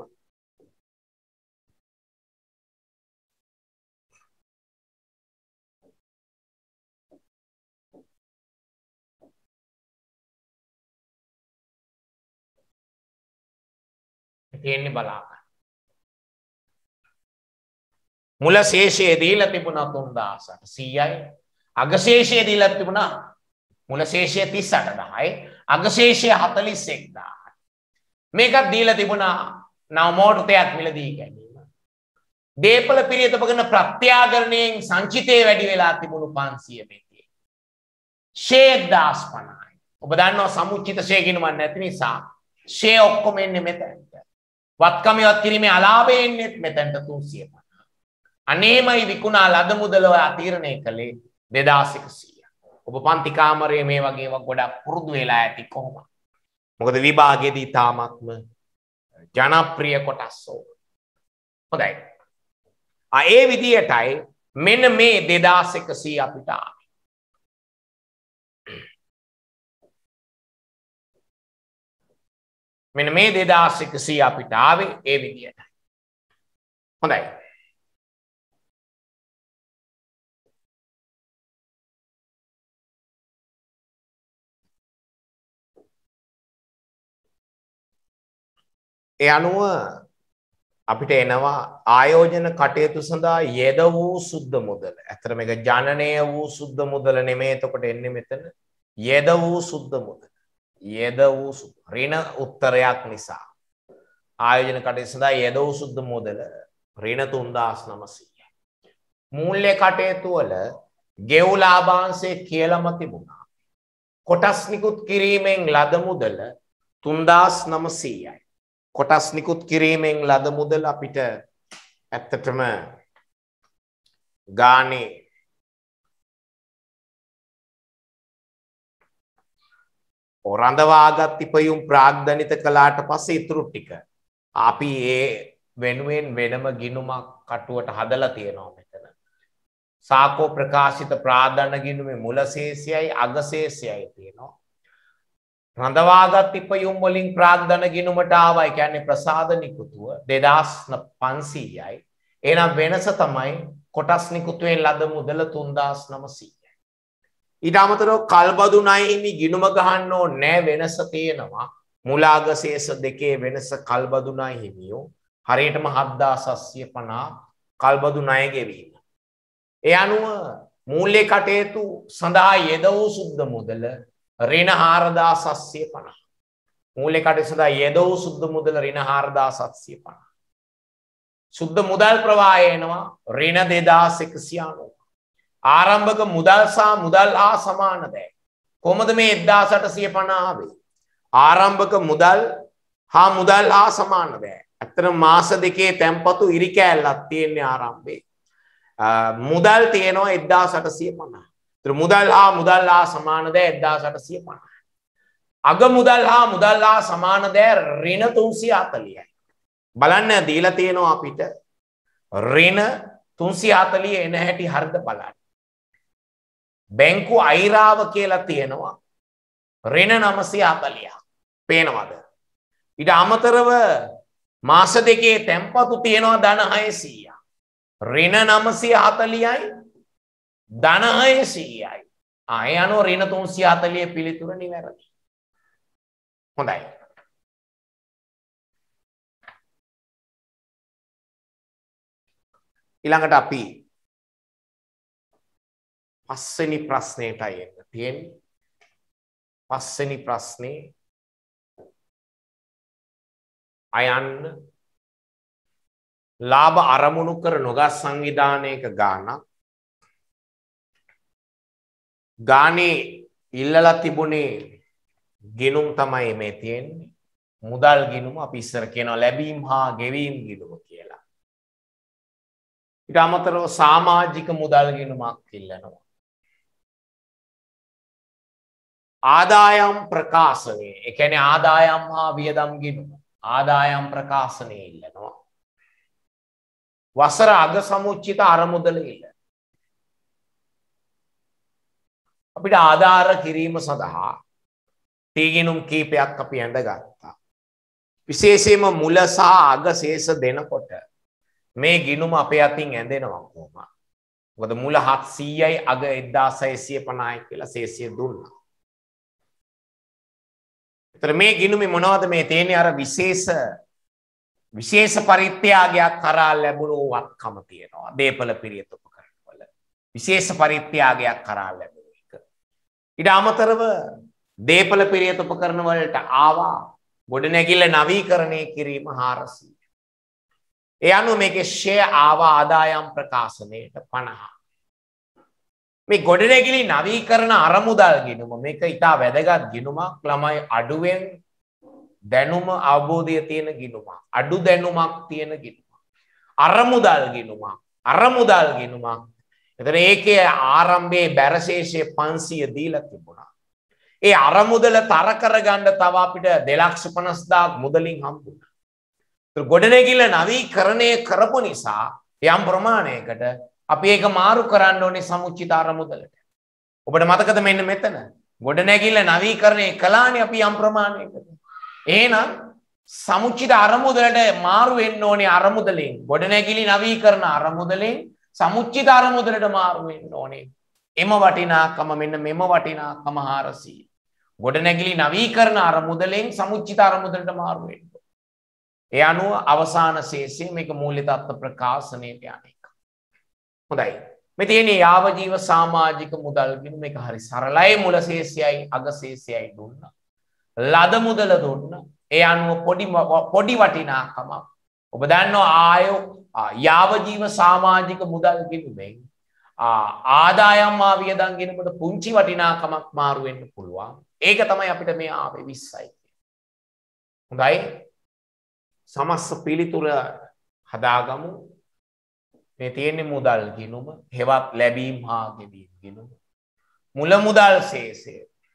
[SPEAKER 1] තියෙන්නේ බලාගන්න. මුල ශේෂයේ දීලා තිබුණා තුන්දාස් අටසීයයි. අග ශේෂයේ දීලා තිබුණා මුල ශේෂය තිස් අටදාහයි. අග ශේෂය හතළිස් එක්දාහයි. මේකත් දීලා තිබුණා නව මෝටරයක් මිලදී ගැනීම. දේපල පිරියත උපකරණ ප්‍රත්‍යාගරණයෙන් සංචිතේ වැඩි වෙලා තිබුණු පන්සිය මෙතියි. ෂේ එක්දාස් පනහයි. ඔබ දන්නවා සමුච්චිත ෂේ ගිණුමක් නැති නිසා ෂේ ඔක්කොම එන්නේ මෙතනට. වත්කම් ඉවත් කිරීමේ අලාභය එන්නේ මෙතනට තුන්සිය පනහ. අනේමයි විකුණා ලද මුදල තීරණය කළේ දෙදාස් එකසීය. ඔබ පන්ති කාමරයේ මේ වගේ ඒවා ගොඩක් පුරුදු වෙලා ඇති කොහොමද? මොකද විභාගයේදී තාමත්ම ජනප්‍රිය කොටස් ඕක. හොඳයි. ආ ඒ විදියටයි මෙන්න මේ දෙදාස් එකසීය අපිට ආවේ. මෙන්න මේ දෙදාස් එකසීය අපිට ආවේ ඒ විදියටයි. හොඳයි. ඒ අනුව අපිට එනවා ආයෝජන කටයුතු සඳහා යෙද වූ සුද්ධ මුදල. ඇත්තට මේක ජනනය වූ සුද්ධ මුදල නෙමෙයි. එතකොට එන්නේ මෙතන යෙද වූ සුද්ධ මුදල. යෙද වූ ඍණ උත්තරයක් නිසා ආයෝජන කටයුතු සඳහා යෙද වූ සුද්ධ මුදල ඍණ තුන්දාස් නවසීයයි. මූල්‍ය කටයුතු වල ගෙවු ලාභාංශය කියලාම තිබුණා. කොටස් නිකුත් කිරීමෙන් ලද මුදල තුන්දාස් නවසීයයි. කොටස් නිකුත් කිරීමෙන් ලද මුදල අපිට ඇත්තටම ගානේ රඳවාගත් ඉපයුම් ප්‍රාග්ධනිත කළාට පස්සේ ඉතුරු ටික අපි ඒ වෙනුවෙන් වෙනම ගිණුමක් කටුවට හදලා තියෙනවා මෙතන. සාකෝ ප්‍රකාශිත ප්‍රාධාන ගිණුමේ මුල ශේෂයයි අග ශේෂයයි තියෙනවා. රඳවාගත් ඉපයුම් වලින් ප්‍රාග්ධන ගිණුමට ආවා. ඒ කියන්නේ ප්‍රසාද නිකුතුව දෙදාස් පන්සීයයි. එහෙනම් වෙනස තමයි කොටස් නිකුතුවෙන් ලද මුදල තුන්දාස් නවසීයයි. ඊට අමතරව කල්බදු ණය හිමි ගිණුම ගහන්න ඕනේ වෙනස තියෙනවා. මුල අග ශේෂ දෙකේ වෙනස කල්බදු ණය හිමියෝ හරියටම හත්දාස් අස්සිය පනහ කල්බදු ණය ගෙවීම. ඒ අනුව මූල්‍ය කටයුතු සඳහා යෙද වූ සුද්ධ මුදල ඍණ හාරදාස් අස්සිය පනහ. මූල්‍ය කටයුතු සඳහා යෙද වූ සුද්ධ මුදල ඍණ හාරදාස් අස්සිය පනහ. සුද්ධ මුදල් ප්‍රවාහය එනවා ඍණ දෙදාස් එකසිය අනූ. ආරම්භක මුදල් සහ මුදල් හා සමාන දෑ. කොහොමද මේ එක්දාස් අටසිය පනහ ආවේ? ආරම්භක මුදල් හා මුදල් හා සමාන දෑ. ඇත්තටම මාස දෙකේ තැන්පතු ඉරි කෑල්ලක් තියෙන්නේ ආරම්භයේ. මුදල් තියෙනවා එක්දාස් අටසිය පනහ. ඒතර මුදල් හා මුදල් හා සමාන දෑ එක්දාස් අටසිය පනහ. අග මුදල් හා මුදල් හා සමාන දෑ ඍණ තුන්සිය හතළිහයි. බලන්න දීලා තියෙනවා අපිට ඍණ තුන්සිය හතළිහ එන හැටි හරිද බලන්න. බැංකු අයිරාව කියලා තියෙනවා ඍණ නවසිය හතළිහ. පේනවද? ඊට අමතරව මාස දෙකේ තැන්පතු තියෙනවා ධන හයසීයක්. ඍණ නවසිය හතළිහයි ධන හයසීයයි. ආ ඒ අනුව ඍණ තුන්සිය හතළිහ පිළිතුර නිවැරදි. හොඳයි. ඊළඟට අපි පස්වෙනි ප්‍රශ්නයටයි එන්න තියෙන්නේ. පස්වෙනි ප්‍රශ්නේ අයන්න ලාභ අරමුණු කර නොගත් සංවිධානයක ගාණක් ගානේ ඉල්ලලා තිබුණේ ගිණුම් තමයි මේ තියෙන්නේ. මුදල් ගිණුම අපි ඉස්සර කියනවා ලැබීම් හා ගෙවීම් ගිණුම කියලා. ඊට අමතරව සමාජික මුදල් ගිණුමක් ඉල්ලනවා. ආදායම් ප්‍රකාශනය, ඒ කියන්නේ ආදායම් හා වියදම් ගිණුම. ආදායම් ප්‍රකාශනය ඉල්ලනවා. වසර අග සමුච්චිත අරමුදල ඉල්ලනවා. අපිට ආධාර කිරීම සඳහා තීගිණුම් කීපයක් අපි ඇඳගත්තා. විශේෂයෙන්ම මුල සහ අග ශේෂ දෙනකොට මේ ගිණුම අපේ අතින් ඇඳෙනවා කොහොමද? මොකද මුල හත්සීයයි අග එක්දාස් හයසිය පනහයි කියලා ශේෂය දුන්නා. ඒතර මේ ගිණුමේ මොනවද මේ තියෙන්නේ? අර විශේෂ විශේෂ පරිත්‍යාගයක් කරා ලැබුණු වත්කම තියෙනවා. දීපල පිරියත් උපකරණ වල විශේෂ පරිත්‍යාගයක් කරා ලැබුණු එක. ඊට අමතරව දීපල පිරියත් උපකරණ වලට ආවා ගොඩනැගිල්ල නවීකරණය කිරීම හාරසීය. ඒ අනුව මේකේ ෂෙයා ආවා ආදායම් ප්‍රකාශනයට පනහ. මේ ගොඩනැගිලි නවීකරණ අරමුදල් ගිණුම මේක ඉතා වැදගත් ගිණුමක්. ළමයි අඩුවෙන් දැනුම අවබෝධය තියෙන ගිණුමක්. අඩු දැනුමක් තියෙන ගිණුමක්. අරමුදල් ගිණුමක්. අරමුදල් ගිණුමක්. එතන ඒකේ ආරම්භයේ බැරශේෂය පන්සිය දීලා තිබුණා. ඒ අරමුදල තර කරගන්න තව අපිට දෙලක්ෂ පනස් හදාරක් මුදලින් හම්බුණා. ඒත් ගොඩනැගිල්ල නවීකරණය කරපු නිසා යම් ප්‍රමාණයකට අපි ඒක මාරු කරන්න ඕනේ සමුච්චිත අරමුදලට. ඔබට මතකද මෙන්න මෙතන ගොඩනැගිල්ල නවීකරණය කළානේ අපි යම් ප්‍රමාණයකට. එහෙනම් සමුච්චිත අරමුදලට මාරු වෙන්න ඕනේ අරමුදලෙන්. ගොඩනැගිලි නවීකරණ අරමුදලෙන් සමුච්චිත අරමුදලට මාරු වෙන්න ඕනේ. එම වටිනාකම මෙන්න මෙම වටිනාකම හාරසිය. ගොඩනැගිලි නවීකරණ අරමුදලෙන් සමුච්චිත අරමුදලට මාරු වෙන්න. ඒ අනුව අවසාන ශේෂය මේක මූල්‍ය තත්ත්ව ප්‍රකාශනයට යන එක. හොඳයි. මේ තියෙන්නේ යාව ජීව සමාජික මුදල් කියන මේක හරි සරලයි. මුල ශේෂයයි අග ශේෂයයි දුන්නා. ලද මුදල දුන්නා. ඒ අනුව පොඩි පොඩි වටිනාකමක්. ඔබ දන්නවා ආයෝ යාව ජීව සමාජික මුදල් කිනුනේ ආදායම් ආ වියදම් කියනකොට පුංචි වටිනාකමක් මාරු වෙන්න පුළුවන්. ඒක තමයි අපිට මේ ආවේ විස්සයි. හොඳයි. සමස්ත පිළිතුර හදාගමු. මේ තියෙන්නේ මුදල් ගිණුම, හෙවත් ලැබීම් හා ගෙවීම් ගිණුම. මුල මුදල් ශේෂය.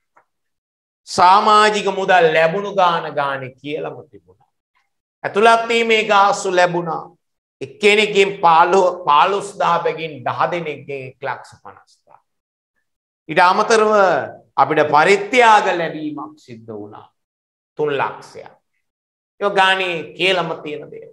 [SPEAKER 1] සමාජික මුදල් ලැබුණු ගාන ගානේ කියලාම තිබුණා. ඇතුළත් වීමේ ගාස්තු ලැබුණා. එක්කෙනෙක්ගෙන් පහළොස් දහස් බැගින් දහ දෙනෙක්ගෙන් එක ලක්ෂ පනස් හදාරක්. ඊට අමතරව අපිට පරිත්‍යාග ලැබීමක් සිද්ධ වුණා තුන් ලක්ෂයක්. ඒක ගානේ කියලාම තියෙන දේ.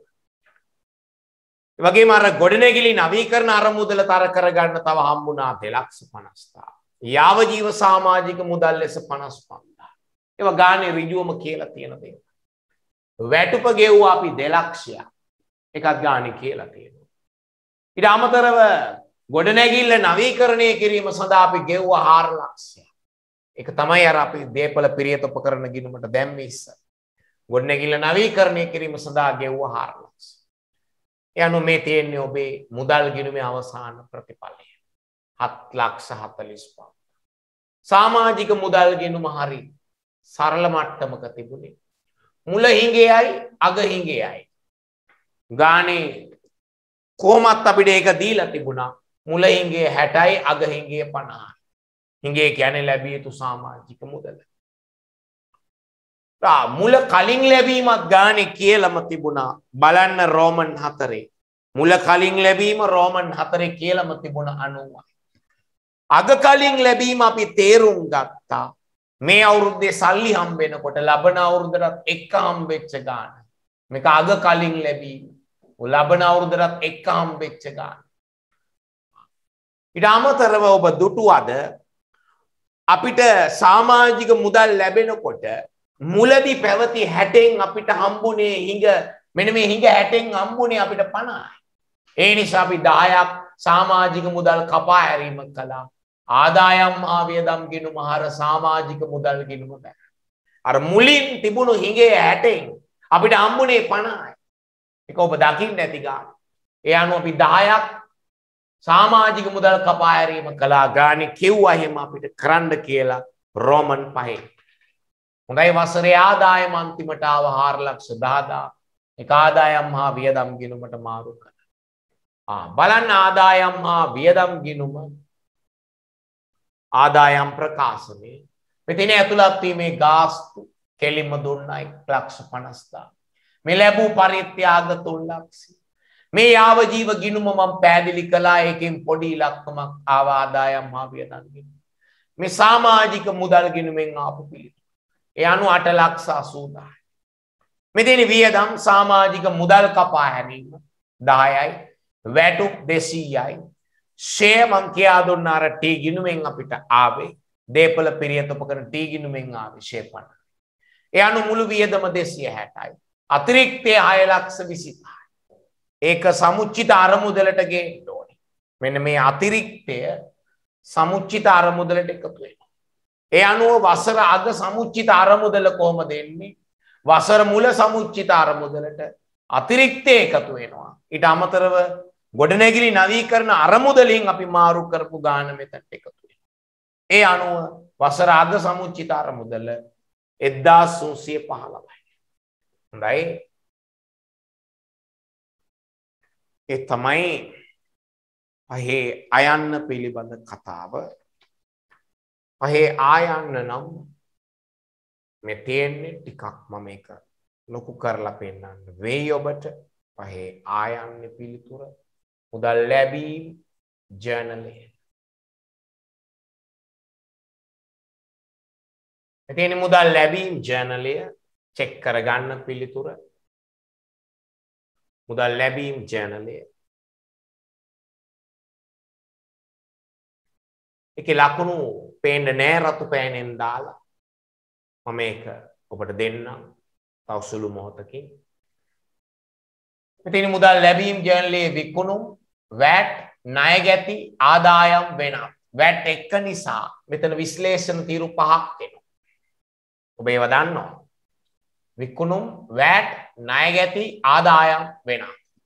[SPEAKER 1] ඒ වගේම අර ගොඩනැගිලි නවීකරණ අරමුදල තර කරගන්න තව හම්බුණා දෙලක්ෂ පනස් හදාරක්. යාව ජීව සමාජික මුදල් ලෙස පනස් පන්දාහක්. ඒවා ගානේ ඍජුවම කියලා තියෙන දේ. වැටුප ගෙව්වා අපි දෙලක්ෂයක්. එකක් ගානේ කියලා තියෙනවා. ඊට අමතරව ගොඩනැගිල්ල නවීකරණය කිරීම සඳහා අපි ගෙව්වා හාර ලක්ෂයක්. ඒක තමයි අර අපි දේපල පිරියත උපකරණ ගිණුමට දැම්මේ ඉස්සර. ගොඩනැගිල්ල නවීකරණය කිරීම සඳහා ගෙව්වා හාර ලක්ෂ. ඒ අනුව මේ තියෙන්නේ ඔබේ මුදල් ගිණුමේ අවසාන ප්‍රතිඵලය. හත් ලක්ෂ හතළිස් පහ. සමාජික මුදල් ගිණුම හරි සරල මට්ටමක තිබුණේ. මුල හිඟයයි අග හිඟයයි. ගානේ කොහොමත් අපිට ඒක දීලා තිබුණා. මුල හිඟේ හැටයි අග හිඟේ පනහයි. හිඟේ කියන්නේ ලැබිය යුතු සමාජික මුදල. මුල කලින් ලැබීමත් ගානේ කියලාම තිබුණා. බලන්න රෝමන් හතරේ. මුල කලින් ලැබීම රෝමන් හතරේ කියලාම තිබුණා අනූවයි. අග කලින් ලැබීම අපි තේරුම් ගත්තා. මේ අවුරුද්දේ සල්ලි හම්බෙනකොට ලබන අවුරුද්දට එක්ක හම්බෙච්ච ගාන. මේක අග කලින් ලැබීම. ලබන අවුරුද්දට එක්ක හම්බෙච්ච ගාන. ඊට අමතරව ඔබ දුටුවද අපිට සමාජික මුදල් ලැබෙනකොට මුලදී පැවති හැටෙන් අපිට හම්බුනේ හිඟ මෙන්න මේ හිඟ හැටෙන් හම්බුනේ අපිට පනහයි. ඒ නිසා අපි දහයක් සමාජික මුදල් කපා හැරීම කළා. ආදායම් හා වියදම් ගිණුම හර සමාජික මුදල් ගිණුම බැහැ. අර මුලින් තිබුණු හිඟේ හැටෙන් අපිට හම්බුනේ පනහයි. ඒක ඔබ දකින්න ඇති ගාන. ඒ අනුව අපි දහයක් සමාජික මුදල් කපා හැරීම කළා. ගානේ කිව්වා එහෙම අපිට කරන්න කියලා රෝමන් පහේ. හොඳයි වසරේ ආදායම අන්තිමට ආව හාර ලක්ෂ දහදාහක්. ඒක ආදායම් හා වියදම් ගිණුමට මාරු කළා. ආ බලන්න ආදායම් හා වියදම් ගිණුම ආදායම් ප්‍රකාශනයේ මෙතන ඇතුළත් වීමේ ගාස්තු කෙලින්ම දුන්නා එක ලක්ෂ පනස් හදාරක්. මේ ලැබූ පරිත්‍යාග තුන් ලක්ෂය. මේ යාව ජීව ගිණුම මම පැහැදිලි කළා. ඒකෙන් පොඩි ඉලක්කමක් ආව ආදායම් හා වියදම් ගිණුම. මේ සමාජික මුදල් ගිණුමෙන් ආපු පිළිතුර. ඒ අනුව අට ලක්ෂ අසූ දහයයි. මෙතන වියදම් සමාජික මුදල් කපා හැරීම දහයයි. වැටුප් දෙසීයයි. ෂෙයා මං කියා දුන්න අර ටී ගිණුමෙන් අපිට ආවේ දේපල පිරියත උපකරණ ටී ගිණුමෙන් ආවේ ෂෙයා පනහයි. ඒ අනුව මුළු වියදම දෙසිය හැටයි. අතිරික්තය හය ලක්ෂ විසිපහයි. ඒක සමුච්චිත අරමුදලට ගේන්න ඕනේ. මෙන්න මේ අතිරික්තය සමුච්චිත අරමුදලට එකතු වෙනවා. ඒ අනුව වසර අග සමුච්චිත අරමුදල කොහොමද එන්නේ? වසර මුල සමුච්චිත අරමුදලට අතිරික්තය එකතු වෙනවා. ඊට අමතරව ගොඩනැගිලි නවීකරණ අරමුදලින් අපි මාරු කරපු ගාන මෙතනට එකතු වෙනවා. ඒ අනුව වසර අග සමුච්චිත අරමුදල එක්දාස් තුන්සිය පහළොවයි. හොඳයි. ඒ තමයි පහේ අයන්න පිළිබඳ කතාව. පහේ ආයන්න නම් මේ තියෙන්නේ ටිකක් මම මේක ලොකු කරලා පෙන්නන්න වෙයි ඔබට. පහේ ආයන්නේ පිළිතුර මුදල් ලැබීම් ජර්නලය. එතන මුදල් ලැබීම් ජර්නලය චෙක් කරගන්න පිළිතුර මුදල් ලැබීම් ජර්නලය. ඒකේ ලකුණු පේන්නේ නෑ රතු පෑනෙන් දාලා. මම මේක ඔබට දෙන්නම් තව සුළු මොහොතකින්. මෙතන මුදල් ලැබීම් ජර්නලයේ විකුණුම් වැට් ණය ගැති ආදායම් වෙනත් වැට් එක නිසා මෙතන විශ්ලේෂණ තීරු පහක් එනවා. ඔබ ඒව දන්නවා. විකුණුම් වැට් ණය ගැති ආදායම් වෙනත්.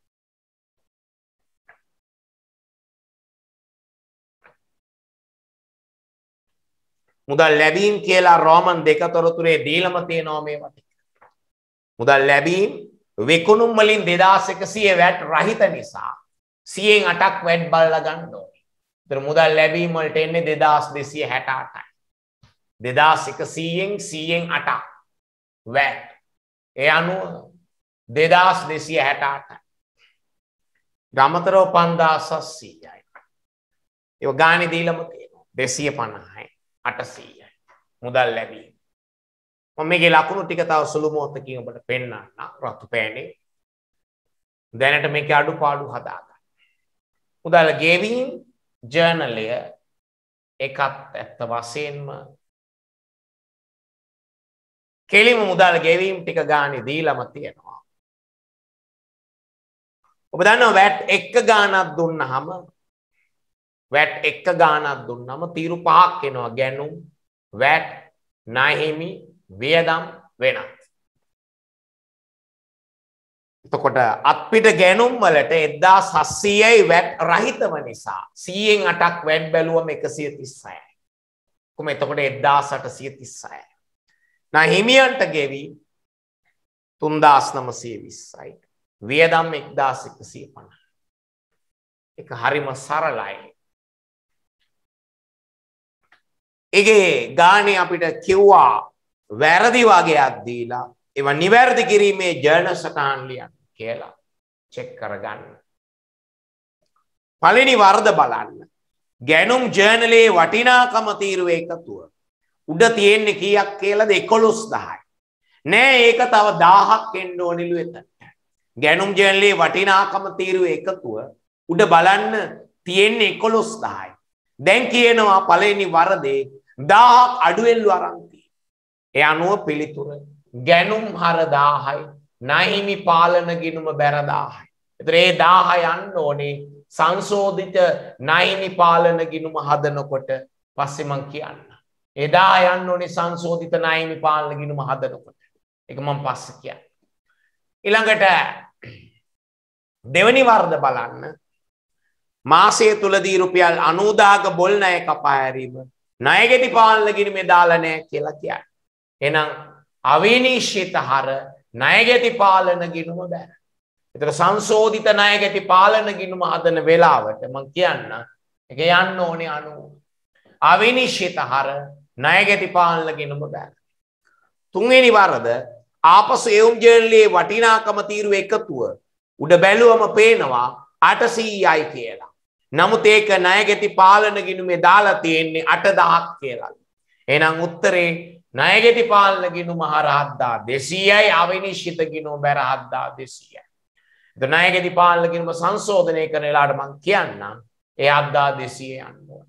[SPEAKER 1] මුදල් ලැබීම් කියලා රෝමන් දෙක තොරතුරේ දීලම තියෙනවා මේවා ටික. මුදල් ලැබීම් විකුණුම් වලින් දෙදාස් එකසිය වැට් රහිත නිසා සියයෙන් අටක් වැට් බලලා ගන්න ඕනේ. ඒතර මුදල් ලැබීම් වලට එන්නේ දෙදාස් දෙසිය හැට අටයි. දෙදාස් එකසියෙන් සියයෙන් අටක් වැට්. ඒ අනුව දෙදාස් දෙසිය හැට අටයි. ගමතරව පන්දාස් අස්සීයයි. ඒක ගානේ දීලම තියෙනවා. දෙසිය පනහයි. අටසීයයි. මුදල් ලැබීම. මම මේකේ ලකුණු ටික තව සුළු මොහොතකින් ඔබට පෙන්නන්න රතු පෑනේ. දැනට මේකේ අඩුපාඩු හදාගන්න. මුදල් ගෙවීම් ජර්නලය එකත් ඇත්ත වශයෙන්ම කෙලිම මුදල් ගෙවීම් ටික ගානේ දීලම තියෙනවා. ඔබ දන්නවා වැට් එක ගානක් දුන්නාම වැට් එක ගානක් දුන්නාම තීරු පහක් එනවා. ගැනුම් වැට් ණය හිමි වියදම් වෙනත්. එතකොට අත්පිට ගැනුම් වලට එක්දාස් හත්සීයයි වැට් රහිතව නිසා සියයෙන් අටක් වැට් බැලුවම එකසිය තිස්සයයි. කොහොම එතකොට එක්දාස් අටසිය තිස්සයයි. ණය හිමියන්ට ගෙවි තුන්දාස් නවසිය විස්සයි. වියදම් එක්දාස් එකසිය පනහයි. ඒක හරිම සරලයි. ඒගේ ගානේ අපිට කිව්වා වැරදි වගේක් දීලා ඒව නිවැරදි කිරීමේ ජර්නල් සටහන් ලියන්න කියලා චෙක් කරගන්න. පළවෙනි වරද බලන්න. ගැනුම් ජර්නලයේ වටිනාකම තීරුව එකතුව. උඩ තියෙන්නේ කීයක් කියලාද? එකොළොස් දහයි. නෑ ඒක තව දහයක් එන්න ඕනිලු එතනට. ගැනුම් ජර්නලයේ වටිනාකම තීරුව එකතුව උඩ බලන්න තියෙන්නේ එකොළොස් දහයි. දැන් කියනවා පළවෙනි වරදේ දහයක් අඩුවෙන්ලු අරන් තියෙනවා. ඒ අනුව පිළිතුර ගැනුම් හර දහයයි ණය හිමි පාලන ගිණුම බැර දහයයි. ඒතර ඒ දහය යන්න ඕනේ සංශෝධිත ණය හිමි පාලන ගිණුම හදනකොට පස්සේ මම කියන්න. ඒ දහය යන්න ඕනේ සංශෝධිත ණය හිමි පාලන ගිණුම හදනකොට. ඒක මම පස්සේ කියන්න. ඊළඟට දෙවෙනි වරද බලන්න. මාසය තුලදී රුපියල් අනූදාක බොල් ණය කපා හැරීම ණයගෙති පාලන ගිණුමේ දාලා නැහැ කියලා කියන්නේ. එහෙනම් අවිනිශ්චිත හර ණයගෙති පාලන ගිණුම බැර. ඒතර සංශෝධිත ණයගෙති පාලන ගිණුම හදන වෙලාවට මම කියන්න ඒක යන්න ඕනේ අනූ. අවිනිශ්චිත හර ණයගෙති පාලන ගිණුම බැර. තුන්වෙනි වරද ආපසු එවුම් ජර්නලයේ වටිනාකම තීරුව එකතුව උඩ බැලුවම පේනවා අටසීයයි කියලා. නමුත් ඒක ණයගෙති පාලන ගිණුමේ දාලා තියෙන්නේ අට දහයක් කියලා. එහෙනම් උත්තරේ ණයගෙති පාලන ගිණුම හර හත් දහස් දෙසීයයි අවිනිශ්චිත ගිණුම බැර හත් දහස් දෙසීයයි. ඒ ණයගෙති පාලන ගිණුම සංශෝධනය කරන වෙලාවට මම කියන්නම් ඒ හත් දහස් දෙසීය යන්න ඕනේ.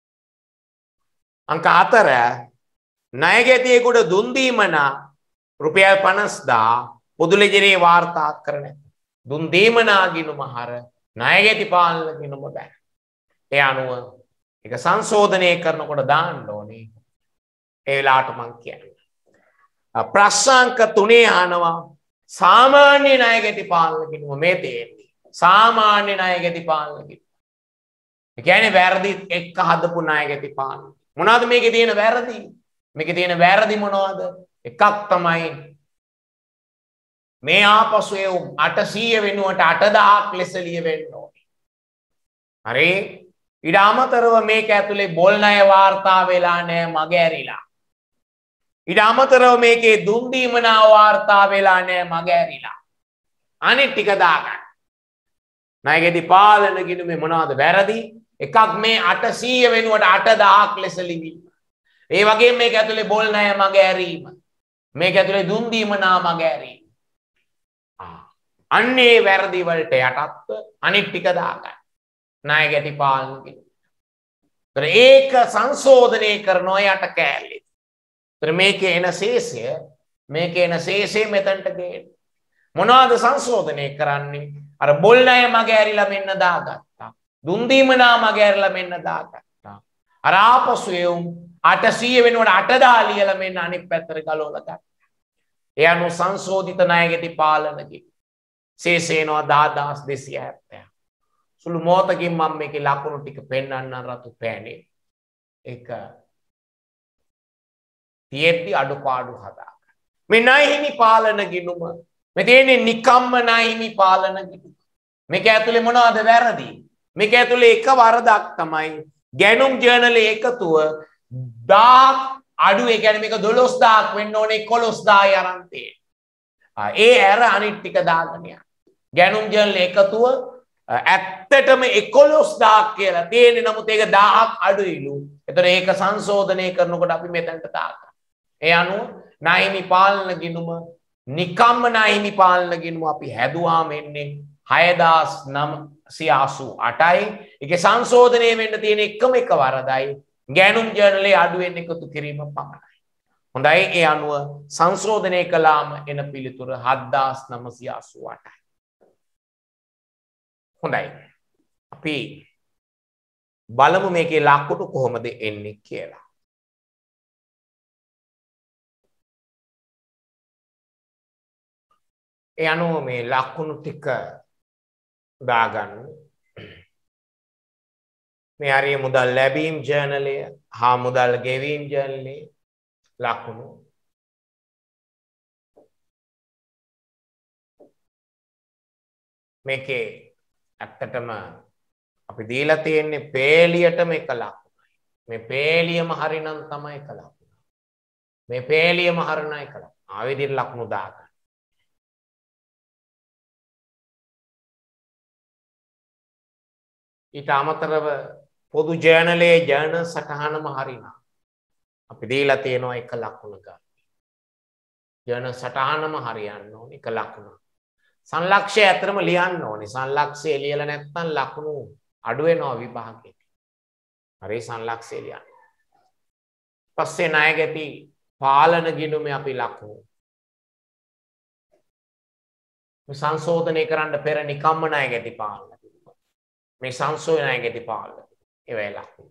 [SPEAKER 1] අංක හතර ණයගෙතියෙකුට දුන් දීම නා රුපියල් පනස් දහස් පොදු ලෙජරේ වාර්තා කරන දුන් දීම නා ගිණුම හර ණයගෙති පාලන ගිණුම බැර. ඒ අනුව ඒක සංශෝධනය කරනකොට දාන්න ඕනේ. ඒ වෙලාවට මම කියන්නේ. ප්‍රශ්නාංක තුනේ අහනවා සාමාන්‍ය ණයගෙති පාලන ගිණුම මේ තියෙන්නේ. සාමාන්‍ය ණයගෙති පාලන ගිණුම. ඒ කියන්නේ වැරදි එක්ක හදපු ණයගෙති පාලන. මොනවද මේකේ තියෙන වැරදි? මේකේ තියෙන වැරදි මොනවද? එකක් තමයි මේ ආපසු ඒ අටසීය වෙනුවට අට දහයක් ලෙස ලියවෙන්න ඕනේ. හරි? ඊට අමතරව මේක ඇතුලේ බොල් ණය වාර්තා වෙලා නැහැ මග ඇරිලා. ඊට අමතරව මේකේ දුන් දීම නා වාර්තා වෙලා නැහැ මග ඇරිලා. අනිත් ටික දාගන්න. ණයගෙදි පාලන ගිණුමේ මොනවද වැරදි? එකක් මේ අටසීය වෙනුවට අටදාහක් ලෙස ලිවීම. ඒ වගේම මේක ඇතුලේ බොල් ණය මග ඇරීම. මේක ඇතුලේ දුන් දීම නා මග ඇරීම. ආ අන්නේ වැරදි වලට යටත්ව අනිත් ටික දාගන්න. ණයගෙදි පාලන ගිණුම. ඒක සංශෝධනය කරනවා යට කෑල්ලේ. ඒතර මේකේ එන ශේෂය මේකේ එන ශේෂය මෙතනට ගේන්න. මොනවාද සංශෝධනය කරන්නේ? අර බොල් ණය මග ඇරිලා මෙන්න දාගත්තා. දුන් දීම නා මග ඇරිලා මෙන්න දාගත්තා. අර ආපසු එවුම් අටසීය වෙනුවට අටදාහ ලියලා මෙන්න අනිත් පැත්තට ගලවලා ගත්තා. ඒ අනුව සංශෝධිත ණයගෙදි පාලනකි. ශේෂේනවා දහදාස් දෙසිය හැත්තෑ. සුළු මොහොතකින් මම මේකේ ලකුණු ටික පෙන්වන්න රතු පෑනේ. ඒක තියෙද්දි අඩුපාඩු හදාගන්න. මේ ණය හිමි පාලන ගිණුම මේ තියෙන්නේ නිකම්ම ණය හිමි පාලන ගිණුම. මේක ඇතුලේ මොනවද වැරදි? මේක ඇතුලේ එක වරදක් තමයි ගැනුම් ජර්නලේ එකතුව දහයක් අඩු. ඒ කියන්නේ මේක දොළොස් දහයක් වෙන්න ඕනේ එකොළොස් දහයයි අරන් තියෙන්නේ. ඒ ඇර අනිත් ටික දාගෙන යන්න. ගැනුම් ජර්නලේ එකතුව ඇත්තටම එකොළොස් දහයක් කියලා තියෙන්නේ. නමුත් ඒක දහයක් අඩුයිලු. ඒතර ඒක සංශෝධනය කරනකොට අපි මෙතනට දාගන්න. ඒ අනුව ණය හිමි පාලන ගිණුම නිකම්ම ණය හිමි පාලන ගිණුම අපි හැදුවාම එන්නේ හයදාස් නවසිය අසූ අටයි. ඒකේ සංශෝධනය වෙන්න තියෙන එකම එක වරදයි ගැනුම් ජර්නලේ අඩුවෙන් එකතු කිරීම පමණයි. හොඳයි. ඒ අනුව සංශෝධනය කළාම එන පිළිතුර හත්දාස් නවසිය අසූ අටයි. හොඳයි. අපි බලමු මේකේ ලකුණු කොහොමද එන්නේ කියලා. ඒ අනුව මේ ලකුණු ටික දාගන්න. මේ හරිය මුදල් ලැබීම් ජර්නලය හා මුදල් ගෙවීම් ජර්නලයේ ලකුණු. මේකේ ඇත්තටම අපි දීලා තියෙන්නේ පේලියටම එක ලකුණයි. මේ පේලියම හරිනම් තමයි එක ලකුණ. මේ පේලියම හරිනම් එක ලකුණ. ආ විදිහට ලකුණු දාගන්න. ඊට අමතරව පොදු ජර්නලයේ ජර්නල් සටහනම හරිනම් අපි දීලා තියෙනවා එක ලකුණ ගන්න. ජර්නල් සටහනම හරියන්න ඕනේ එක ලකුණ. සංලක්ෂය ඇතරම ලියන්න ඕනේ. සංලක්ෂය ලියලා නැත්නම් ලකුණු අඩු වෙනවා විභාගෙට. හරි සංලක්ෂය ලියන්න. පස්සේ ණයගැති පාලන ගිණුමේ අපි ලකුණු. මේ සංශෝධනය කරන්න පෙර නිකම්ම ණයගැති පාලන. මේ සංශෝධනය ණයගැති පාලන. ඒවයි ලකුණු.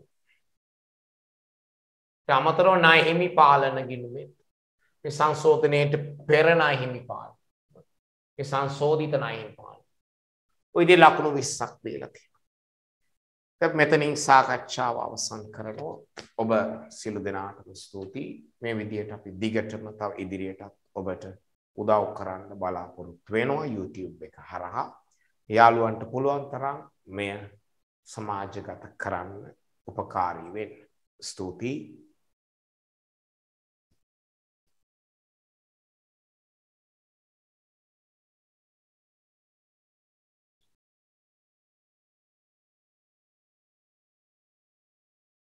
[SPEAKER 1] ඒ අමතරව ණය හිමි පාලන ගිණුමේ මේ සංශෝධනයේට පෙර ණය හිමි පාලන. ඒ සංශෝධිත ණය හිමි පාලන. ඔය විදිහේ ලකුණු විස්සක් දීලා තියෙනවා. දැන් මෙතනින් සාකච්ඡාව අවසන් කරනවා. ඔබ සියලු දෙනාටම ස්තුතියි. මේ විදිහට අපි දිගටම තව ඉදිරියටත් ඔබට උදව් කරන්න බලාපොරොත්තු වෙනවා YouTube එක හරහා. යාළුවන්ට පුළුවන් තරම් මෙය සමාජගත කරන්න උපකාරී වෙන්න. ස්තුතියි.